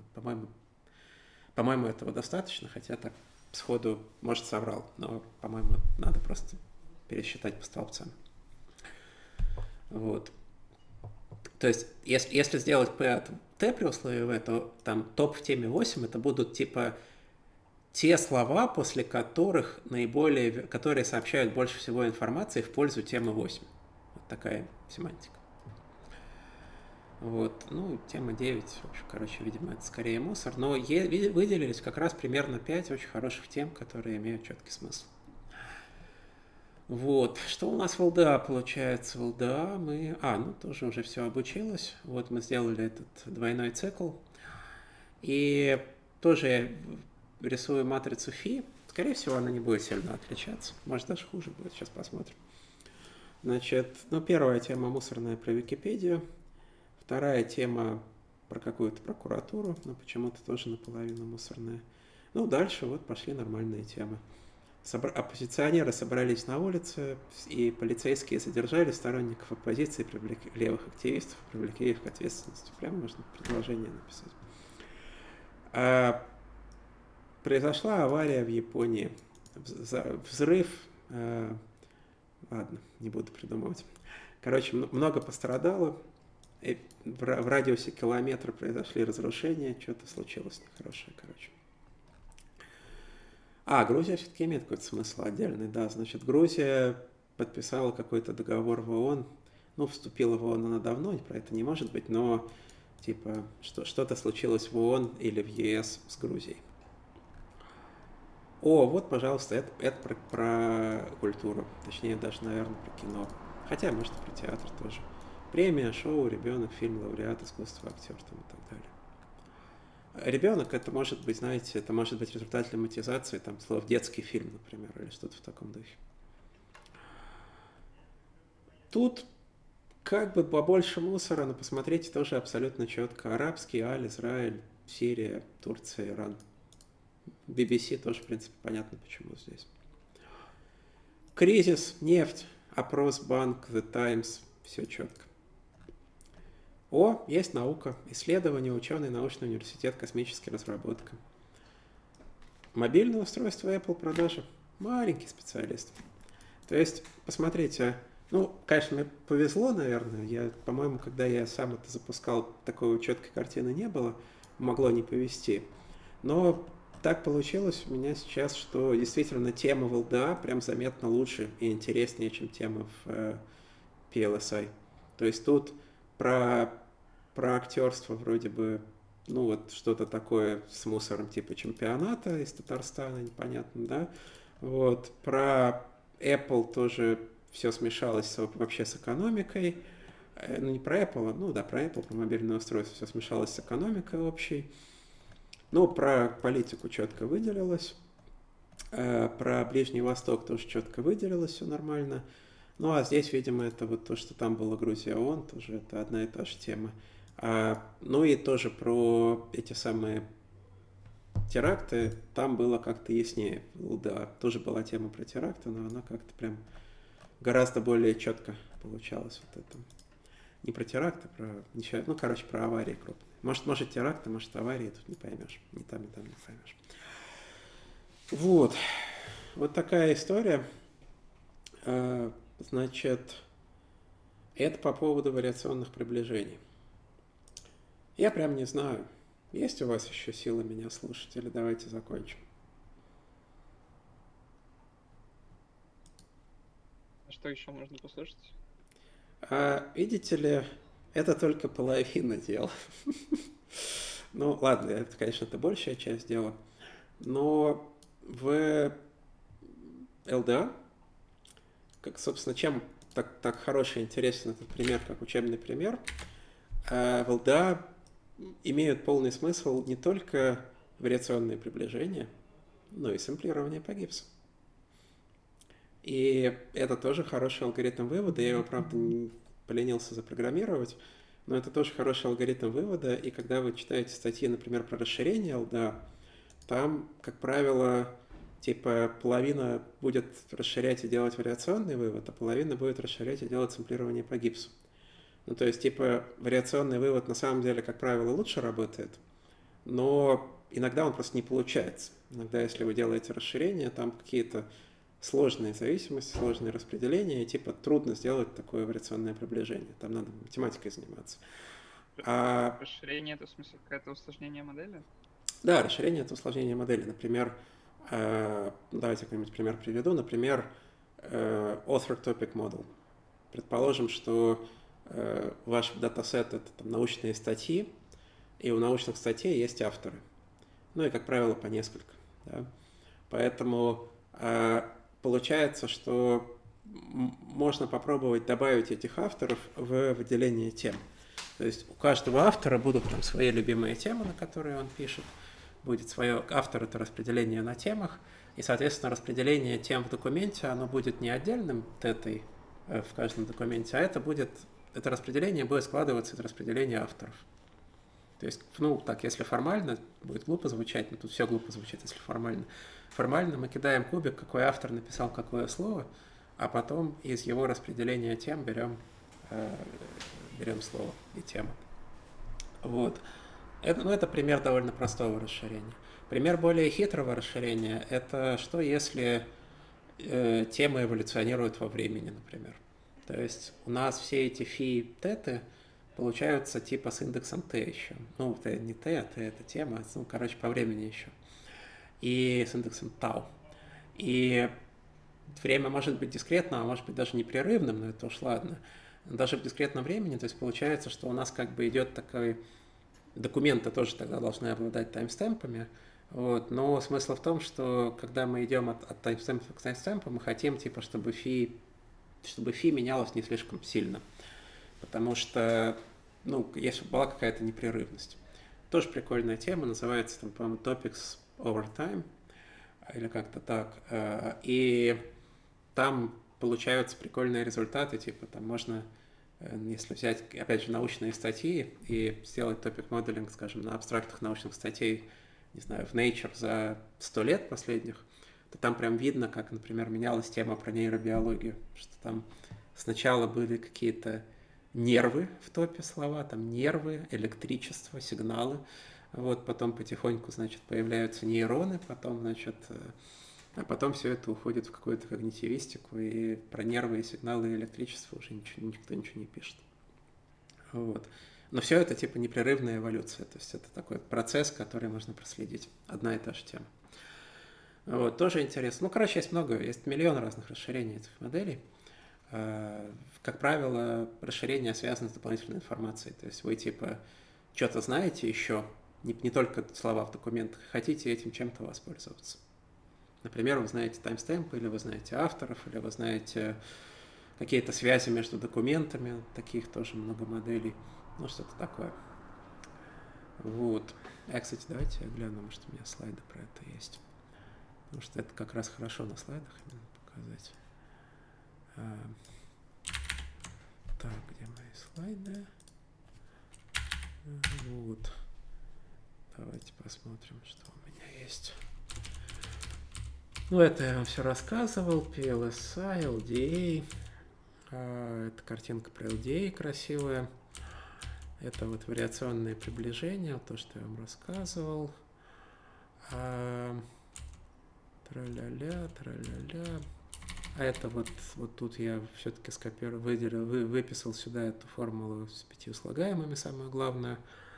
по-моему, этого достаточно, хотя так сходу, может, соврал, но, по-моему, надо просто пересчитать по столбцам. Вот. То есть, если сделать P от T при условии V, то там топ в теме 8 это будут типа те слова, после которых которые сообщают больше всего информации в пользу темы 8. Вот такая семантика. Вот, ну, тема 9, в общем, короче, видимо, это скорее мусор, но выделились как раз примерно 5 очень хороших тем, которые имеют четкий смысл. Вот, что у нас в ЛДА получается? В ЛДА мы... тоже уже все обучилось. Вот мы сделали этот двойной цикл. И тоже я рисую матрицу Фи. Скорее всего, она не будет сильно отличаться. Может, даже хуже будет. Сейчас посмотрим. Значит, первая тема мусорная про Википедию. Вторая тема про какую-то прокуратуру, но почему-то тоже наполовину мусорная. Дальше вот пошли нормальные темы. Оппозиционеры собрались на улице, и полицейские задержали сторонников оппозиции, левых активистов, привлекли их к ответственности. Прямо можно предложение написать. Произошла авария в Японии. Взрыв... Ладно, не буду придумывать. Короче, много пострадало. В радиусе километра произошли разрушения. Что-то случилось нехорошее, короче. Грузия все-таки имеет какой-то смысл отдельный, да. Значит, Грузия подписала какой-то договор в ООН. Вступила в ООН она давно, про это не может быть, но типа что-то случилось в ООН или в ЕС с Грузией. Вот, пожалуйста, это про культуру. Точнее, даже, наверное, про кино. Хотя, может, и про театр тоже. Премия, шоу, ребенок, фильм, лауреат, искусство, актер там, и так далее. Ребенок, это может быть, знаете, это может быть результат лематизации, там, слов детский фильм, например, или что-то в таком духе. Тут как бы побольше мусора, но посмотрите тоже абсолютно четко. Арабский, Аль, Израиль, Сирия, Турция, Иран. BBC тоже, в принципе, понятно, почему здесь. Кризис, нефть, опрос, банк, The Times, все четко. Есть наука, исследование, ученый, научный университет, космическая разработка. Мобильное устройство Apple продажи. Маленький специалист. То есть, посмотрите, конечно, мне повезло, наверное. По-моему, когда я сам это запускал, такой четкой картины не было. Могло не повезти. Но так получилось у меня сейчас, что действительно тема в ЛДА прям заметно лучше и интереснее, чем тема в PLSI. То есть тут про актерство вроде бы ну вот что-то такое с мусором типа чемпионата из Татарстана, непонятно, да. Вот, про Apple тоже все смешалось вообще с экономикой. Ну, не про Apple, ну да, про Apple, про мобильное устройство все смешалось с экономикой общей. Ну, про политику четко выделилось. Про Ближний Восток тоже четко выделилось, все нормально. Ну, а здесь, видимо, это вот то, что там была Грузия ООН, тоже это одна и та же тема. Ну и тоже про эти самые теракты, там было как-то яснее. Да, тоже была тема про теракты, но она как-то прям гораздо более четко получалась вот это. Не про теракты, ну, короче, про аварии крупные. Может теракты, может аварии, тут не поймешь. Ни там, не поймешь. Вот. Вот такая история. Значит, это по поводу вариационных приближений. Я прям не знаю, есть у вас еще силы меня слушать, или давайте закончим. А что еще можно послушать? Видите ли, это только половина дела. Ну, ладно, это, конечно, это большая часть дела. Но в ЛДА, как, собственно, чем так хороший и интересен этот пример, как учебный пример, в ЛДА имеют полный смысл не только вариационные приближения, но и сэмплирование по гипсу. И это тоже хороший алгоритм вывода. Я его, правда, не поленился запрограммировать, но это тоже хороший алгоритм вывода. И когда вы читаете статьи, например, про расширение LDA, там, как правило, типа половина будет расширять и делать вариационный вывод, а половина будет расширять и делать сэмплирование по гипсу. Ну, то есть, типа, вариационный вывод на самом деле, как правило, лучше работает, но иногда он просто не получается. Иногда, если вы делаете расширение, там какие-то сложные зависимости, сложные распределения, и типа трудно сделать такое вариационное приближение. Там надо математикой заниматься. Расширение — это в смысле какое-то усложнение модели? Да, расширение — это усложнение модели. Например, давайте какой-нибудь пример приведу. Например, Author Topic Model. Предположим, что ваш датасет — это там научные статьи, и у научных статей есть авторы. Ну и, как правило, по несколько. Да? Поэтому получается, что можно попробовать добавить этих авторов в выделение тем. То есть у каждого автора будут там свои любимые темы, на которые он пишет. Будет свое автор — это распределение на темах. И, соответственно, распределение тем в документе, оно будет не отдельным тетой в каждом документе, а это распределение будет складываться из распределения авторов. То есть, ну, так, если формально, будет глупо звучать, но тут все глупо звучит, если формально. Формально мы кидаем кубик, какой автор написал какое слово, а потом из его распределения тем берем слово и тему. Вот. Это пример довольно простого расширения. Пример более хитрого расширения – это что, если темы эволюционируют во времени, например. То есть у нас все эти фи и теты получаются типа с индексом t еще. Ну, это не t, а t — это тема, ну, короче, по времени еще. И с индексом tau. И время может быть дискретным, а может быть даже непрерывным, но это уж ладно. Даже в дискретном времени, то есть получается, что у нас как бы идет такой... Документы тоже тогда должны обладать таймстемпами, вот, но смысл в том, что когда мы идем от таймстемпа к таймстемпу, мы хотим, типа, чтобы фи менялось не слишком сильно, потому что, ну, если была какая-то непрерывность. Тоже прикольная тема, называется, там, по-моему, Topics Over Time, или как-то так, и там получаются прикольные результаты, типа, там можно... Если взять, опять же, научные статьи и сделать топик-моделинг, скажем, на абстрактных научных статей, не знаю, в Nature за 100 лет последних, то там прям видно, как, например, менялась тема про нейробиологию, что там сначала были какие-то нервы в топе слова, там нервы, электричество, сигналы, вот, потом потихоньку, значит, появляются нейроны, потом, значит, а потом все это уходит в какую-то когнитивистику, и про нервы и сигналы и электричество уже никто ничего не пишет. Вот. Но все это типа непрерывная эволюция, то есть это такой процесс, который можно проследить. Одна и та же тема. Вот, тоже интересно. Ну, короче, есть миллион разных расширений этих моделей. Как правило, расширение связано с дополнительной информацией. То есть вы типа что-то знаете еще, не только слова в документах, хотите этим чем-то воспользоваться. Например, вы знаете таймстемпы, или вы знаете авторов, или вы знаете какие-то связи между документами, таких тоже много моделей, ну что-то такое. Вот. Кстати, давайте я гляну, может у меня слайды про это есть. Потому что это как раз хорошо на слайдах именно показать. Так, где мои слайды? Вот. Давайте посмотрим, что у меня есть. Ну, это я вам все рассказывал. PLSI, LDA. Это картинка про LDA красивая. Это вот вариационное приближение, то, что я вам рассказывал. Тра-ля-ля, тра-ля-ля. А это вот тут я все-таки выписал сюда эту формулу с 5 слагаемыми, самое главное.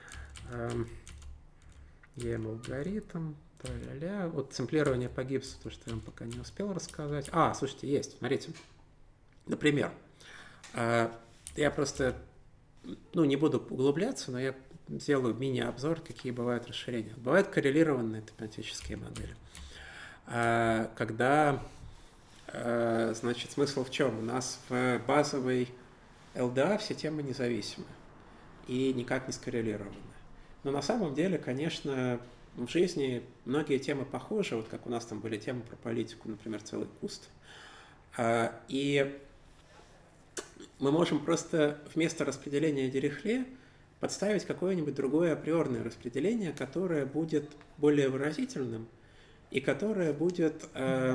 EM-алгоритм, тра-ля-ля. Вот сэмплирование по гипсу, то, что я вам пока не успел рассказать. Слушайте, есть, смотрите. Например, я просто, не буду углубляться, но я сделаю мини-обзор, какие бывают расширения. Бывают коррелированные тематические модели. Когда, значит, смысл в чем? У нас в базовой LDA все темы независимы и никак не скоррелированы. Но на самом деле, конечно, в жизни многие темы похожи, вот как у нас там были темы про политику, например, целый куст. И мы можем просто вместо распределения Дирихле подставить какое-нибудь другое априорное распределение, которое будет более выразительным и которое будет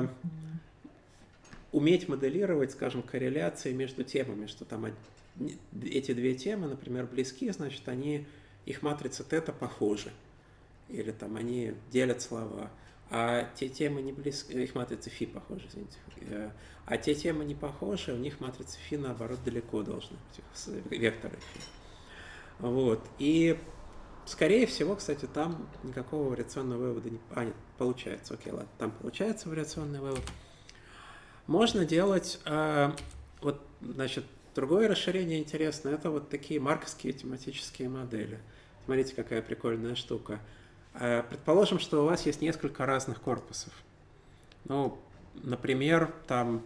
уметь моделировать, скажем, корреляции между темами, что там эти две темы, например, близки, значит, их матрица тета похожи, или там они делят слова, а те темы не близки, их матрица фи похожи, извините, а те темы не похожи, у них матрица фи, наоборот, далеко должны быть, векторы фи. Вот, и скорее всего, кстати, там никакого вариационного вывода не... нет, получается, окей, ладно, там получается вариационный вывод. Можно делать, вот, значит, другое расширение интересное, это вот такие марковские тематические модели. Смотрите, какая прикольная штука. Предположим, что у вас есть несколько разных корпусов. Ну, например, там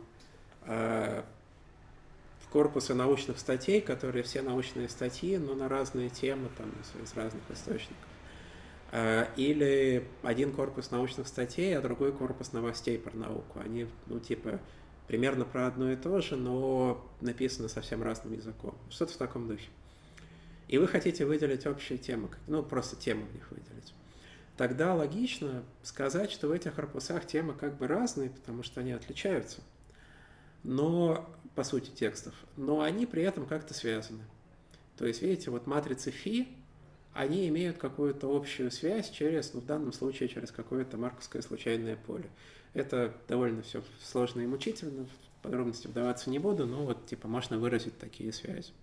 корпусы научных статей, которые все научные статьи, но на разные темы, там, из разных источников. Или один корпус научных статей, а другой корпус новостей про науку. Они, примерно про одно и то же, но написано совсем разным языком. Что-то в таком духе. И вы хотите выделить общие темы, просто тему в них выделить. Тогда логично сказать, что в этих корпусах темы как бы разные, потому что они отличаются, но, по сути, текстов, но они при этом как-то связаны. То есть, видите, вот матрицы фи, они имеют какую-то общую связь через, в данном случае, через какое-то марковское случайное поле. Это довольно все сложно и мучительно, в подробности вдаваться не буду, но вот, можно выразить такие связи.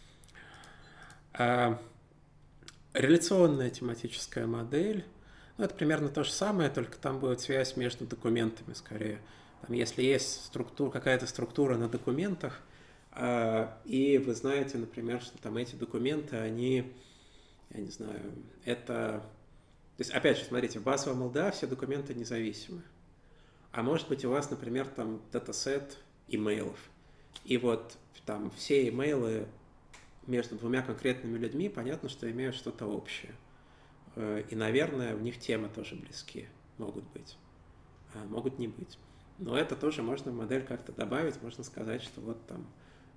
Реляционная тематическая модель, это примерно то же самое, только там будет связь между документами скорее. Там, если есть какая-то структура на документах, и вы знаете, например, что там эти документы, они, я не знаю, это... То есть, опять же, смотрите, в базовом LDA все документы независимы. А может быть, у вас, например, там датасет имейлов. И вот там все имейлы между двумя конкретными людьми, понятно, что имеют что-то общее. И, наверное, у них темы тоже близки. Могут быть. Могут не быть. Но это тоже можно в модель как-то добавить. Можно сказать, что вот там,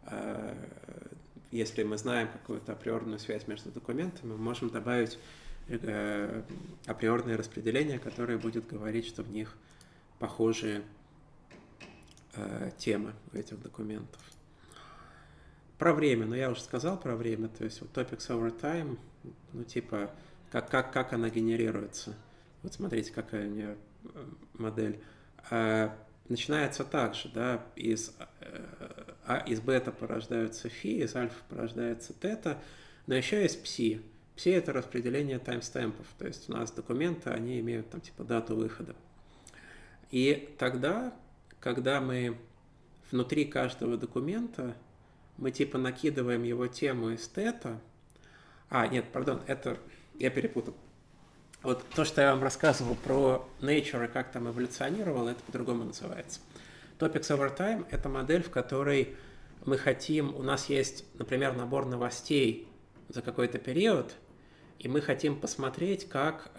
если мы знаем какую-то априорную связь между документами, мы можем добавить априорное распределение, которое будет говорить, что в них похожие темы у этих документов. Про время, я уже сказал про время, то есть вот topics over time, как она генерируется. Вот смотрите, какая у нее модель. Начинается так же, да, из бета порождаются фи, из альфа порождается тета, но еще есть пси. Пси — это распределение таймстемпов, то есть у нас документы, они имеют там дату выхода. И тогда, когда мы внутри каждого документа, мы накидываем его тему из тета. Это я перепутал. Вот то, что я вам рассказывал про Nature и как там эволюционировал, это по-другому называется. Topics over time – это модель, в которой мы хотим, у нас есть, например, набор новостей за какой-то период, и мы хотим посмотреть, как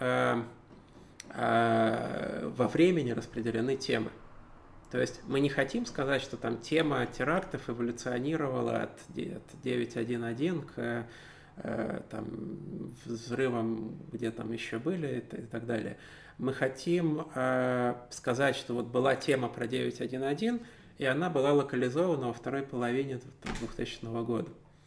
во времени распределены темы. То есть мы не хотим сказать, что там тема терактов эволюционировала от 9.1.1 к там, взрывам, где там еще были и так далее. Мы хотим сказать, что вот была тема про 9.1.1, и она была локализована во второй половине 2000 года.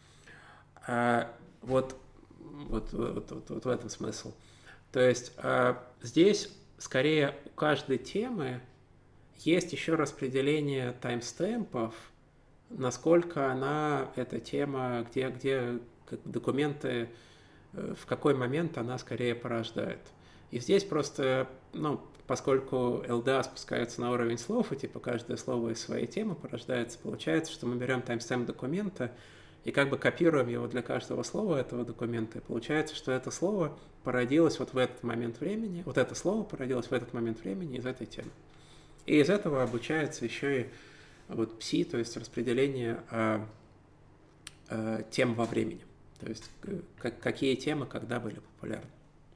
Вот в этом смысл. То есть здесь скорее у каждой темы есть еще распределение таймстемпов, насколько она, эта тема, где документы, в какой момент она скорее порождает. И здесь просто, поскольку LDA спускается на уровень слов, и типа каждое слово из своей темы порождается, получается, что мы берем таймстемп документа и как бы копируем его для каждого слова этого документа. И получается, что это слово породилось вот в этот момент времени, вот это слово породилось в этот момент времени из этой темы. И из этого обучается еще и вот пси, то есть распределение тем во времени. То есть какие темы когда были популярны.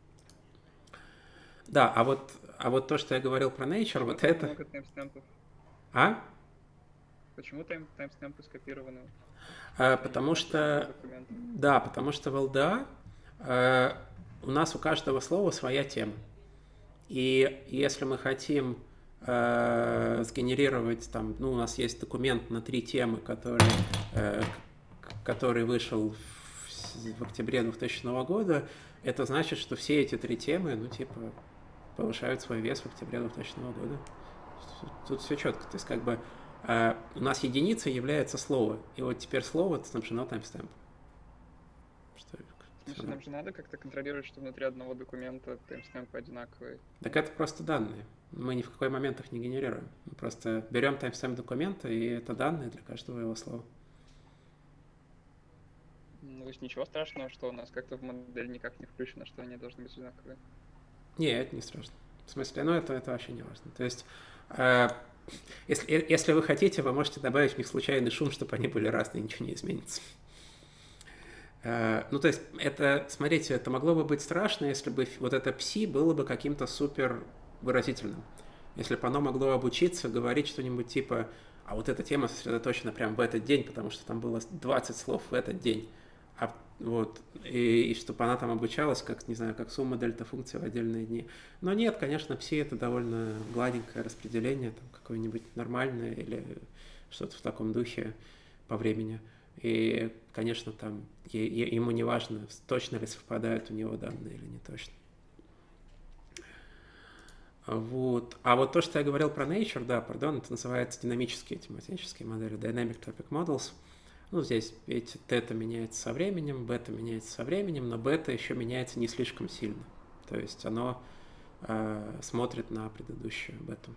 Да, а вот то, что я говорил про Nature, вот это... Много таймстемпов. А? Почему таймстемпы скопированы? Потому что... Да, потому что в LDA у нас у каждого слова своя тема. И если мы хотим сгенерировать там, у нас есть документ на 3 темы, который вышел в октябре 2000 года, это значит, что все эти 3 темы, повышают свой вес в октябре 2000 года. Тут все четко. То есть, как бы, у нас единицей является слово, и вот теперь слово снабжено таймстемпом. Нам же надо как-то контролировать, что внутри одного документа таймстемпы одинаковые. Так это просто данные. Мы ни в какой момент их не генерируем. Мы просто берем таймстемп документа, и это данные для каждого его слова. То есть ничего страшного, что у нас как-то в модель никак не включено, что они должны быть одинаковые? Не, это не страшно. В смысле, это вообще не важно. То есть, если вы хотите, вы можете добавить в них случайный шум, чтобы они были разные, ничего не изменится. То есть, смотрите, это могло бы быть страшно, если бы вот это пси было бы каким-то супер выразительным. Если бы оно могло обучиться говорить что-нибудь типа, а вот эта тема сосредоточена прямо в этот день, потому что там было 20 слов в этот день. И чтобы она там обучалась, как сумма дельта функций в отдельные дни. Но нет, конечно, пси это довольно гладенькое распределение, там какое-нибудь нормальное или что-то в таком духе по времени. И, конечно, там ему не важно, точно ли совпадают у него данные или не точно. Вот. А вот то, что я говорил про Nature, это называется динамические тематические модели, Dynamic Topic Models. Здесь, видите, тета меняется со временем, бета меняется со временем, но бета еще меняется не слишком сильно. То есть оно смотрит на предыдущую бету.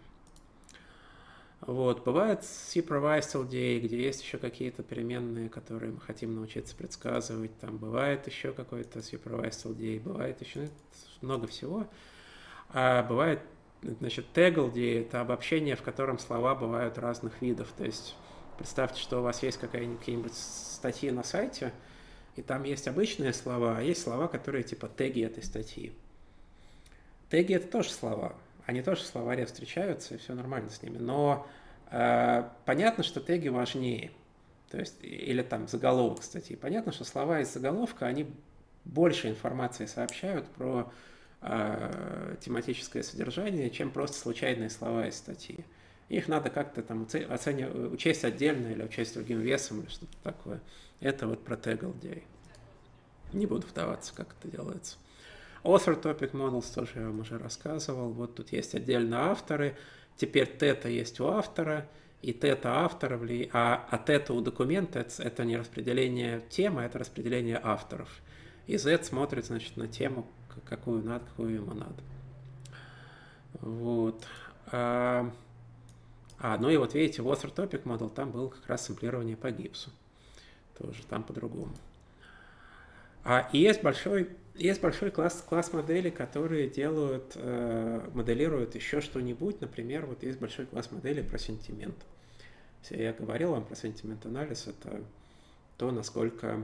Вот. Бывает supervised LDA, где есть еще какие-то переменные, которые мы хотим научиться предсказывать. Там бывает еще какой-то supervised LDA, бывает еще много всего. А бывает, tag LDA – это обобщение, в котором слова бывают разных видов. То есть представьте, что у вас есть какие-нибудь статьи на сайте, и там есть обычные слова, а есть слова, которые типа теги этой статьи. Теги – это тоже слова. Они тоже в словаре встречаются, и все нормально с ними. Но понятно, что теги важнее. То есть, или там заголовок статьи. Понятно, что слова из заголовка, они больше информации сообщают про тематическое содержание, чем просто случайные слова из статьи. Их надо как-то там учесть отдельно или учесть другим весом или что-то такое. Это вот про tag LDA. Не буду вдаваться, как это делается. Author Topic Models тоже я вам уже рассказывал. Вот тут есть отдельно авторы. Теперь тета есть у автора, и тета автора, а тета у документа это не распределение темы, это распределение авторов. И Z смотрит, значит, на тему, какую ему надо. Вот. И вот видите, в Author Topic Model там было как раз сэмплирование по гипсу. Тоже там по-другому. И есть большой Есть большой класс моделей, которые делают, моделируют еще что-нибудь. Например, вот есть большой класс моделей про сентимент. Я говорил вам про сентимент-анализ. Это то, насколько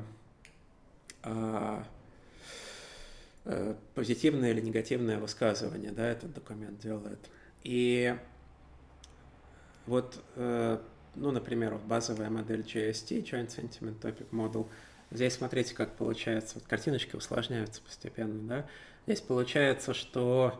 позитивное или негативное высказывание, да, этот документ делает. И вот, ну, например, вот базовая модель JST, Joint Sentiment Topic Model. Здесь смотрите, как получается. Вот картиночки усложняются постепенно, да. Здесь получается, что...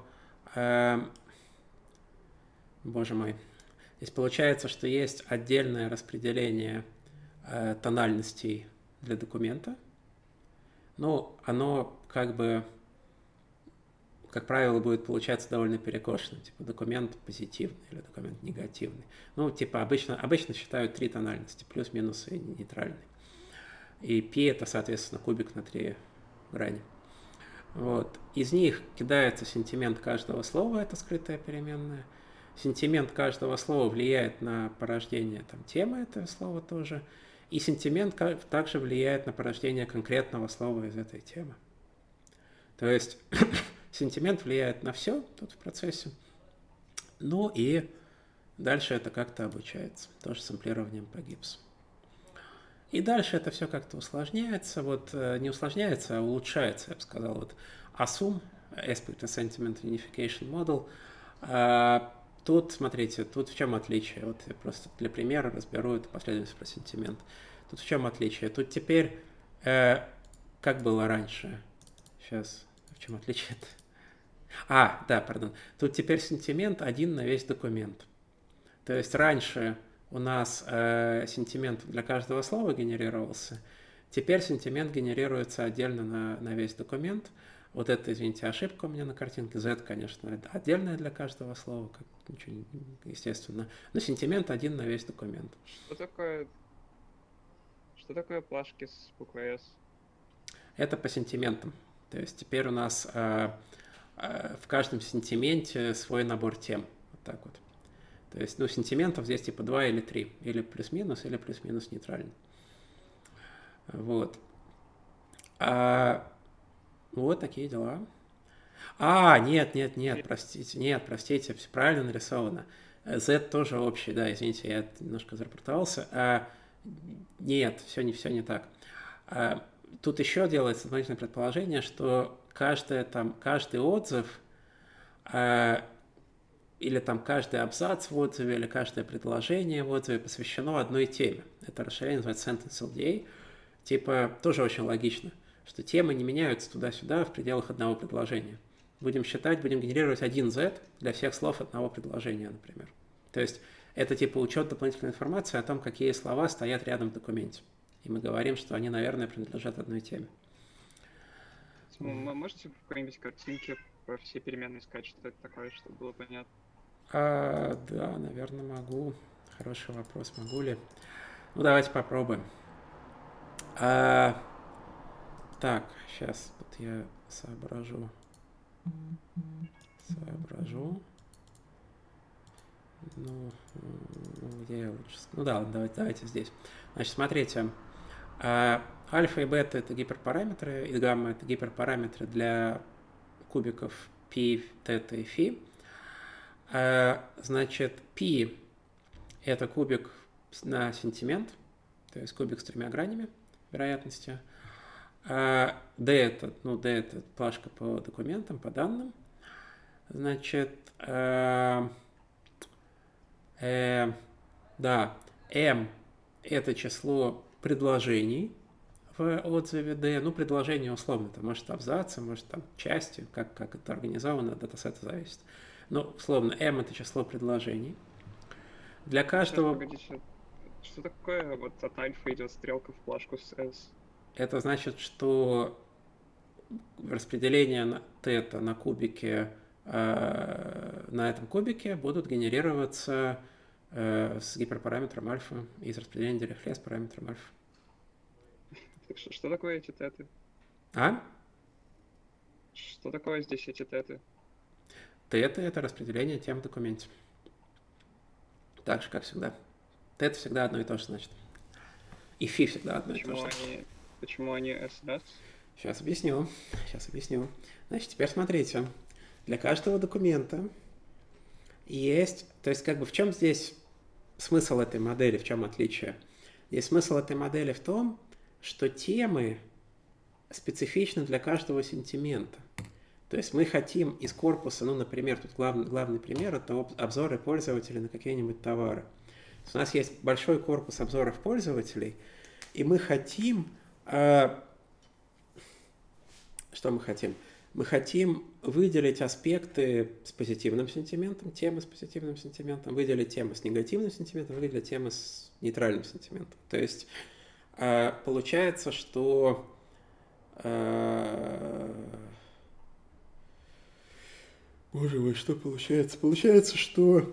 боже мой. Здесь получается, что есть отдельное распределение тональностей для документа. Но оно как бы, как правило, будет получаться довольно перекошенным. Типа документ позитивный или документ негативный. Ну, типа обычно считают 3 тональности. Плюс, минус и нейтральный. И P это, соответственно, кубик на 3 грани. Вот. Из них кидается сентимент каждого слова, это скрытая переменная. Сентимент каждого слова влияет на порождение там, темы этого слова тоже. И сентимент также влияет на порождение конкретного слова из этой темы. То есть сентимент влияет на все тут в процессе. Ну и дальше это как-то обучается. Тоже сэмплированием по гипсу. И дальше это все как-то усложняется. Вот не усложняется, а улучшается, я бы сказал. Вот ASUM, Aspect Sentiment Unification Model. Тут, смотрите, тут в чем отличие. Вот я просто для примера разберу эту последовательность про сентимент. Тут в чем отличие? Тут теперь, как было раньше. Сейчас, в чем отличие? Да, пардон. Тут теперь сентимент один на весь документ. То есть раньше у нас сентимент для каждого слова генерировался. Теперь сентимент генерируется отдельно на весь документ. Вот это, извините, ошибка у меня на картинке. Z, конечно, отдельная для каждого слова, как ничего, естественно. Но сентимент один на весь документ. Что такое плашки с буквой S? Это по сентиментам. То есть теперь у нас в каждом сентименте свой набор тем. Вот так вот. То есть, ну, сентиментов здесь типа 2 или 3. Или плюс-минус, или плюс-минус нейтрально. Вот. Вот такие дела. Нет, простите, все правильно нарисовано. Z тоже общий, да, извините, я немножко зарапортовался. Нет, все не так. Тут еще делается дополнительное предположение, что каждый отзыв или там каждый абзац в отзыве, или каждое предложение в отзыве посвящено одной теме. Это расширение называется Sentence LDA. Типа, тоже очень логично, что темы не меняются туда-сюда в пределах одного предложения. Будем генерировать один Z для всех слов одного предложения, например. То есть это типа учет дополнительной информации о том, какие слова стоят рядом в документе. И мы говорим, что они, наверное, принадлежат одной теме. Можете в какой-нибудь картинке по все переменные сказать, что это такое, чтобы было понятно? Да, наверное, могу. Хороший вопрос, могу ли? Ну, давайте попробуем. Так, сейчас вот я соображу. Ну, где я лучше? Ну да, давайте здесь. Значит, смотрите. Альфа и бета — это гиперпараметры, и гамма — это гиперпараметры для кубиков π, θ и φ. Значит, π — это кубик на сентимент, то есть кубик с 3 гранями вероятности. D это плашка по документам, по данным. Значит, M это число предложений в отзыве D. Ну, предложение условно, это может абзацы, может там части, как это организовано, от датасета зависит. Но условно, M это число предложений. Для каждого... Погодите, что такое вот от альфа идет стрелка в плашку с S? Это значит, что распределение θ на кубике, на этом кубике будут генерироваться с гиперпараметром альфа из распределения Дирихле с параметром альфа. Что такое эти теты? Что такое здесь эти теты? Тета — это распределение тем в документе. Так же, как всегда. Тета всегда одно и то же значит. И фи всегда одно и то же. Почему они SS? Сейчас объясню. Значит, теперь смотрите. Для каждого документа есть... То есть, как бы в чем здесь смысл этой модели, в чем отличие? Здесь смысл этой модели в том, что темы специфичны для каждого сентимента. То есть мы хотим из корпуса, ну, например, тут главный пример – это обзоры пользователей на какие-нибудь товары. У нас есть большой корпус обзоров пользователей, и мы хотим... Что мы хотим? Мы хотим выделить аспекты с позитивным сентиментом, темы с позитивным сентиментом, выделить темы с негативным сентиментом, выделить темы с нейтральным сентиментом. То есть получается, что боже мой, что получается? Получается, что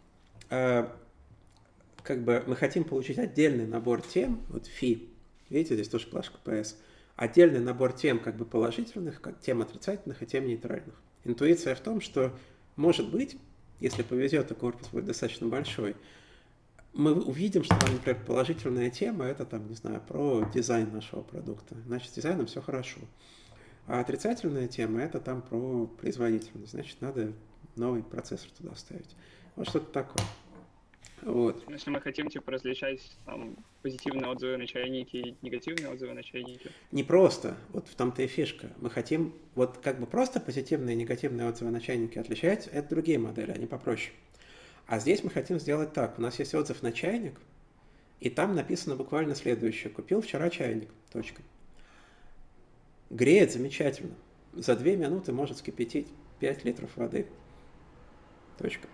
как бы мы хотим получить отдельный набор тем, вот фи, видите, здесь тоже плашка PS, отдельный набор тем как бы положительных, как тем отрицательных и тем нейтральных. Интуиция в том, что, может быть, если повезет, и корпус будет достаточно большой, мы увидим, что, например, положительная тема – это, там, не знаю, про дизайн нашего продукта. Значит, с дизайном все хорошо. А отрицательная тема – это там про производительность. Значит, надо новый процессор туда вставить. Вот что-то такое. Вот. Если мы хотим, типа, различать там, позитивные отзывы на чайники и негативные отзывы на чайники. Не просто. Вот в том-то и фишка. Мы хотим вот как бы просто позитивные и негативные отзывы на чайники отличать. Это другие модели, они попроще. А здесь мы хотим сделать так. У нас есть отзыв на чайник, и там написано буквально следующее. Купил вчера чайник. Точка. Греет замечательно. За 2 минуты может вскипятить 5 литров воды. Точка.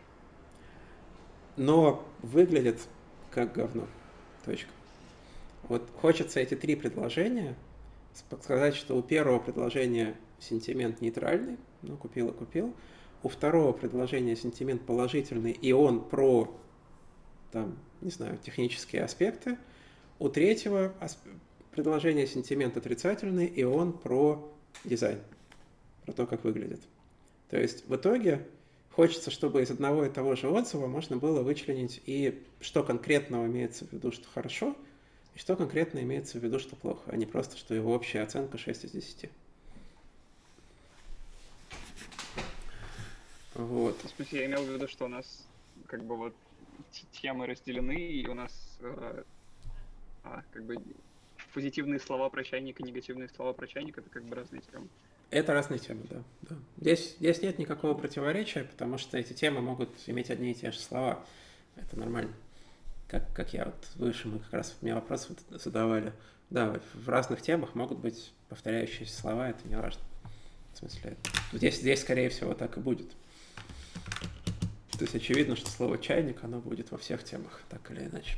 Но выглядит как говно. Точка. Вот хочется эти 3 предложения сказать, что у первого предложения сентимент нейтральный, ну, купил и купил. У второго предложения сентимент положительный, и он про, там, не знаю, технические аспекты. У третьего предложения сентимент отрицательный, и он про дизайн, про то, как выглядит. То есть в итоге хочется, чтобы из одного и того же отзыва можно было вычленить и что конкретного имеется в виду, что хорошо, и что конкретно имеется в виду, что плохо, а не просто, что его общая оценка 6 из 10. Вот. В смысле, я имел в виду, что у нас как бы вот темы разделены, и у нас как бы позитивные слова про чайник и негативные слова про чайник — это как бы разные темы. Это разные темы, да. Здесь нет никакого противоречия, потому что эти темы могут иметь одни и те же слова. Это нормально. Как я вот выше, мы как раз мне вопрос задавали. Да, в разных темах могут быть повторяющиеся слова, это не важно. В смысле, здесь скорее всего так и будет. То есть очевидно, что слово «чайник», оно будет во всех темах, так или иначе.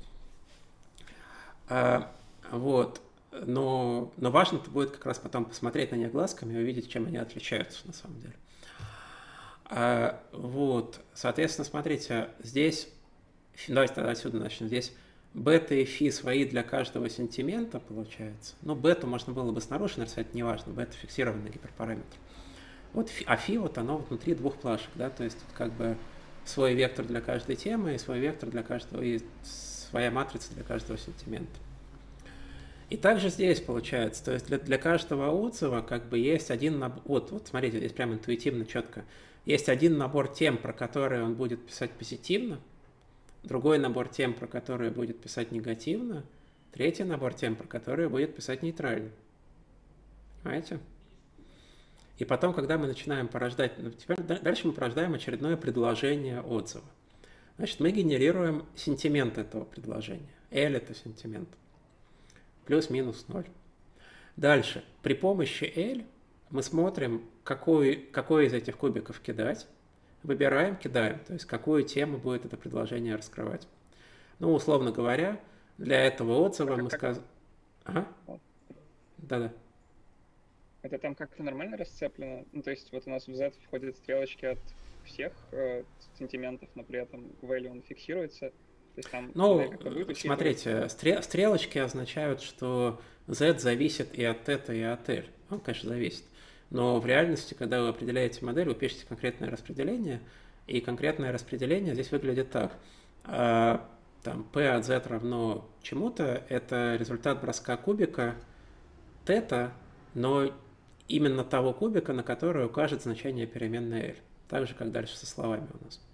Вот. Но важно-то будет как раз потом посмотреть на них глазками и увидеть, чем они отличаются на самом деле. Вот. Соответственно, смотрите, здесь, давайте тогда отсюда начнем. Здесь бета и фи свои для каждого сентимента, получается. Ну, бету можно было бы снаружи нарисовать, неважно, бета фиксированный гиперпараметр. Вот фи, вот оно внутри 2 плашек, да, то есть тут как бы свой вектор для каждой темы и свой вектор для каждого, и своя матрица для каждого сентимента. И также здесь получается, то есть для каждого отзыва как бы есть один набор, вот смотрите, здесь прям интуитивно, четко, есть один набор тем, про которые он будет писать позитивно, другой набор тем, про которые будет писать негативно, третий набор тем, про которые будет писать нейтрально. Понимаете? И потом, когда мы начинаем порождать, теперь дальше мы порождаем очередное предложение отзыва. Значит, мы генерируем сентимент этого предложения. L – это сентимент. Плюс-минус 0. Дальше. При помощи L мы смотрим, какой из этих кубиков кидать. Выбираем, кидаем. То есть, какую тему будет это предложение раскрывать. Ну, условно говоря, для этого отзыва мы сказали... Ага. Да-да. Это там как-то нормально расцеплено? Ну, то есть, вот у нас в Z входят стрелочки от всех сентиментов, но при этом value он фиксируется. То есть там, ну, смотрите, стрелочки означают, что Z зависит и от θ, и от L. Он, конечно, зависит. Но в реальности, когда вы определяете модель, вы пишете конкретное распределение, и конкретное распределение здесь выглядит так. Там P от Z равно чему-то, это результат броска кубика θ но именно того кубика, на который укажет значение переменной L. Так же, как дальше со словами у нас.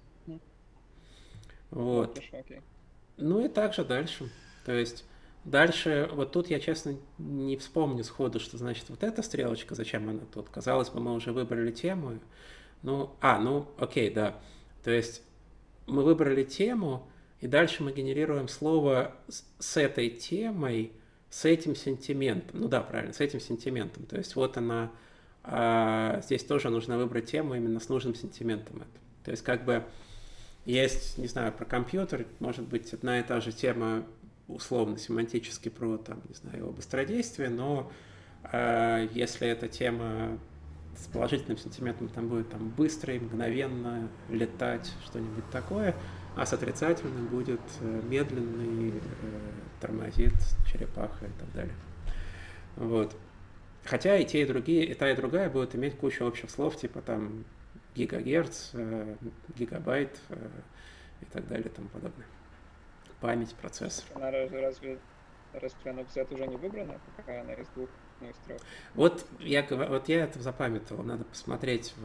Вот. Ну и также дальше. То есть дальше, вот тут я, честно, не вспомню сходу, что значит вот эта стрелочка, зачем она тут. Казалось бы, мы уже выбрали тему. Окей, да. То есть мы выбрали тему, и дальше мы генерируем слово с этой темой, с этим сентиментом. Ну да, правильно, с этим сентиментом. То есть вот она, здесь тоже нужно выбрать тему именно с нужным сентиментом. То есть как бы есть, не знаю, про компьютер, может быть, одна и та же тема условно семантически про, там, не знаю, его быстродействие, но если эта тема с положительным сентиментом, там будет там быстрый, мгновенно, летать, что-нибудь такое, а с отрицательным будет медленный, тормозит, черепаха и так далее. Вот. Хотя и те, и другие, и та, и другая будут иметь кучу общих слов, типа там гигагерц, гигабайт и так далее и тому подобное. Память, процессор. Она разве она Z уже не выбрана, пока она из двух, ну, из трех? Вот я это запамятовал, надо посмотреть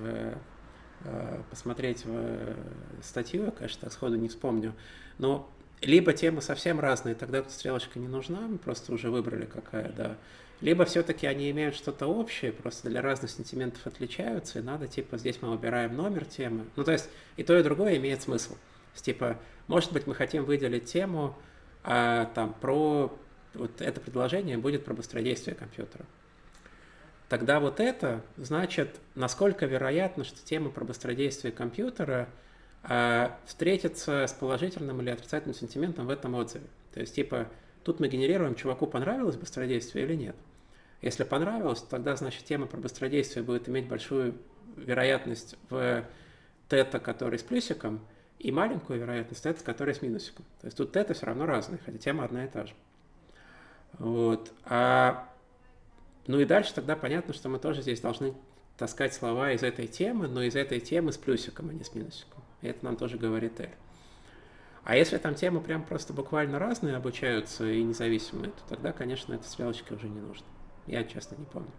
в статью, я, конечно, так сходу не вспомню, но либо темы совсем разные, тогда тут стрелочка не нужна, мы просто уже выбрали какая, да. Либо все-таки они имеют что-то общее, просто для разных сентиментов отличаются, и надо, типа, здесь мы выбираем номер темы. Ну, то есть и то, и другое имеет смысл. Типа, может быть, мы хотим выделить тему, там, про вот это предложение будет про быстродействие компьютера. Тогда вот это значит, насколько вероятно, что тема про быстродействие компьютера встретится с положительным или отрицательным сентиментом в этом отзыве. То есть, типа, тут мы генерируем, чуваку понравилось быстродействие или нет. Если понравилось, тогда, значит, тема про быстродействие будет иметь большую вероятность в тета, который с плюсиком, и маленькую вероятность тета, который с минусиком. То есть тут тета все равно разные, хотя тема одна и та же. Вот. Ну и дальше тогда понятно, что мы тоже здесь должны таскать слова из этой темы, но из этой темы с плюсиком, а не с минусиком. И это нам тоже говорит L. А если там темы прям просто буквально разные обучаются и независимые, то тогда, конечно, этой стрелочки уже не нужно. Я, честно, не помню.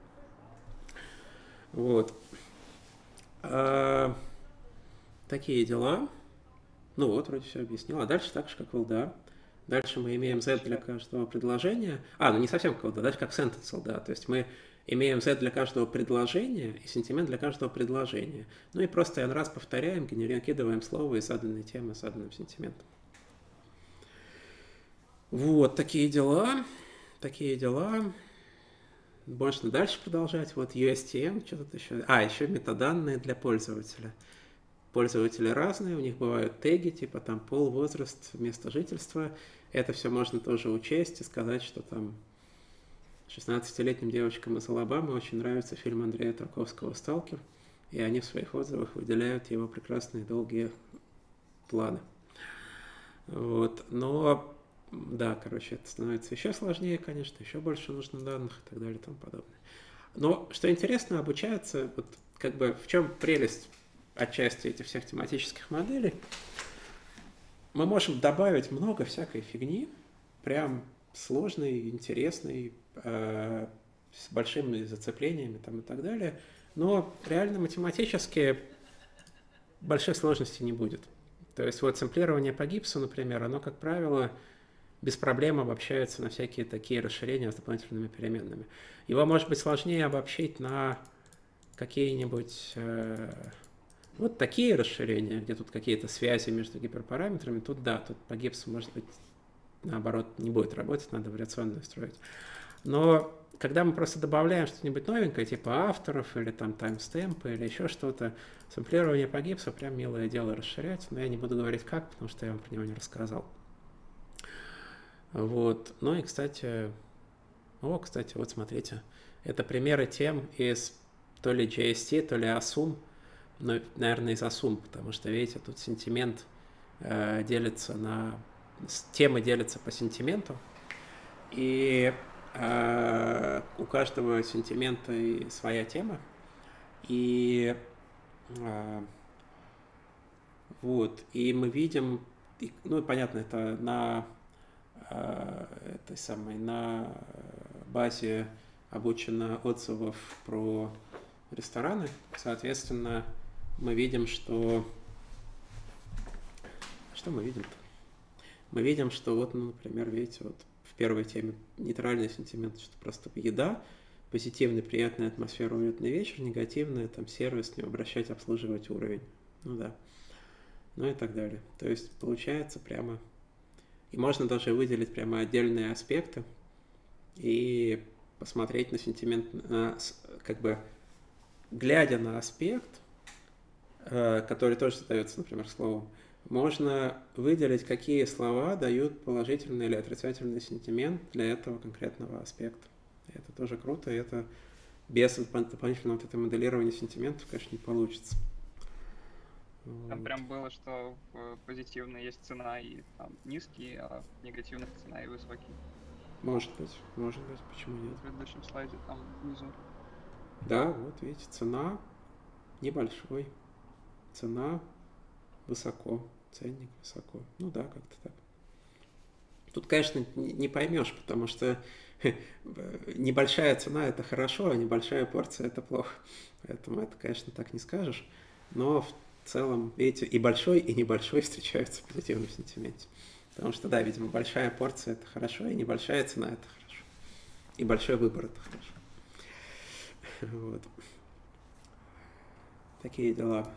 Вот. Такие дела. Ну вот, вроде все объяснил. А дальше так же, как в LDA. Дальше мы имеем Z для каждого предложения. Ну не совсем как LDA, дальше как sentence LDA. То есть мы имеем Z для каждого предложения и сентимент для каждого предложения. Ну и просто n раз повторяем, кидываем слово из заданной темы с заданным сентиментом. Вот, такие дела. Можно дальше продолжать. Вот USTM, что тут еще? Еще метаданные для пользователя. Пользователи разные, у них бывают теги, типа там пол, возраст, место жительства. Это все можно тоже учесть и сказать, что там 16-летним девочкам из Алабамы очень нравится фильм Андрея Тарковского «Сталкер», и они в своих отзывах выделяют его прекрасные долгие планы. Вот, но да, короче, это становится еще сложнее, конечно, еще больше нужно данных и так далее и тому подобное. Но что интересно, обучается, вот как бы в чем прелесть отчасти этих всех тематических моделей, мы можем добавить много всякой фигни, прям сложной, интересной, с большими зацеплениями там, и так далее, но реально математически больших сложностей не будет. То есть вот сэмплирование по гипсу, например, оно, как правило, без проблем обобщается на всякие такие расширения с дополнительными переменными. Его может быть сложнее обобщить на какие-нибудь вот такие расширения, где тут какие-то связи между гиперпараметрами. Тут да, тут по гипсу, может быть, наоборот, не будет работать, надо вариационную строить. Но когда мы просто добавляем что-нибудь новенькое, типа авторов или там таймстемпы или еще что-то, сэмплирование по гипсу прям милое дело расширять, но я не буду говорить как, потому что я вам про него не рассказал. Вот. Ну и, кстати, вот смотрите, это примеры тем из то ли JST, то ли Assume, но, наверное, из Assume, потому что, видите, тут сентимент делится на... Темы делятся по сентименту, и у каждого сентимента своя тема, и вот, и мы видим, ну, понятно, это на базе обучена отзывов про рестораны. Соответственно, мы видим, что... Что мы видим-то? Мы видим, что вот, ну, например, видите, вот в первой теме нейтральный сентимент, что просто еда, позитивный, приятная атмосфера, уютный вечер, негативный, там, сервис, не обращать, обслуживать уровень. Ну да. Ну и так далее. То есть получается прямо... И можно даже выделить прямо отдельные аспекты и посмотреть на сентимент, как бы глядя на аспект, который тоже задается, например, словом, можно выделить, какие слова дают положительный или отрицательный сентимент для этого конкретного аспекта. И это тоже круто, и это без дополнительного вот этого моделирования сентиментов, конечно, не получится. Там прям было, что в позитивной есть цена и там низкий, а в негативных цена и высокий. Может быть, почему нет? В предыдущем слайде там внизу. Да, вот видите, цена небольшой, цена высоко, ценник высоко. Ну да, как-то так. Тут, конечно, не поймешь, потому что небольшая цена – это хорошо, а небольшая порция – это плохо. Поэтому это, конечно, так не скажешь. Но в целом, видите, и большой, и небольшой встречаются в позитивном сентименте. Потому что, да, видимо, большая порция – это хорошо, и небольшая цена – это хорошо. И большой выбор – это хорошо. Вот. Такие дела.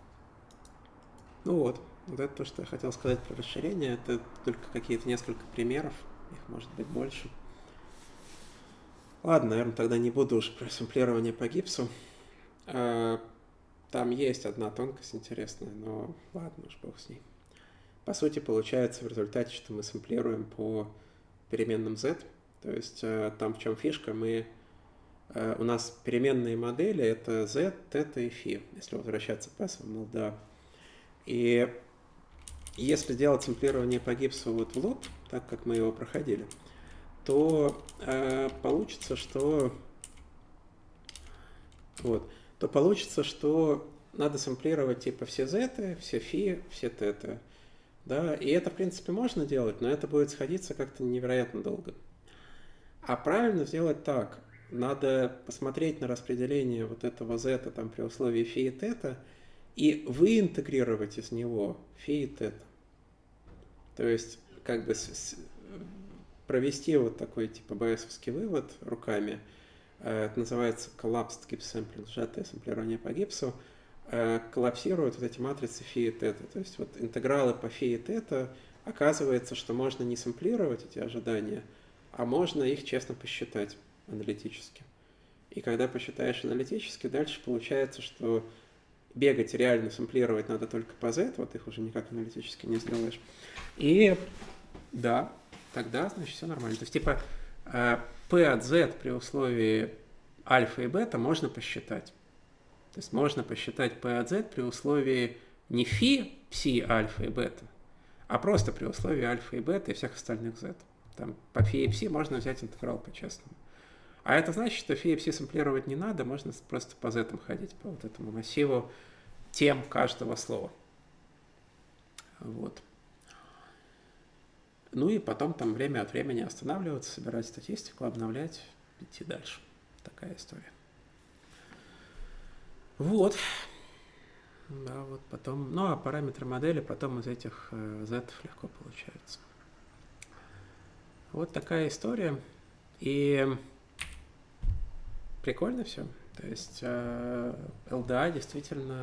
Ну вот это то, что я хотел сказать про расширение. Это только какие-то несколько примеров, их может быть больше. Ладно, наверное, тогда не буду уж про сэмплирование по гипсу. Там есть одна тонкость интересная, но ладно уж, бог с ней. По сути, получается в результате, что мы сэмплируем по переменным z. То есть там в чем фишка, у нас переменные модели — это z, θ и φ, если возвращаться к пассовому LDA. И если делать сэмплирование по гипсу вот в лоб, так как мы его проходили, то получится, что надо сэмплировать типа все z, все φ, все θ. Да? И это, в принципе, можно делать, но это будет сходиться как-то невероятно долго. А правильно сделать так. Надо посмотреть на распределение вот этого z там, при условии φ и θ и выинтегрировать из него φ и θ. То есть, как бы провести вот такой типа байесовский вывод руками. Это называется collapsed gips sampling, сжатое сэмплирование по гипсу. Коллапсируют вот эти матрицы φ и θ. То есть вот интегралы по φ и θ, оказывается, что можно не сэмплировать эти ожидания, а можно их честно посчитать аналитически. И когда посчитаешь аналитически, дальше получается, что бегать реально сэмплировать надо только по z, вот их уже никак аналитически не сделаешь. И да, тогда, значит, все нормально. То есть типа p от z при условии альфа и бета можно посчитать. То есть можно посчитать p от z при условии не φ, пси, альфа и бета, а просто при условии альфа и бета и всех остальных z. Там по φ и пси можно взять интеграл по-честному. А это значит, что φ и пси сэмплировать не надо, можно просто по z ходить, по вот этому массиву тем каждого слова. Вот. Ну и потом там время от времени останавливаться, собирать статистику, обновлять, идти дальше. Такая история. Вот. Да, вот потом. Ну, а параметры модели потом из этих z легко получаются. Вот такая история. И прикольно все. То есть LDA действительно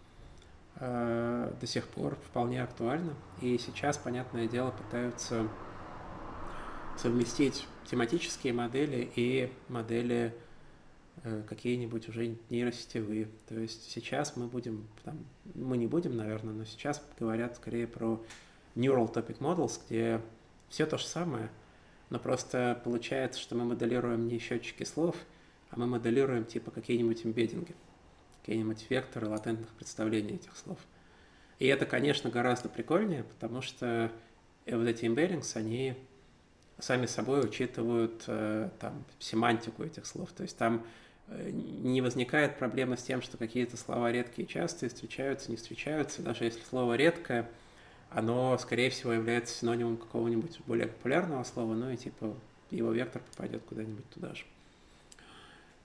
до сих пор вполне актуально. И сейчас, понятное дело, пытаются совместить тематические модели и модели какие-нибудь уже нейросетевые. То есть сейчас мы не будем, наверное, но сейчас говорят скорее про Neural Topic Models, где все то же самое, но просто получается, что мы моделируем не счетчики слов, а мы моделируем типа какие-нибудь эмбеддинги, какие-нибудь векторы латентных представлений этих слов. И это, конечно, гораздо прикольнее, потому что вот эти embeddings, они сами собой учитывают там семантику этих слов. То есть там не возникает проблемы с тем, что какие-то слова редкие и частые встречаются, не встречаются. Даже если слово редкое, оно, скорее всего, является синонимом какого-нибудь более популярного слова, ну и типа его вектор попадет куда-нибудь туда же.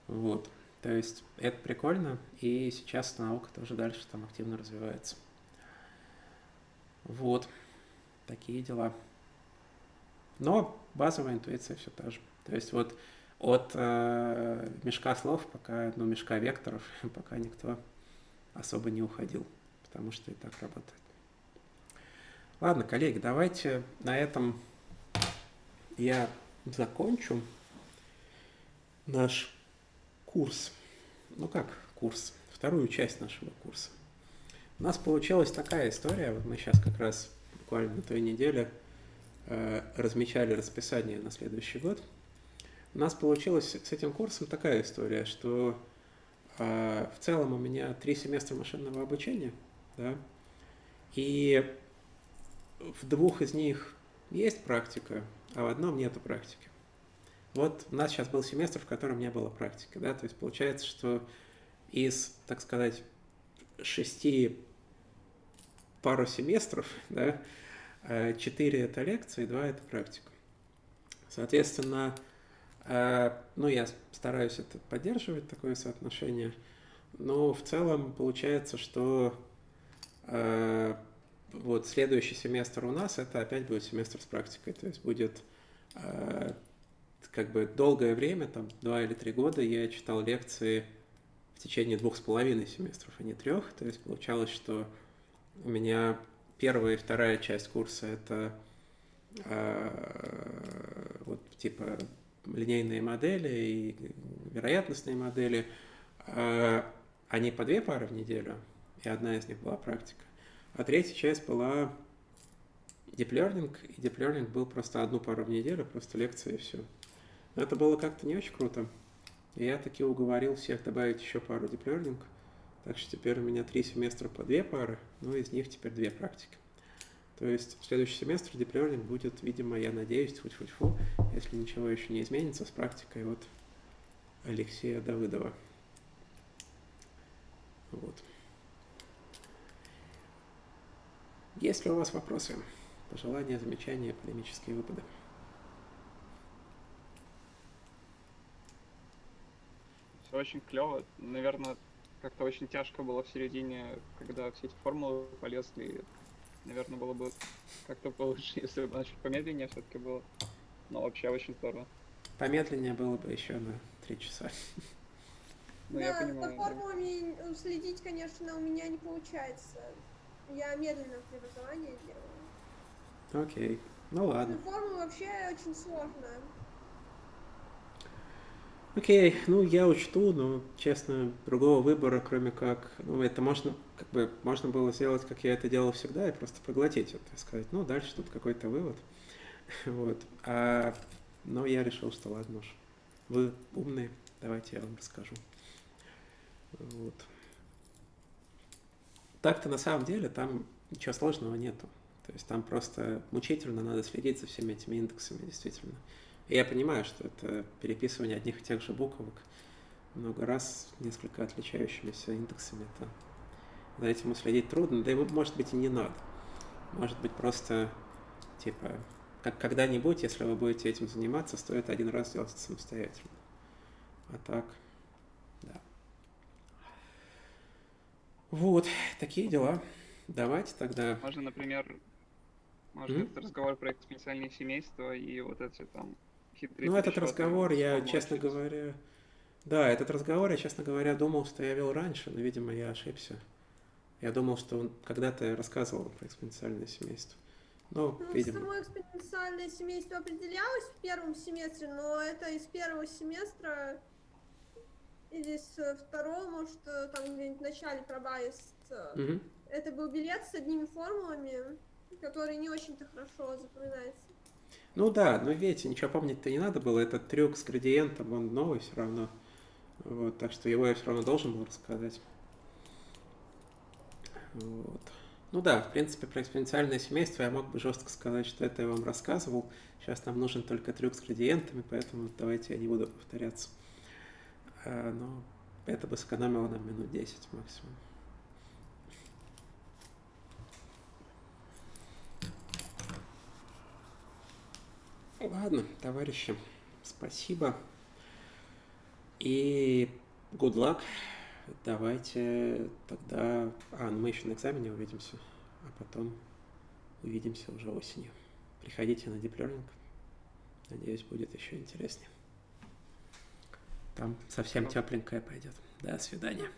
Вот. То есть это прикольно, и сейчас наука тоже дальше там активно развивается. Вот. Такие дела. Но базовая интуиция все та же. То есть вот от мешка слов пока, ну, мешка векторов, пока никто особо не уходил, потому что и так работает. Ладно, коллеги, давайте на этом я закончу наш курс. Ну как курс? Вторую часть нашего курса. У нас получилась такая история. Вот мы сейчас как раз буквально на той неделе размечали расписание на следующий год. У нас получилась с этим курсом такая история, что в целом у меня 3 семестра машинного обучения, да, и в 2 из них есть практика, а в одном нету практики. Вот у нас сейчас был семестр, в котором не было практики, да, то есть получается, что из, так сказать, 6 пару семестров, да, 4 это лекции, 2 это практика. Соответственно, ну, я стараюсь это поддерживать, такое соотношение, но в целом получается, что вот следующий семестр у нас, это опять будет семестр с практикой, то есть будет как бы долгое время, там 2 или 3 года я читал лекции в течение 2,5 семестров, а не 3, то есть получалось, что у меня первая и вторая часть курса это вот типа линейные модели и вероятностные модели, они по 2 пары в неделю, и одна из них была практика. А третья часть была Deep Learning, и Deep Learning был просто 1 пару в неделю, просто лекции и все. Но это было как-то не очень круто. И я таки уговорил всех добавить еще пару Deep Learning, так что теперь у меня 3 семестра по 2 пары, но из них теперь 2 практики. То есть в следующий семестр Deep Learning будет, видимо, я надеюсь, тьфу-тьфу-тьфу, если ничего еще не изменится, с практикой от Алексея Давыдова. Вот. Есть ли у вас вопросы, пожелания, замечания, полемические выпады? Все очень клево. Наверное, как-то очень тяжко было в середине, когда все эти формулы полезли. Наверное, было бы как-то получше, если бы чуть помедленнее все-таки было. Но вообще очень здорово. Помедленнее было бы еще на 3 часа. Ну, да, я понимаю. За формулами следить, конечно, у меня не получается. Я медленно преобразование делаю. Окей, ну ладно. Формула вообще очень сложная. Окей, ну я учту, но, честно, другого выбора, кроме как, ну это можно, как бы, можно было сделать, как я это делал всегда, и просто проглотить это, и сказать, ну дальше тут какой-то вывод, вот, но я решил, что ладно уж, вы умные, давайте я вам расскажу, вот. Так-то на самом деле там ничего сложного нету, то есть там просто мучительно надо следить за всеми этими индексами, действительно. И я понимаю, что это переписывание одних и тех же буквок много раз несколько отличающимися индексами. Это, за этим следить трудно, да и может быть и не надо. Может быть просто, типа, как когда-нибудь, если вы будете этим заниматься, стоит 1 раз сделать это самостоятельно. А так, да. Вот, такие дела. Давайте тогда... Можно, например, этот разговор про экспоненциальные семейства и вот эти там хитрые. Ну, этот разговор, я, честно говоря... Да, этот разговор, я, честно говоря, думал, что я вел раньше, но, видимо, я ошибся. Я думал, что он когда-то рассказывал про экспоненциальное семейство. Но, видимо... Само экспоненциальное семейство определялось в первом семестре, но это из первого семестра или с второго, может, там где-нибудь в начале пробавится. Это был билет с одними формулами, которые не очень-то хорошо запоминаются. Ну да, но видите, ничего помнить-то не надо было. Этот трюк с градиентом, он новый все равно. Вот, так что его я все равно должен был рассказать. Вот. Ну да, в принципе, про экспоненциальное семейство я мог бы жестко сказать, что это я вам рассказывал. Сейчас нам нужен только трюк с градиентами, поэтому давайте я не буду повторяться. Но это бы сэкономило нам минут 10 максимум. Ладно, товарищи, спасибо. И good luck. Давайте тогда... ну мы еще на экзамене увидимся, а потом увидимся уже осенью. Приходите на Deep Learning. Надеюсь, будет еще интереснее. Там совсем тепленькое пойдет. До свидания.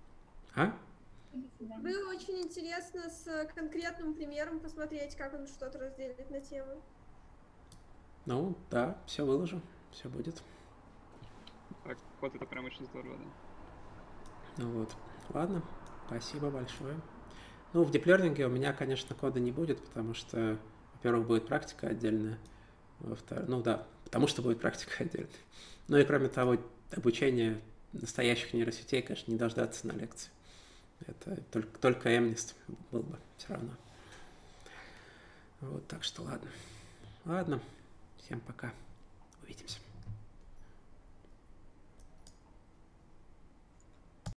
Было очень интересно с конкретным примером посмотреть, как он что-то разделит на тему. Ну, да, все выложу, все будет. Так, код это прям очень здорово, да. Ну вот, ладно, спасибо большое. Ну, в Deep Learning у меня, конечно, кода не будет, потому что, во-первых, будет практика отдельная, во-вторых, ну да, потому что будет практика отдельная. Ну и кроме того, обучение настоящих нейросетей, конечно, не дождаться на лекции. Это только MNIST был бы все равно. Вот, так что ладно. Ладно, всем пока. Увидимся.